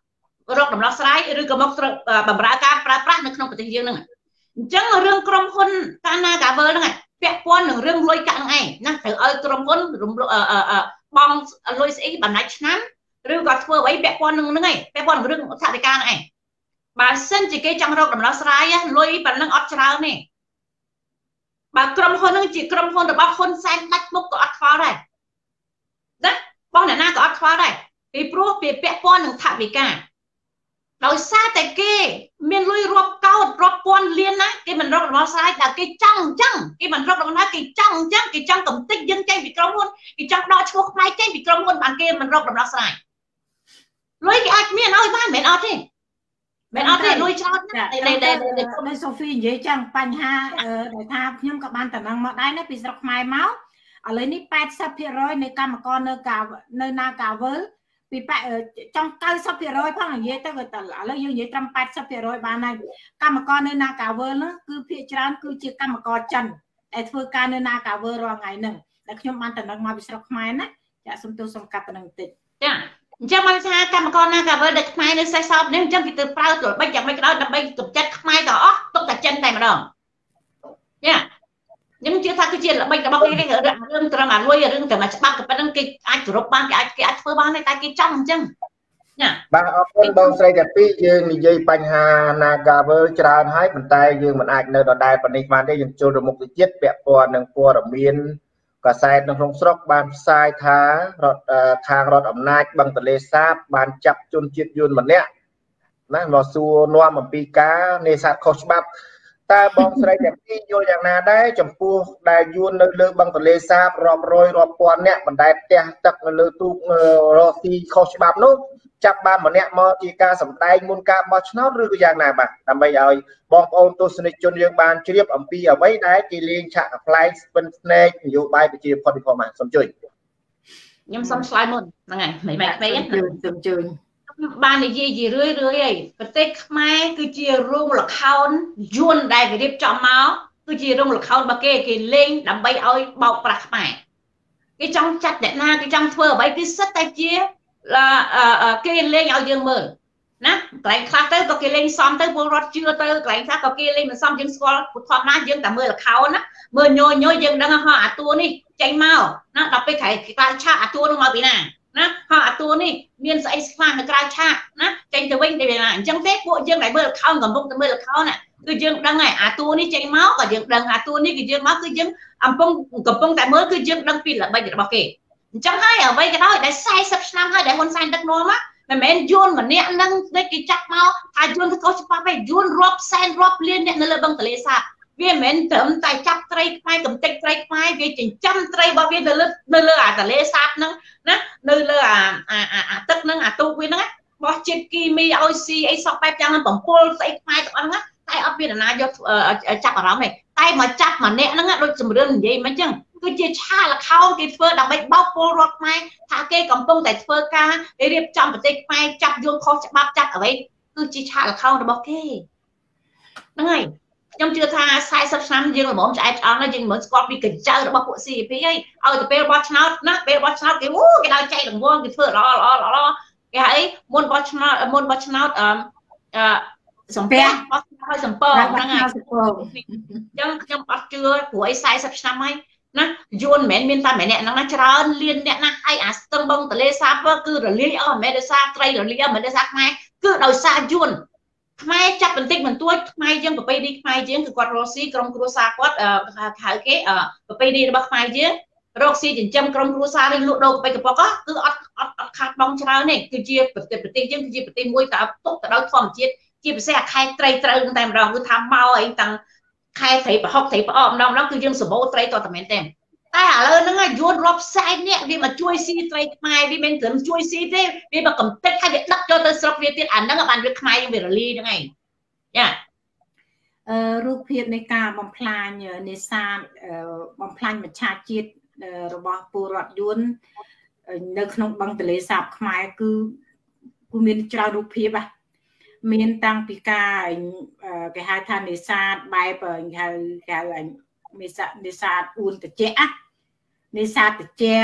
រកដំណោះស្រាយឬក៏មកបំរើការប្រើប្រាស់នៅក្នុងប្រទេសយើងហ្នឹងអញ្ចឹងរឿងក្រុមហ៊ុនកាណាកាវើហ្នឹងពាក់ព័ន្ធនឹងរឿងលុយកាក់ហ្នឹងឯងណាត្រូវឲ្យក្រុមហ៊ុនរំលោភបងលុយស្អីបណ្ដាច់ឆ្នាំឬក៏ធ្វើអ្វីពាក់ព័ន្ធនឹងហ្នឹងឯងពាក់ព័ន្ធនឹងរឿងថវិកាហ្នឹងឯងបើសិនជាគេចង់រកដំណោះស្រាយលុយប៉ុណ្ណឹងអត់ច្រើនទេបើក្រុមហ៊ុនហ្នឹងជាក្រុមហ៊ុនរបស់ហ៊ុនសែនដាច់មុខក៏អត់ខ្វល់ដែរណាបងអ្នកណាក៏អត់ខ្វល់ដែរពីព្រោះវាពាក់ព័ន្ធនឹងថវិកាដោយសារតែគេមានលុយរាប់កោតរាប់ពាន់លានណាគេមិនរកដំណោះស្រាយតែគេចង់អញ្ចឹងគេមិនរកដំណោះគេចង់អញ្ចឹងគេចង់កំទេចយើងចេញពីក្រុមហ៊ុនគេចង់ដកឈ្មោះខ្មែរចេញពីក្រុមហ៊ុនបានគេមិនរកដំណោះស្រាយលុយគេអាចមានឲ្យបានមិនអត់ទេមិនអត់ទេលុយច្រើនណាស់តែតែសូហ្វីនិយាយចឹងបញ្ហាដែលថាខ្ញុំក៏បានតំណឹងមកដែរណាពីស្រុកខ្មែរមកឥឡូវនេះ แปดสิบเปอร์เซ็นต์ នៃកម្មករនៅកានៅ Nagavel ពីចង់ เก้าสิบเปอร์เซ็นต์ ផងនិយាយទៅក៏ឥឡូវយើងនិយាយត្រឹម แปดสิบเปอร์เซ็นต์ បានហើយកម្មករនៅ Nagavel ហ្នឹងគឺភាគច្រើនគឺជាកម្មករចិនដែលធ្វើការនៅ Nagavel រាល់ថ្ងៃហ្នឹងដែលខ្ញុំបានតំណឹងមកពីស្រុកខ្មែរណាចាសំទោសសំកាត់ប៉ុណ្្នឹងបន្តិចចាអញ្ចឹងមកថាកម្មករ Nagavel ដែលខ្មែរនៅសេសសោបនេះអញ្ចឹងគេទៅប្រើត្រួតបិចយ៉ាងម៉េចក៏ដោយដើម្បីកម្ចាត់ខ្មែរទាំងអស់ទុកតែចិនតែម្ដងចាខ្ញុំជឿថាគឺជាល្បិចរបស់គេរឿងរឿងត្រឹមអាលុយរឿងតែមកច្បាប់ក៏ប៉ុណ្្នឹងគេអាចគោរពបានគេអាចគេអាចធ្វើបានតែគេចង់អញ្ចឹងណាបាទអរគុណបងស្រីតាពីយើងនិយាយបញ្ហា Nagavel ច្រើនហើយប៉ុន្តែយើងមិនអាចនៅដដែលប៉ុណ្នេះបានទេយើងចូលរមុខទៅទៀតពាក់ព័ន្ធនឹងព័ត៌មានកសែតនៅក្នុងស្រុកបានផ្សាយថារដ្ឋខាងរដ្ឋអំណាចបឹងទន្លេសាបបានចាប់ជនជាតិយួនម្នាក់ណាមកសួរនាំអំពីការនេសាទខុសច្បាប់តើបងស្រីទាំងពីរយល់យ៉ាងណាដែរចំពោះដែលយួននៅលើបឹងទន្លេសាបរាប់រយរាប់ពាន់នាក់បណ្ដែតផ្ទះទឹកនៅលើទូករកស៊ីខុសច្បាប់នោះចាប់បានម្នាក់មកជាការសម្ដែងមុនការបោះឆ្នោតឬក៏យ៉ាងណាបាទដើម្បីឲ្យបងប្អូនទស្សនិកជនយើងបានជ្រាបអំពីអ្វីដែលគេលេងឆាកប្លែកស្ពិនស្នែកនយោបាយប្រជាផុតពីផងបាទសូមជួយខ្ញុំសូមឆ្លើយមុនហ្នឹងហើយមិនមែនពេកសូមជួយបាននិយាយជារឿយរឿយអីប្រទេសខ្មែរគឺជារោងល្ខោនយួនដែលគេរៀបចំមកគឺជារោងល្ខោនរបស់គេគេលេងដើម្បីឲ្យបោកប្រាស់ខ្មែរគេចង់ចាត់អ្នកណាគេចង់ធ្វើអ្វីគឺសិតតែជាគេលេងឲ្យយើងមើលណាកន្លែងខ្លះទៅក៏គេលេងសំទៅពលរដ្ឋជឿទៅកន្លែងខ្លះក៏គេលេងមិនសមយើងស្គាល់ពុទ្ធធម្មតាយើងតែមើលល្ខោនណាមើលញយញយយើងដឹងហោះអាតួនេះចេញមកណាដល់ពេលក្រៅគេឆាកអាតួនោះមកពីណាណាហើយអាតួនេះមានស្អីខ្លះនៅក្រៅឆាកណាចេញទៅវិញទៅណាអញ្ចឹងទេពួកយើងដែលមើលល្ខោនកំពុងតែមើលល្ខោនណាគឺយើងដឹងហើយអាតួនេះចេញមកក៏យើងដឹងអាតួនេះគឺយើងមកគឺយើងអំពុងកំពុងតែមើលគឺយើងដឹងពីល្បិចរបស់គេអញ្ចឹងហើយអ្វីក៏ដោយដែលสี่สิบឆ្នាំហើយដែលហ៊ុនសែនដឹកនាំមកមិនមែនយួនម្នាក់នឹងគេចាប់មកថាយួនទៅខុសច្បាប់ទេយួនរាប់សែនរាប់លានអ្នកនៅលើបឹងទន្លេសាបវាមិនមែនត្រឹមតែចាប់ត្រីខ្មែរកំទេចត្រីខ្មែរវាចិញ្ចឹមត្រីរបស់វានៅលើនៅលើអាទន្លេសាបហ្នឹងណានៅលើអាអាទឹកហ្នឹងអាទូកវាហ្នឹងបោះជាតិគីមីឲ្យស៊ីអីសពបែបយ៉ាងហ្នឹងបំពុលស្អីខ្មែរទាំងអស់ហ្នឹងតែអត់មានណាយកចាប់អារម្មណ៍ទេតែមកចាប់ម្នាក់ហ្នឹងដូចជំរឿននិយាយមិនអញ្ចឹងគឺជាឆាល្ខោនគេធ្វើដើម្បីបោកពលរដ្ឋខ្មែរថាគេកំពុងតែធ្វើការរៀបចំប្រទេសខ្មែរចាប់យួនខុសច្បាប់ចាប់អ្វីគឺជាឆាល្ខោនរបស់គេហ្នឹងហើយខ្ញុំជឿថាสี่สิบឆ្នាំយើងល្មមឆ្អែតឆ្អន់ហើយយើងមិនស្គាល់ពីកញ្ចៅរបស់ពួក ซี អេ พี ហើយឲ្យទៅពេលបោះឆ្នោតណាពេលបោះឆ្នោតគេអូគេដល់ចែករង្វាន់គេធ្វើល្អល្អល្អគេហៅអីមុនបោះឆ្នោតមុនបោះឆ្នោតអឺសំពះបោះឆ្នោតឲ្យសំពងហ្នឹងហើយអញ្ចឹងខ្ញុំអត់ជឿព្រោះអីสี่สิบឆ្នាំហើយណាយួនមិនមែនមានតែម្នាក់ហ្នឹងណាច្រើនលានអ្នកណាហើយអាស្ទឹងបឹងទន្លេសាបគឺរលាយអស់មិនមែនដោយសារត្រីរលាយមិនមែនដោយសារខ្មែរគឺដោយសារយួនខ្មែរចាប់បន្តិចបន្តួចខ្មែរយើងប្រពៃណីខ្មែរយើងគឺគាត់រកស៊ីក្រុមគ្រួសារគាត់ហៅគេប្រពៃណីរបស់ខ្មែរយើងរកស៊ីចិញ្ចឹមក្រុមគ្រួសារឬលក់ដូរប្រពៃកប៉ុកគឺអត់អត់អត់ខាតបង់ច្រើនទេគឺជាប្រទេសប្រទេសយើងគឺជាប្រទេសមួយតើទុកទៅដោយធម្មជាតិជាពិសេសអាខែត្រីត្រូវតែម្ដងគឺថាមកអីតាំងខែត្រីប្រហុកត្រីផ្អកម្ដងម្ដងគឺយើងសម្បូរត្រីតតែមែនទេតែឥឡូវហ្នឹងយួនរាប់សែននាក់វាមកជួយស៊ីត្រីខ្មែរវាមិនត្រឹមជួយស៊ីទេវាមកកំទេចហើយវាដឹកចូលទៅស្រុកវាទៀតអាហ្នឹងបានវាខ្មែរវារលាយហ្នឹងឯងចាអឺរូបភាពនៃការបំផ្លាញនេសាទបំផ្លាញមច្ឆជាតិរបស់ពលរដ្ឋយួននៅក្នុងបឹងទន្លេសាបខ្មែរគឺគឺមានច្រើនរូបភាពហ่ะមានតាំងពីការគេហៅថានេសាទបែបគេហៅគេហៅនេសាទនេសាទអួនត្រជាក់នេសាទត្រជាក់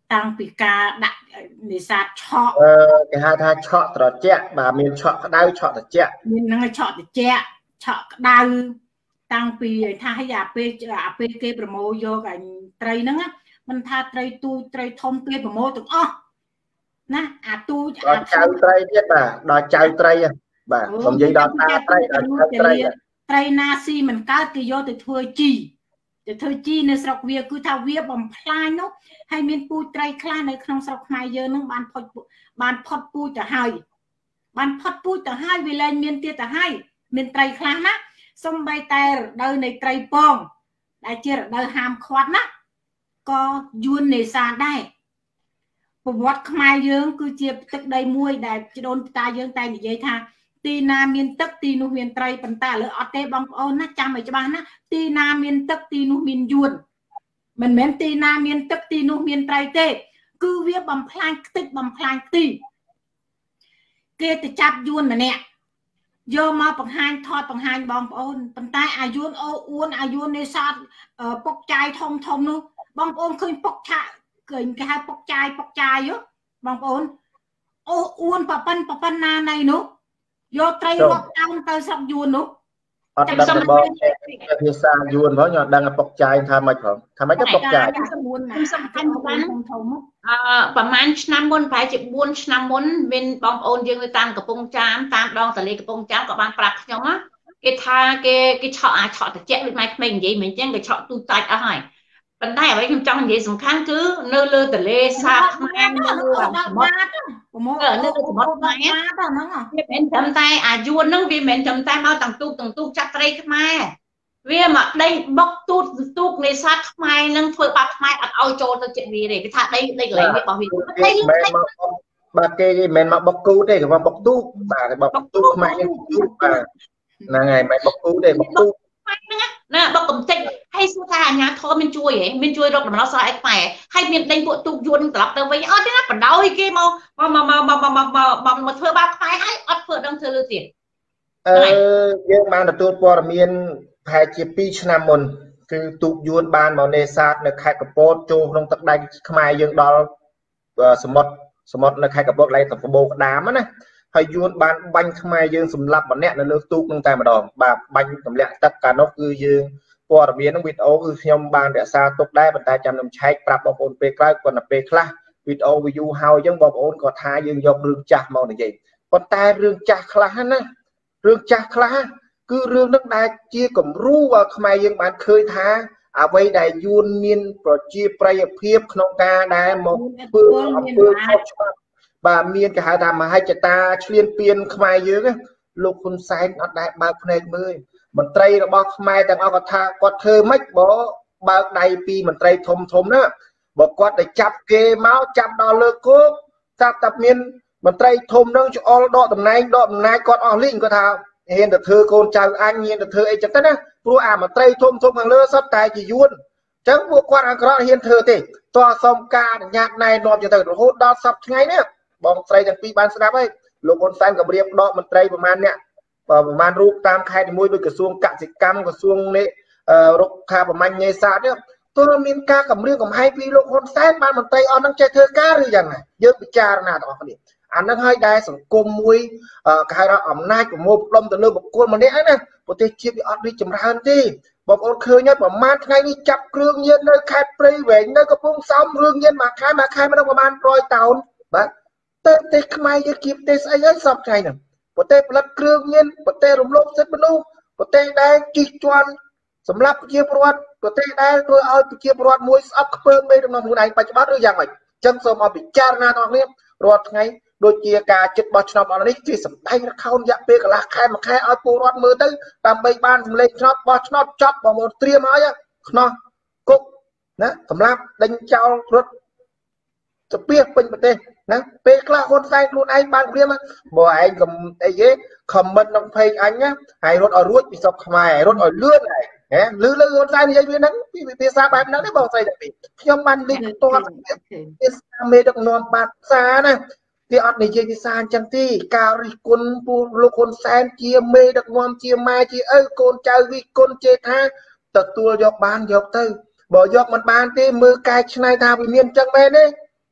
តាំងពីការដាក់នេសាទឆក់អឺគេហៅថាឆក់ត្រជាក់បាទមានឆក់ក្តៅឆក់ត្រជាក់មានហ្នឹងឆក់ត្រជាក់ឆក់ក្តៅតាំងពីថាឲ្យអាពេលអាពេលគេប្រមូលយកអាត្រីហ្នឹងមិនថាត្រីទូត្រីធំគេប្រមូលទាំងអស់ណាអាទូដល់ចៅត្រីទៀតបាទដល់ចៅត្រីបាទខ្ញុំនិយាយដល់តាត្រីដល់ចៅត្រីត្រីណាស៊ីមិនកើតគេយកទៅធ្វើជីទៅធ្វើជីនៅស្រុកវាគឺថាវាបំផ្លាញនោះហើយមានពូជត្រីខ្លះនៅក្នុងស្រុកខ្មែរយើងនឹងបានផុតបានផុតពូជទៅហើយបានផុតពូជទៅហើយវាលែងមានទៀតទៅហើយមានត្រីខ្លះណាសំបីតែរដូវនៃត្រីពងដែលជារដូវហាមឃាត់ណាក៏យួននេសាទដែរប្រវត្តិខ្មែរយើងគឺជាទឹកដីមួយដែលជីដូនតាយើងតែនិយាយថាទីណាមានទឹកទីនោះមានត្រីប៉ុន្តែឥឡូវអត់ទេបងប្អូនណាចាំឲ្យច្បាស់ណាទីណាមានទឹកទីនោះមានយួនមិនមែនទីណាមានទឹកទីនោះមានត្រីទេគឺវាបំផ្លាញខ្ទេចបំផ្លាញខ្ទីគេទៅចាប់យួនម្នាក់យកមកបង្ហាញថតបង្ហាញបងប្អូនប៉ុន្តែអាយួនអូអួនអាយួននេសាទពុកចាយធំធំនោះបងប្អូនឃើញពុកឆាឃើញគេហៅពុកចាយពុកចាយបងប្អូនអូអួនប៉ប៉ិនប៉ប៉ិនណាណៃនោះយកត្រីរាប់តោនទៅស្រុកយួននោះអត់ដឹងបងភាសាយួនផងខ្ញុំដឹងពុកចាយថាម៉េចផងថាម៉េចទៅពុកចាយខ្ញុំសំខាន់បានអឺប្រហែលឆ្នាំមុនប្រហែលជាបួនឆ្នាំមុនមានបងប្អូនយើងនៅតាមកំពង់ចាមតាមដងទន្លេកំពង់ចាមក៏បានប្រាប់ខ្ញុំណាគេថាគេគេឆក់អាចឆក់ត្រជាក់ដូចម៉ែក្មេងនិយាយមិនអញ្ចឹងគេឆក់ទូតាច់អស់ហើយប៉ុន្តែអ្វីខ្ញុំចង់និយាយសំខាន់គឺនៅលើទន្លេសាបខ្មែរនៅលើសមុទ្រប្រមូលនៅលើសមុទ្រខ្មែរហ្នឹងវាមិនត្រឹមតែអាយួនហ្នឹងវាមិនត្រឹមតែមកទាំងទូកទាំងទូកចាប់ត្រីខ្មែរវាមកដេញបុកទូកទូកនេសាទខ្មែរហ្នឹងធ្វើបាបខ្មែរអត់ឲ្យចូលទៅចិត្តវាទេគេថាដីដីកន្លែងវារបស់វាដីបាទគេមិនមែនមកបុកគូទេគេមកបុកទូកបាទបុកទូកខ្មែរទូកបាទហ្នឹងហើយមិនបុកគូទេបុកទូកហ្នឹងណាបុកកំតិចហើយសួរថាអាញាធមមានជួយហ៎មានជួយរកដំណោះស្រាយឲ្យខ្មែរហើយមានដេញពួកទូកយួនត្រឡប់ទៅវិញអត់ទេណាបណ្ដោយគេមកមកមកមកមកមកធ្វើបាបខ្មែរហើយអត់ធ្វើដឹងធ្វើលើទៀតអឺយើងបានទទួលព័ត៌មានប្រហែលជាពីរឆ្នាំមុនគឺទូកយួនបានមកនេសាទនៅខេត្តកំពតចូលក្នុងទឹកដីខ្មែរយើងដល់សមុទ្រសមុទ្រនៅខេត្តកំពតឡើងទៅកបោក្តាមណាហើយយួនបានបាញ់ខ្មែរយើងសម្លាប់ម្នាក់នៅលើទូកនឹងតែម្ដងបាទបាញ់ទម្លាក់ទឹកកាលនោះគឺយើងព័ត៌មាននឹងវីដេអូគឺខ្ញុំបានរក្សាទុកដែរប៉ុន្តែចាំខ្ញុំឆែកប្រាប់បងប្អូនពេលក្រោយគាត់ទៅពេលខ្លះវីដេអូ view ហើយអញ្ចឹងបងប្អូនគាត់ថាយើងយករឿងចាស់មកនិយាយប៉ុន្តែរឿងចាស់ខ្លះណារឿងចាស់ខ្លះគឺរឿងនឹងដែលជាគំរូឲ្យខ្មែរយើងបានឃើញថាអ្វីដែលយួនមានប្រជាប្រិយភាពក្នុងការដែលមកធ្វើអំពើខុសច្បាប់បាទមានគេហៅថាមហិច្ឆតាឈ្លានពានខ្មែរយើងលោកហ៊ុនសែនអត់ដែលបើកភ្នែកមើលមន្ត្រីរបស់ខ្មែរទាំងអស់គាត់ថាគាត់ធ្វើម៉េចបើបើកដៃពីមន្ត្រីធំធំណាបើគាត់ទៅចាប់គេមកចាប់ដល់លើគោកចាប់តែមានមន្ត្រីធំនឹងច្អល់ដកតំណែងដកអំណាចគាត់អស់លីងគាត់ថាហ៊ានទៅធ្វើកូនចៅអញហ៊ានទៅធ្វើអីចឹងទៅណាព្រោះអាមន្ត្រីធំធំខាងលើសុទ្ធតែជាយួនអញ្ចឹងពួកគាត់អាក្រក់ហ៊ានធ្វើទេតោះសុំការអនុញ្ញាតណែនាំចឹងទៅរហូតដល់សប្តាហ៍ថ្ងៃនេះបងស្រីទាំងពីរបានស្ដាប់ហើយលោកហ៊ុនសែនក៏រៀបដកមន្ត្រីប្រមាណអ្នកប្រមាណរូបតាមខេត្តនីមួយដូចក្រសួងកសិកម្មក្រសួងនេះរុក្ខាប្រមាញ់នេសាទនេះទោះមានការគម្រាមកំហែងពីលោកហ៊ុនសែនបានមន្ត្រីអស់នឹងចេះធ្វើការឬយ៉ាងណាយើងពិចារណាទាំងអស់គ្នាអានឹងហើយដែលសង្គមមួយគេហៅថាអំណាចប្រមូលផ្ដុំទៅលើបុគ្គលម្នាក់ហ្នឹងណាប្រទេសជាតិវាអត់រីកចម្រើនទេបងប្អូនឃើញហើយប្រហែលថ្ងៃនេះចាប់គ្រឿងញៀននៅខេត្តព្រៃវែងនៅកំពង់សោមរឿងញៀនមួយខែមួយខែមិនដឹងប្រហែលរយតោនបាទទៅប្រទេសខ្មែរយើងគៀបប្រទេសស្អីហើយសពថ្ងៃហ្នឹងប្រទេសផលិតគ្រឿងញៀនប្រទេសរំលោភសិទ្ធិមនុស្សប្រទេសដែលជិះជាន់សម្រាប់ប្រជាពលរដ្ឋប្រទេសដែលធ្វើឲ្យប្រជាពលរដ្ឋមួយស្អប់ខ្ពើមមេដឹកនាំខ្លួនឯងបច្ចុប្បន្នឬយ៉ាងម៉េចអញ្ចឹងសូមឲ្យពិចារណាទាំងអស់គ្នារាល់ថ្ងៃដូចជាការចិត្តបោះឆ្នោតអស់នេះជាសម្ដែងរខោនរយៈពេលកន្លះខែមួយខែឲ្យពលរដ្ឋមើលទៅដើម្បីបានសម្លេងឆ្នោតបោះឆ្នោតចប់បងប្អូនត្រៀមហើយខ្នោះគុកណាសម្រាប់ដេញចោលរត់ទៅពីពេញប្រទេសណាពេលខ្លះហ៊ុនសែនខ្លួនឯងបានព្រាមបើឯងកុំអីទេខមមិនក្នុង page អញណាហើយរត់ឲ្យរួចពីស្រុកខ្មែររត់ឲ្យលឿនហើយហ៎លឺលឺហ៊ុនសែននិយាយវាហ្នឹងពីភាសាបែបហ្នឹងទេបងស្រីទាំងពីរខ្ញុំបានលិខិតតតភាសាមេដឹកនាំបាត់ភាសាណាគេអត់និយាយភាសាអញ្ចឹងទេការរិះគន់ពូលោកហ៊ុនសែនជាមេដឹកនាំជាម៉ែជាឪកូនចៅវិគុណជេថាទទួលយកបានយកទៅបើយកមិនបានទេមើលកែច្នៃថាវាមានអញ្ចឹងមែនទេ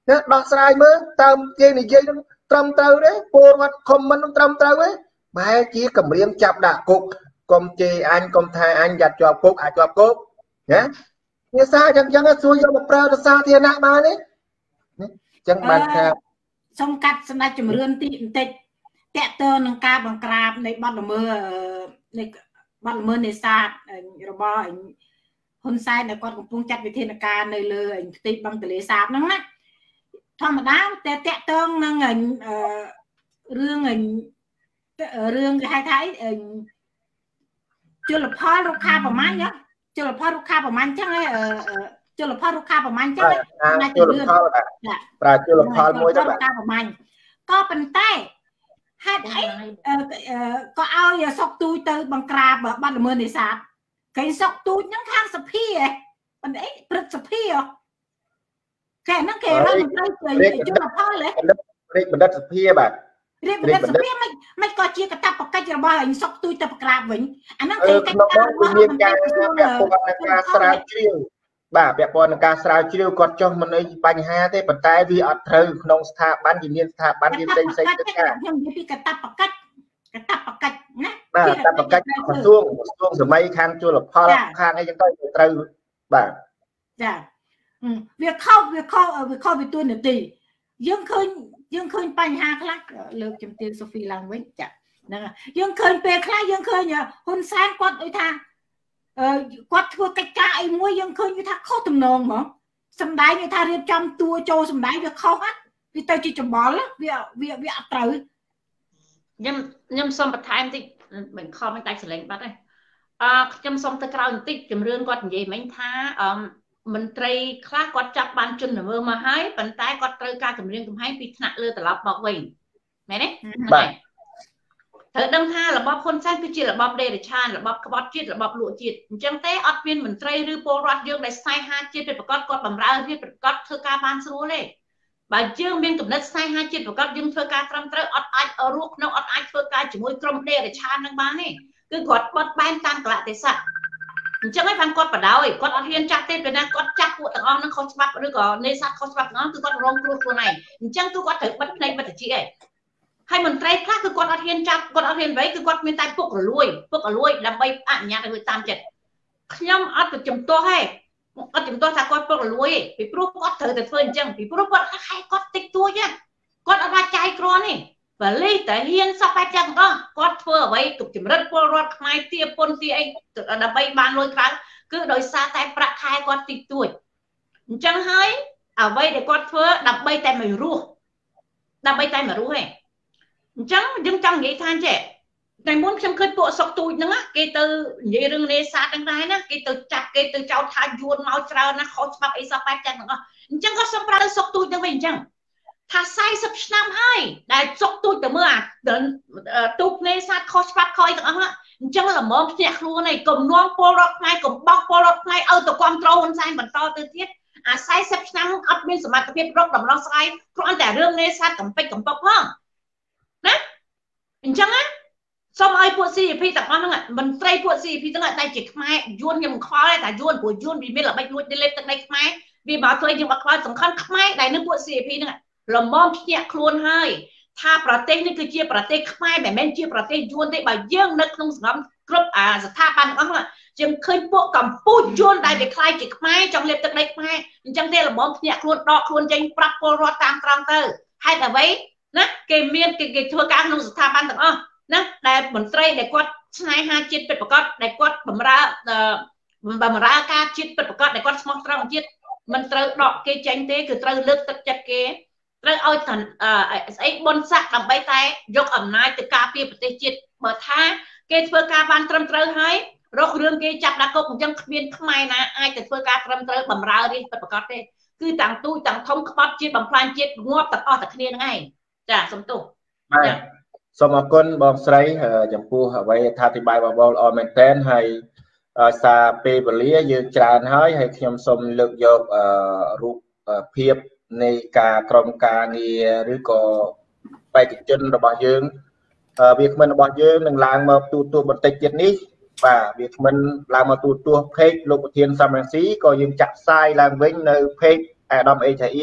ណាដោះស្រាយមើលតាមគេនិយាយនឹងត្រឹមត្រូវទេពលរដ្ឋខមមិនត្រឹមត្រូវទេបែរជាគម្រាមចាប់ដាក់គុកកុំជេរអញកុំថាអញយ៉ាត់ជាប់គុកអាចជាប់គុកណាភាសាអញ្ចឹងអញ្ចឹងសួរយកមកប្រើទៅសាធារណៈបានទេអញ្ចឹងបានថាសូមកាត់សម្ដេចជំរឿនទីបន្តិចតកតើនឹងការបង្ក្រាបនៃបទល្មើសនៃបទល្មើសនេសាទរបស់ហ៊ុនសែនដែលគាត់កំពុងចាត់វិធានការនៅលើផ្ទៃបឹងទន្លេសាបហ្នឹងណាធម្មតាតែតកតើនឹងរឿងរឿងគេហៅថាអីជលផលរុក្ខាប្រមាញ់ជលផលរុក្ខាប្រមាញ់អញ្ចឹងជលផលរុក្ខាប្រមាញ់អញ្ចឹងណាជលផលប្រើជលផលមួយទៅរុក្ខាប្រមាញ់ក៏ប៉ុន្តែហេតុអីក៏ឲ្យសុកទូចទៅបង្ក្រាបបាត់ល្មើសនេសាទគេសុកទូចហ្នឹងខាងសភាប៉ុន្តែព្រឹទ្ធសភាគេហ្នឹងគេរកមន្ត្រីជលផលហ៎រាជបណ្ឌិតសភាបាទរាជបណ្ឌិតសភាមិនមិនក៏ជាកតាបកិច្ចរបស់អញសុកទូចទៅបង្ក្រាបវិញអាហ្នឹងគេកិច្ចការរបស់មានការពាក់ព័ន្ធនឹងការស្រាវជ្រាវបាទពាក់ព័ន្ធនឹងការស្រាវជ្រាវគាត់ចុះមិនអីបញ្ហាទេប៉ុន្តែវាអត់ត្រូវក្នុងស្ថាប័នជាមានស្ថាប័នមានផ្សេងផ្សេងទៅការខ្ញុំនិយាយពីកតាបកិច្ចកតាបកិច្ចណាបាទកតាបកិច្ចក្រសួងក្រសួងសម័យខាងជលផលខាងអីចឹងទៅត្រូវបាទចាវាខុសវាខុសវាខុសពីទួនាទីយើងឃើញយើងឃើញបញ្ហាខ្លះលើកជំទាវសូហ្វីឡើងវិញចាហ្នឹងយើងឃើញពេលខ្លះយើងឃើញហ៊ុនសែនគាត់ដូចថាគាត់ធ្វើកិច្ចការអីមួយយើងឃើញវាថាខុសទំនងហ្មងសំដែងវាថារៀបចំតួចូលសំដែងវាខុសហ្នឹងវាទៅជាច្បល់វាវាវាអត់ត្រូវខ្ញុំខ្ញុំសូមបន្ថែមតិចមិនខំមិនដាច់សលេងបាត់ទេអឺខ្ញុំសូមទៅក្រោយបន្តិចជំរឿនគាត់និយាយមិញថាអឺមន្ត្រីខ្លះគាត់ចាប់បានជនល្មើសមកហើយប៉ុន្តែគាត់ត្រូវការគម្រាមកំហែងពីថ្នាក់លើត្រឡប់មកវិញមែនទេបាទត្រូវដឹងថារបបហ៊ុនសែនគឺជារបបដេរឆានរបបក្បត់ជាតិរបបលក់ជាតិអញ្ចឹងទេអត់មានមន្ត្រីឬពលរដ្ឋយើងដែលស្នេហាជាតិពិតប្រាកដគាត់បម្រើជាតិពិតប្រាកដធ្វើការបានស្រួលទេបើយើងមានគំនិតស្នេហាជាតិប្រកបយើងធ្វើការត្រឹមត្រូវអត់អាចរស់ក្នុងអត់អាចធ្វើការជាមួយក្រុមដេរឆាននឹងបានទេគឺគាត់បត់បែនតាមកលៈទេសៈអញ្ចឹងឯងបានគាត់បដ ாய் គាត់អត់ហ៊ានចាស់ទេពេលណាគាត់ចាស់ពួកទាំងអស់នឹងខុសច្បាប់ឬក៏នេសាទខុសច្បាប់ទាំងអស់គឺគាត់រងគ្រោះខ្លួនឯងអញ្ចឹងគឺគាត់ត្រូវបិទភ្នែកបិទត្រចៀកឯងហើយមន្ត្រីខ្លះគឺគាត់អត់ហ៊ានចាប់គាត់អត់ហ៊ានអ្វីគឺគាត់មានតែពុករលួយពុករលួយដើម្បីអនុញ្ញាតឲ្យតាមចិត្តខ្ញុំអត់ទៅជំទាស់ទេអត់ជំទាស់ថាគាត់ពុករលួយទេពីព្រោះគាត់ត្រូវតែធ្វើអញ្ចឹងពីព្រោះគាត់ខែគាត់តិចតួចគាត់អត់បានចាយគ្រាន់ទេបើលីតែហ៊ានសពបែបចឹងបងគាត់ធ្វើអ្វីទុកចម្រិតពលរដ្ឋខ្មែរទាពុនទាអីដើម្បីបានលុយក្រៅគឺដោយសារតែប្រាក់ខែគាត់តិចតួចអញ្ចឹងហើយអ្វីដែលគាត់ធ្វើដើម្បីតែមិនរស់ដើម្បីតែមិនរស់ទេអញ្ចឹងយើងចង់និយាយថាចេះតែមុនខ្ញុំឃើញពួកសុកទូចហ្នឹងគេទៅនិយាយរឿងនេសាទទាំងដែរណាគេទៅចាប់គេទៅចោទថាយួនមកច្រើនណាខុសច្បាប់អីសពបែបចឹងទាំងអស់អញ្ចឹងក៏សូមប្រើសុកទូចទៅវិញអញ្ចឹងថាសែសិបឆ្នាំហើយដែលសុកទូចទៅមើលអាទូកនេសាទខុសច្បាប់ខុសទាំងអស់អញ្ចឹងល្មមភ្នាក់ខ្លួនឯងកុំនាំពលរដ្ឋខ្មែរកុំបោកពលរដ្ឋខ្មែរឲ្យទៅគ្រប់គ្រងហ៊ុនសែនបន្តទៅទៀតអាសែសិបឆ្នាំអត់មានសមត្ថភាពរកដំណោះស្រាយគ្រាន់តែរឿងនេសាទកំពេចកំពកផងណាអញ្ចឹងណាសូមឲ្យពួក ซี អី พี ទាំងអស់ហ្នឹងមន្ត្រីពួក ซี អី พี ទាំងអស់តែជាខ្មែរយួនខ្ញុំខ្វល់តែយួនព្រោះយួនវាមានល្បិចលួចលេបទឹកដីខ្មែរវាមកធ្វើយើងអត់ខ្វល់សំខាន់ខ្មែរដែលនៅពួក ซี អី พี ហ្នឹងល្មមភ្ញាក់ខ្លួនហើយថាប្រទេសនេះគឺជាប្រទេសខ្មែរមិនមែនជាប្រទេសយួនទេបើយើងនៅក្នុងសង្គមគ្រប់អាស្ថាប័នទាំងអស់ហ្នឹងយើងឃើញពួកកម្ពុជាយួនដែលវាខ្លាយជាខ្មែរចង់លេបទឹកដីខ្មែរអញ្ចឹងទេល្មមភ្ញាក់ខ្លួនដកខ្លួនចេញប្រាប់ពលរដ្ឋតាមត្រង់ទៅហេតុអ្វីណាគេមានគេគេធ្វើការក្នុងស្ថាប័នទាំងអស់ណាដែលមន្ត្រីដែលគាត់ស្នេហាជាតិពិតប្រាកដដែលគាត់បម្រើបម្រើការជាតិពិតប្រាកដដែលគាត់ស្មោះត្រង់ជាតិមិនត្រូវដកគេចេញទេគឺត្រូវលើកទឹកចិត្តគេត្រូវឲ្យស្អីបុណ្យស័ក្តិដើម្បីតែយកអំណាចទៅការពារប្រទេសជាតិបើថាគេធ្វើការបានត្រឹមត្រូវហើយរករឿងគេចាប់ដាក់គុកអញ្ចឹងគ្មានខ្មែរណាអាចទៅធ្វើការត្រឹមត្រូវបម្រើរាជពិតប្រាកដទេគឺទាំងទូចទាំងធំក្បត់ជាតិបំផ្លាញជាតិងាប់ទាំងអស់តែគ្នាហ្នឹងឯងចាសំទោសបាទសូមអរគុណបងស្រីចំពោះអ្វីថាអធិប្បាយបងប្អូនល្អមែនទែនហើយសារពេលវេលាយើងច្រើនហើយហើយខ្ញុំសូមលើកយករូបភាពនៃការក្រុមការងារឬក៏បេក្ខជនរបស់យើងវាគ្មិនរបស់យើងនឹងឡើងមកទូទួលបន្តិចទៀតនេះបាទវាគ្មិនឡើងមកទូទួផេកលោកប្រធានសំរងស៊ីក៏យើងចាក់ផ្សាយឡើងវិញនៅផេកអាដាមអេឆាអៀង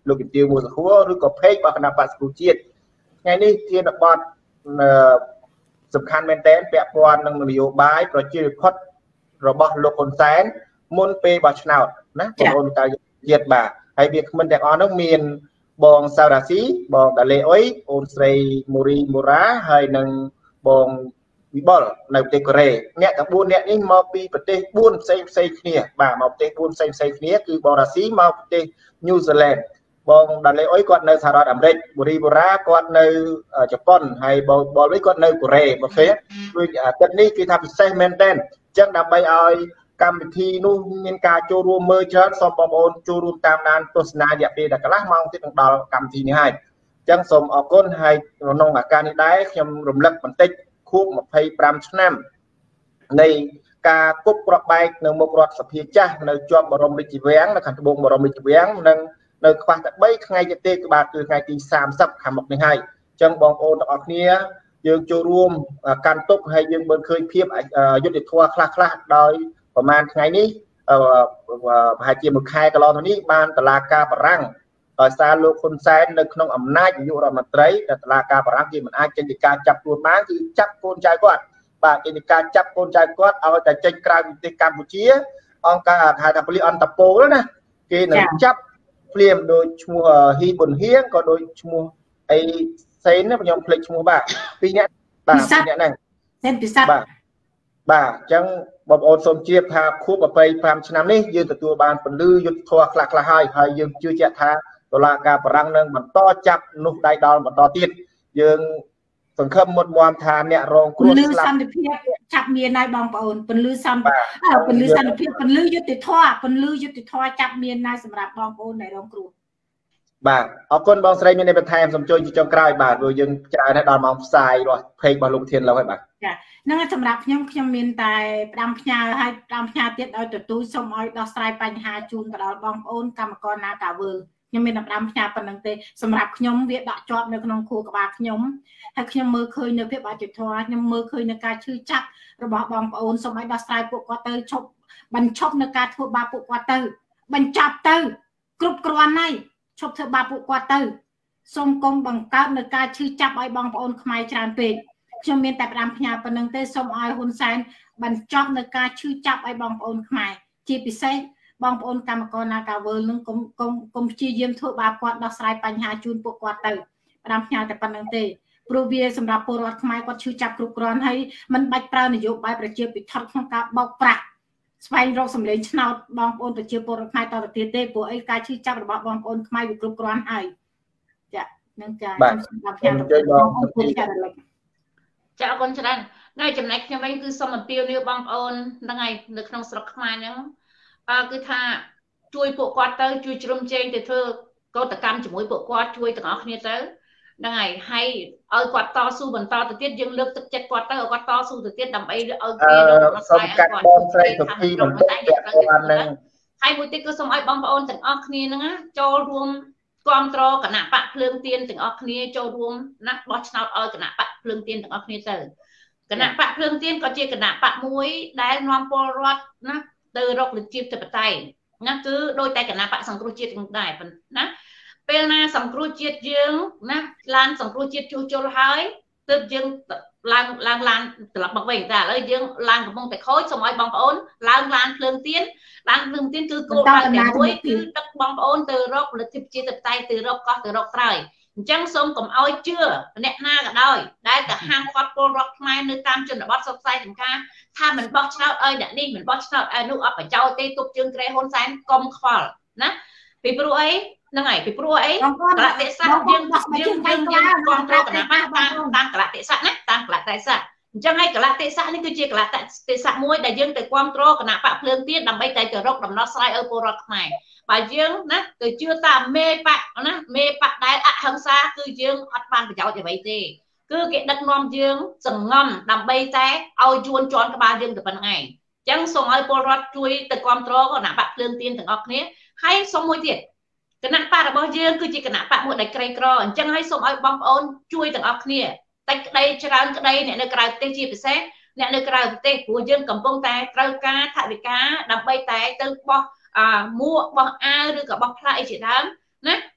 លោកជំទាវ មួយសខួរឬក៏ page របស់គណៈបក្សសង្គ្រោះជាតិថ្ងៃនេះជាបទសំខាន់មែនទែនពាក់ព័ន្ធនឹងនយោបាយប្រជាធិបតេយ្យរបស់លោកហ៊ុនសែនមុនពេលបោះឆ្នោតណាបងប្អូនតាជាតិបាទហើយវាគ្មិនទាំងអស់នោះមានបងសាវរ៉ាស៊ីបងដាលេអុយអូនស្រីមូរីមូរ៉ាហើយនឹងបងវិបុលនៅប្រទេសកូរ៉េអ្នកទាំងបួនអ្នកនេះមកពីប្រទេសបួនផ្សេងផ្សេងគ្នាបាទមកប្រទេសបួនផ្សេងផ្សេងគ្នាគឺបងរ៉ាស៊ីមកប្រទេសញូហ្សេឡង់បងដាលេអុយគាត់នៅសហរដ្ឋអាមេរិកមូរីមូរ៉ាគាត់នៅជប៉ុនហើយបងបលវិញគាត់នៅកូរ៉េមកពេលដូចទឹកនេះគឺថាពិសេសមែនទែនអញ្ចឹងដើម្បីឲ្យកម្មវិធីនោះមានការចូលរួមមើលច្រើនសូមបងប្អូនចូលរួមតាមដានទស្សនារយៈពេលដល់កន្លះម៉ោងទៀតនឹងដល់កម្មវិធីនេះហើយអញ្ចឹងសូមអរគុណហើយក្នុងឱកាសនេះដែរខ្ញុំរំលឹកបន្តិចខួបម្ភៃប្រាំឆ្នាំនៃការគប់គ្រាប់បែកនៅមុខរដ្ឋសភាចាស់នៅជាប់បរមរាជវាំងនៅខាងត្បូងបរមរាជវាំងនិងនៅខ្វះតែបីថ្ងៃទៀតទេគឺបាទគឺថ្ងៃទីសាមសិបខាងមុខនេះហើយអញ្ចឹងបងប្អូនទាំងអស់គ្នាយើងចូលរួមកាន់ទុកហើយយើងមើលឃើញភាពយុទ្ធធម៌ខ្លះខ្លះដោយប្រហែលថ្ងៃនេះប្រហែលជាមួយខែកន្លងទៅនេះបានតុលាការបារាំងដោយសារលោកហ៊ុនសែននៅក្នុងអំណាចនាយករដ្ឋមន្ត្រីដែលតុលាការបារាំងគេមិនអាចចេញពីការចាប់ខ្លួនបានគឺចាប់កូនចៅគាត់បាទគេមានការចាប់កូនចៅគាត់ឲ្យតែចេញក្រៅប្រទេសកម្ពុជាអង្គការហៅថាប៉ូលីសអន្តរពលណាគេនឹងចាប់ភ្លាមដោយឈ្មោះហ៊ីប៊ុនហៀងក៏ដោយឈ្មោះអីសេនណាខ្ញុំភ្លេចឈ្មោះបាទពីរអ្នកបាទពីរអ្នកហ្នឹងសេនពិសាបាទបាទអញ្ចឹងបងប្អូនសូមជៀបថាខួបម្ភៃប្រាំឆ្នាំនេះយើងទទួលបានពលឺយុទ្ធធម៌ខ្លះខ្លះហើយហើយយើងជឿជាក់ថាតុលាការបារាំងនឹងបន្តចាប់នោះដៃដល់បន្តទៀតយើងសង្ឃឹមមុតមមថាអ្នករងគ្រោះស្លាប់ពលឺសន្តិភាពចាប់មានហើយបងប្អូនពលឺសន្តិពលឺសន្តិភាពពលឺយុទ្ធធម៌ពលឺយុទ្ធធម៌ចាប់មានហើយសម្រាប់បងប្អូនដែលរងគ្រោះបាទអរគុណបងស្រីមានបន្ថែមសូមជួយជាចុងក្រោយបាទព្រោះយើងច្រើនហើយដល់ម៉ោងផ្សាយរបស់เพลงរបស់លោកធានលើហើយបាទចាហ្នឹងសម្រាប់ខ្ញុំខ្ញុំមានតែផ្ដាំផ្ញើឲ្យផ្ដាំផ្ញើទៀតឲ្យទទូចសូមឲ្យដោះស្រាយបញ្ហាជូនទៅដល់បងប្អូនកម្មករណាកាវើខ្ញុំមានផ្ដាំផ្ញើប៉ុណ្្នឹងទេសម្រាប់ខ្ញុំវាដកជាប់នៅក្នុងខួរក្បាលខ្ញុំហើយខ្ញុំមើលឃើញនៅភាពអយុត្តិធម៌ខ្ញុំមើលឃើញនៅការឈឺចាប់របស់បងប្អូនសូមឲ្យដោះស្រាយពួកគាត់ទៅឈប់បញ្ឈប់នៅការធ្វើបាបពួកគាត់ទៅបញ្ចប់ទៅគ្រប់គ្រាន់ហើយឈប់ធ្វើបាបពួកគាត់ទៅសូមកុំបង្កើតនៅការឈឺចាប់ឲ្យបងប្អូនខ្មែរច្រើនពេកខ្ញុំមានតែផ្ដាំផ្ញើប៉ុណ្្នឹងទេសូមឲ្យហ៊ុនសែនបញ្ចប់នៅការឈឺចាប់ឲ្យបងប្អូនខ្មែរជាពិសេសបងប្អូនកម្មករណាកាវើនឹងកុំកុំកុំព្យាយាមធ្វើបាបគាត់ដោះស្រាយបញ្ហាជូនពួកគាត់ទៅផ្ដាំផ្ញើតែប៉ុណ្្នឹងទេព្រោះវាសម្រាប់ពលរដ្ឋខ្មែរគាត់ឈឺចាប់គ្រប់គ្រាន់ហើយមិនបាច់ប្រើនយោបាយប្រជាពិធក្នុងការបោកប្រាស់ស្វែងរកសម្លេងឆ្នោតបងប្អូនប្រជាពលរដ្ឋខ្មែរតទៅទៀតទេព្រោះអីការឈឺចាប់របស់បងប្អូនខ្មែរវាគ្រប់គ្រាន់ហើយចានឹងចាខ្ញុំសម្រាប់ផ្ញើទៅបងប្អូនចាចាអរគុណច្រើនហើយចំណែកខ្ញុំវិញគឺសូមអំពាវនាវបងប្អូនហ្នឹងហើយនៅក្នុងស្រុកខ្មែរហ្នឹងអឺគឺថាជួយពួកគាត់ទៅជួយជ្រោមជ្រែងទៅធ្វើកោតកម្មជាមួយពួកគាត់ជួយទាំងអស់គ្នាទៅហ្នឹងហើយហើយឲ្យគាត់តស៊ូបន្តទៅទៀតយើងលើកទឹកចិត្តគាត់ទៅឲ្យគាត់តស៊ូទៅទៀតដើម្បីឲ្យគេរកដំណោះស្រាយឲ្យគាត់បងស្រីសុភីបន្តហ្នឹងហើយមួយទៀតគឺសូមឲ្យបងប្អូនទាំងអស់គ្នាហ្នឹងចូលរួមគ្រប់គ្រងគណៈបកភ្លើងទៀនទាំងអស់គ្នាចូលរួមណាបោះឆ្នោតឲ្យគណៈបកភ្លើងទៀនទាំងអស់គ្នាទៅគណៈបកភ្លើងទៀនក៏ជាគណៈបកមួយដែលនាំពលរដ្ឋណាទៅរកលទ្ធិធិបតេយ្យណាគឺដោយតែគណៈបកសង្គ្រោះជាតិទាំងដែរណាពេលណាសង្គ្រោះជាតិយើងណាឡានសង្គ្រោះជាតិជួសជុលហើយទើបយើងឡើងឡើងឡានត្រឡប់មកវិញតែឥឡូវយើងឡើងកំពុងតែខូចសូមឲ្យបងប្អូនឡើងឡានភ្លើងទៀនឡានភ្លើងទៀនគឺគោលដៅតែមួយគឺដឹកបងប្អូនទៅរកលទ្ធិជាតិតៃទៅរកកោះទៅរកស្រ័យអញ្ចឹងសូមកុំឲ្យជឿអ្នកណាក៏ដោយដែលទៅហាមឃាត់ពលរដ្ឋខ្មែរនៅតាមជនបទសពផ្សាយទាំងការថាមិនបោះឆ្នោតឲ្យអ្នកនេះមិនបោះឆ្នោតឲ្យនោះអត់ប្រយោជន៍ទេទប់ជើងក្រែហ៊ុនសែនកុំខ្វល់ណាពីព្រោះអីហ្នឹងហើយពីព្រោះអីកលៈទេសៈយើងយើងយើងយើងគ្រប់គ្រងគណៈបកតាមតាមកលៈទេសៈណាតាមកលៈទេសៈអញ្ចឹងហើយកលៈទេសៈនេះគឺជាកលៈទេសៈមួយដែលយើងទៅគ្រប់គ្រងគណៈបកភ្លើងទៀនដើម្បីតែទៅរកដំណោះស្រាយឲ្យពលរដ្ឋខ្មែរបើយើងណាទៅជឿតាមមេបកណាមេបកដែលអហិង្សាគឺយើងអត់បានប្រយោជន៍អ្វីទេគឺគេដឹកនាំយើងសង្ងំដើម្បីតែឲ្យយួនជន់ក្បាលយើងទៅប៉ុណ្្នឹងឯងអញ្ចឹងសូមឲ្យពលរដ្ឋជួយទៅគ្រប់គ្រងគណៈបកភ្លើងទៀនទាំងអស់គ្នាហើយសូមមួយទៀតគណៈបករបស់យើងគឺជាគណៈបកមួយដែលក្រីក្រអញ្ចឹងហើយសូមឲ្យបងប្អូនជួយទាំងអស់គ្នាតិចក្តីច្រើនក្តីអ្នកនៅក្រៅប្រទេសជាពិសេសអ្នកនៅក្រៅប្រទេសព្រោះយើងកំពុងតែត្រូវការថវិកាដើម្បីតែទៅបោះអាមួកបោះអាវឬក៏បោះផ្លាកអីជាដើមណា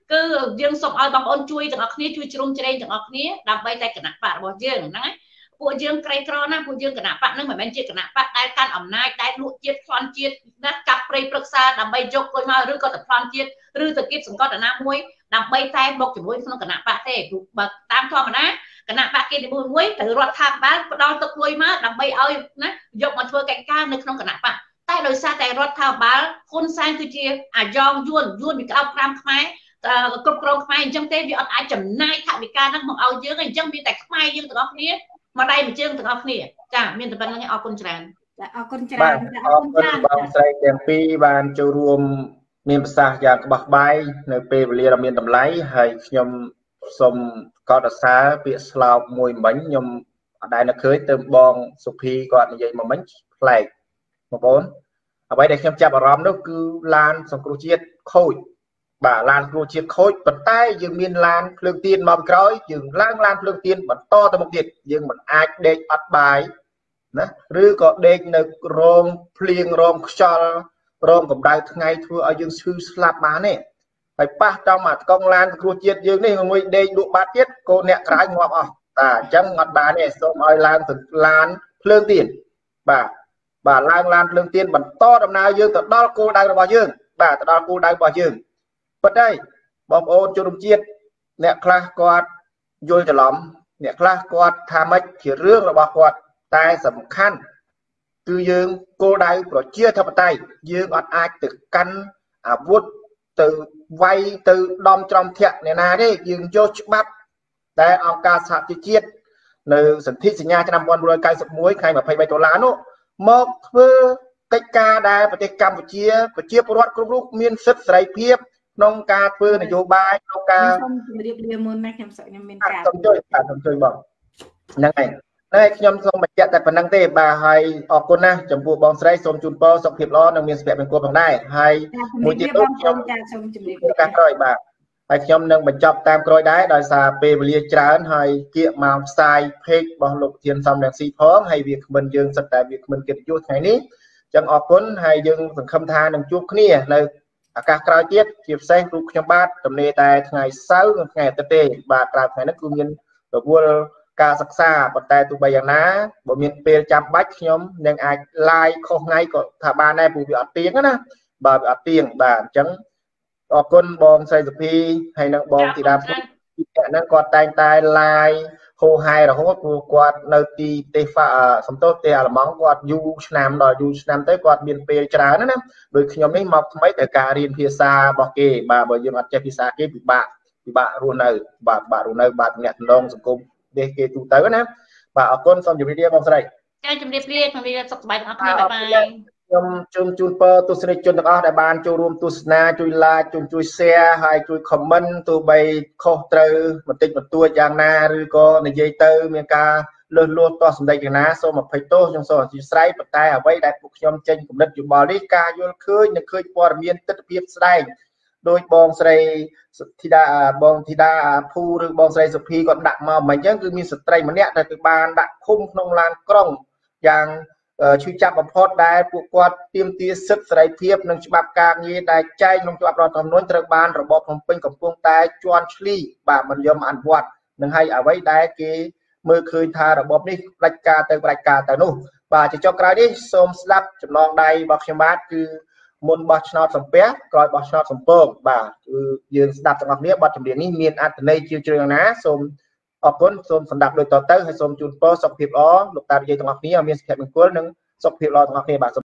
គឺយើងសូមឲ្យបងប្អូនជួយទាំងអស់គ្នាជួយជ្រុំជ្រែងទាំងអស់គ្នាដើម្បីតែគណៈបករបស់យើងហ្នឹងណាពួកយើងក្រីក្រណាពួកយើងគណៈបកហ្នឹងមិនមែនជាគណៈបកដែលកាន់អំណាចដែលលួចជាតិប្លន់ជាតិណាកាប់ព្រៃព្រឹក្សាដើម្បីយកលុយមកឬក៏ទៅប្លន់ជាតិឬទៅគៀបសង្កត់ណាមួយដើម្បីតែមកជាមួយក្នុងគណៈបកទេបើតាមធម្មតាគណៈបកគេទីមួយត្រូវរដ្ឋាភិបាលផ្ដល់ទឹកលុយមកដើម្បីឲ្យណាយកមកធ្វើកិច្ចការនៅក្នុងគណៈបកតែដោយសារតែរដ្ឋាភិបាលហ៊ុនសែនគឺជាអាយ៉ងយួនយួនពីក្តោបក្រាមខ្មែរគ្រប់គ្រងខ្មែរអញ្ចឹងទេវាអត់អាចចំណាយថវិកាហ្នឹងមកឲ្យយើងអញ្ចឹងមានតែខ្មែរយើងទាំងអស់គ្នាមកដៃមួយជើងទាំងអស់គ្នាចាមានតែប៉ុណ្្នឹងអរគុណច្រើនអរគុណច្រើនអរគុណច្រើនបងស្រីទាំងពីរបានចូលរួមមានប្រសាសន៍យ៉ាងក្បោះក្បាយនៅពេលវេលាដ៏មានតម្លៃហើយខ្ញុំសូមកោតសរសើរពាក្យស្លោកមួយមិញខ្ញុំអត់ដែលនឹកឃើញទៅបងសុភីគាត់និយាយមកមិញប្លែកបងប្អូនអ្វីដែលខ្ញុំចាប់អារម្មណ៍នោះគឺឡានសង្គ្រោះជាតិខូចបាទឡានសង្គ្រោះជាតិខូចប៉ុន្តែយើងមានឡានភ្លើងទៀនមកពីក្រោយយើងឡើងឡានភ្លើងទៀនបន្តទៅមុខទៀតយើងមិនអាចដេកអត់បាយណាឬក៏ដេកនៅរោងភ្លៀងរោងខ្យល់រោងកម្ដៅថ្ងៃធ្វើឲ្យយើងឈឺស្លាប់បានទេហើយប៉ះចំអាកង់ឡានសង្គ្រោះជាតិយើងនេះមួយដេកលក់បាត់ទៀតកូនអ្នកក្រៅងាប់អស់តាអញ្ចឹងអត់បានទេសូមឲ្យឡើងឡានភ្លើងទៀនបាទបាទឡើងឡានភ្លើងទៀនបន្តដំណើរយើងទៅដល់គោលដៅរបស់យើងបាទទៅដល់គោលដៅរបស់យើងប៉ុន្តែបងប្អូនជនរួមជាតិអ្នកខ្លះគាត់យល់ច្រឡំអ្នកខ្លះគាត់ថាម៉េចជារឿងរបស់គាត់តែសំខាន់គឺយើងគោលដៅប្រជាធិបតេយ្យយើងអត់អាចទៅកាន់អាវុធទៅវាយទៅដំច្រំធាក់អ្នកណាទេយើងយកច្បាប់ដែលអង្គការសហជីវជាតិនៅសន្ធិសញ្ញាឆ្នាំmột nghìn chín trăm chín mươi mốtខែยี่สิบสามដុល្លារនោះមកធ្វើកិច្ចការដែលប្រទេសកម្ពុជាប្រជាពលរដ្ឋគ្រប់រូបមានសិទ្ធិសេរីភាពក្នុងការធ្វើនយោបាយក្នុងការសូមជម្រាបលាមុនណាខ្ញុំសឹកខ្ញុំមានការសូមជួយសូមជួយបងហ្នឹងហើយតែខ្ញុំសូមបញ្ជាក់តែប៉ុណ្្នឹងទេបាទហើយអរគុណណាស់ចំពោះបងស្រីសូមជូនពរសុខភាពល្អនិងមានសុភមង្គលផងដែរហើយមួយទៀតខ្ញុំសូមជម្រាបលាការក្រោយបាទហើយខ្ញុំនឹងបញ្ចប់តាមក្រោយដែរដោយសារពេលវេលាច្រើនហើយគៀកមកផ្សាយ page របស់លោកធានសំរងស៊ីផងហើយវាគ្មិនយើងសិតតែវាគ្មិនកិត្តិយសថ្ងៃនេះអញ្ចឹងអរគុណហើយយើងសង្ឃឹមថានឹងជួបគ្នានៅឱកាសក្រោយទៀតជាពិសេសរូបខ្ញុំបាទទំនេរតែថ្ងៃសៅរ៍និងថ្ងៃអាទិត្យទេបាទក្រៅថ្ងៃនេះគឺមានរវល់ការសិក្សាប៉ុន្តែទោះបីយ៉ាងណាបើមានពេលចាំបាច់ខ្ញុំនឹងអាច live ខុសថ្ងៃក៏ថាបានដែរព្រោះវាអត់ទៀងណាបាទវាអត់ទៀងបាទអញ្ចឹងអរគុណបងស្រីសុភីហើយនិងបងធីតាភូមិហ្នឹងគាត់តែងតែ live ហូហែរហូតព្រោះគាត់នៅទីទេសំទោសទេអាល្លឺម៉ង់គាត់យូរឆ្នាំដល់យូរឆ្នាំទៅគាត់មានពេលច្រើនណាដូចខ្ញុំនេះមកថ្មីតែការរៀនភាសារបស់គេបាទបើយើងអត់ចេះភាសាគេពិបាកពិបាករស់នៅបាទបាក់រស់នៅបាទអ្នកតំណងសង្គមនេះគេទូទៅណាបាទអរគុណសូមជម្រាបលាបងស្រីចាជម្រាបលាជំរាបសុខសប្បាយទាំងអស់គ្នាបាយបាយខ្ញុំជូនជូនពរទស្សនិកជនទាំងអស់ដែលបានចូលរួមទស្សនាជួយ like ជួយជួយ share ហើយជួយ comment ទោះបីខុសត្រូវបន្តិចបន្តួចយ៉ាងណាឬក៏និយាយទៅមានការលើសលួសតោះសម្ដីយ៉ាងណាសូមអភ័យទោសខ្ញុំសូមអធិស្ឋានប៉ុន្តែអ្វីដែលពួកខ្ញុំចេញគំនិតយោបល់នេះការយល់ឃើញនិងឃើញព័ត៌មានទិដ្ឋភាពស្ដែងដោយបងស្រីធីតាបងធីតាភូឬបងស្រីសុភីគាត់ដាក់មកមិនអញ្ចឹងគឺមានស្ត្រីម្នាក់ដែលគឺបានដាក់ឃុំក្នុងឡានក្រុងយ៉ាងឈឺចាប់បំផុតដែលពួកគាត់ទាមទារសិទ្ធិសេរីភាពនិងច្បាប់ការងារដែលចែងក្នុងច្បាប់រដ្ឋធម្មនុញ្ញត្រូវបានរបបភ្នំពេញកំពុងតែជន់ឈ្លីបាទមិនយอมអនុវត្តនឹងឲ្យអ្វីដែលគេមើលឃើញថារបបនេះផ្ដាច់ការទៅផ្ដាច់ការទៅនោះបាទជាចុងក្រោយនេះសូមស្ដាប់ចំណងដៃរបស់ខ្ញុំបាទគឺមុនបោះឆ្នោតសំពះក្រោយបោះឆ្នោតសំពងបាទគឺយើងស្ដាប់ទាំងអស់គ្នាបទចម្រៀងនេះមានអត្ថន័យជ្រាលជ្រៅយ៉ាងណាសូមអរគុណសូមសម្ដាប់ដូចតទៅហើយសូមជូនពរសុខភាពល្អលោកតានិយាយទាំងអស់គ្នាឲ្យមានសុភមង្គលនិងសុខភាពល្អទាំងអស់គ្នាបាទ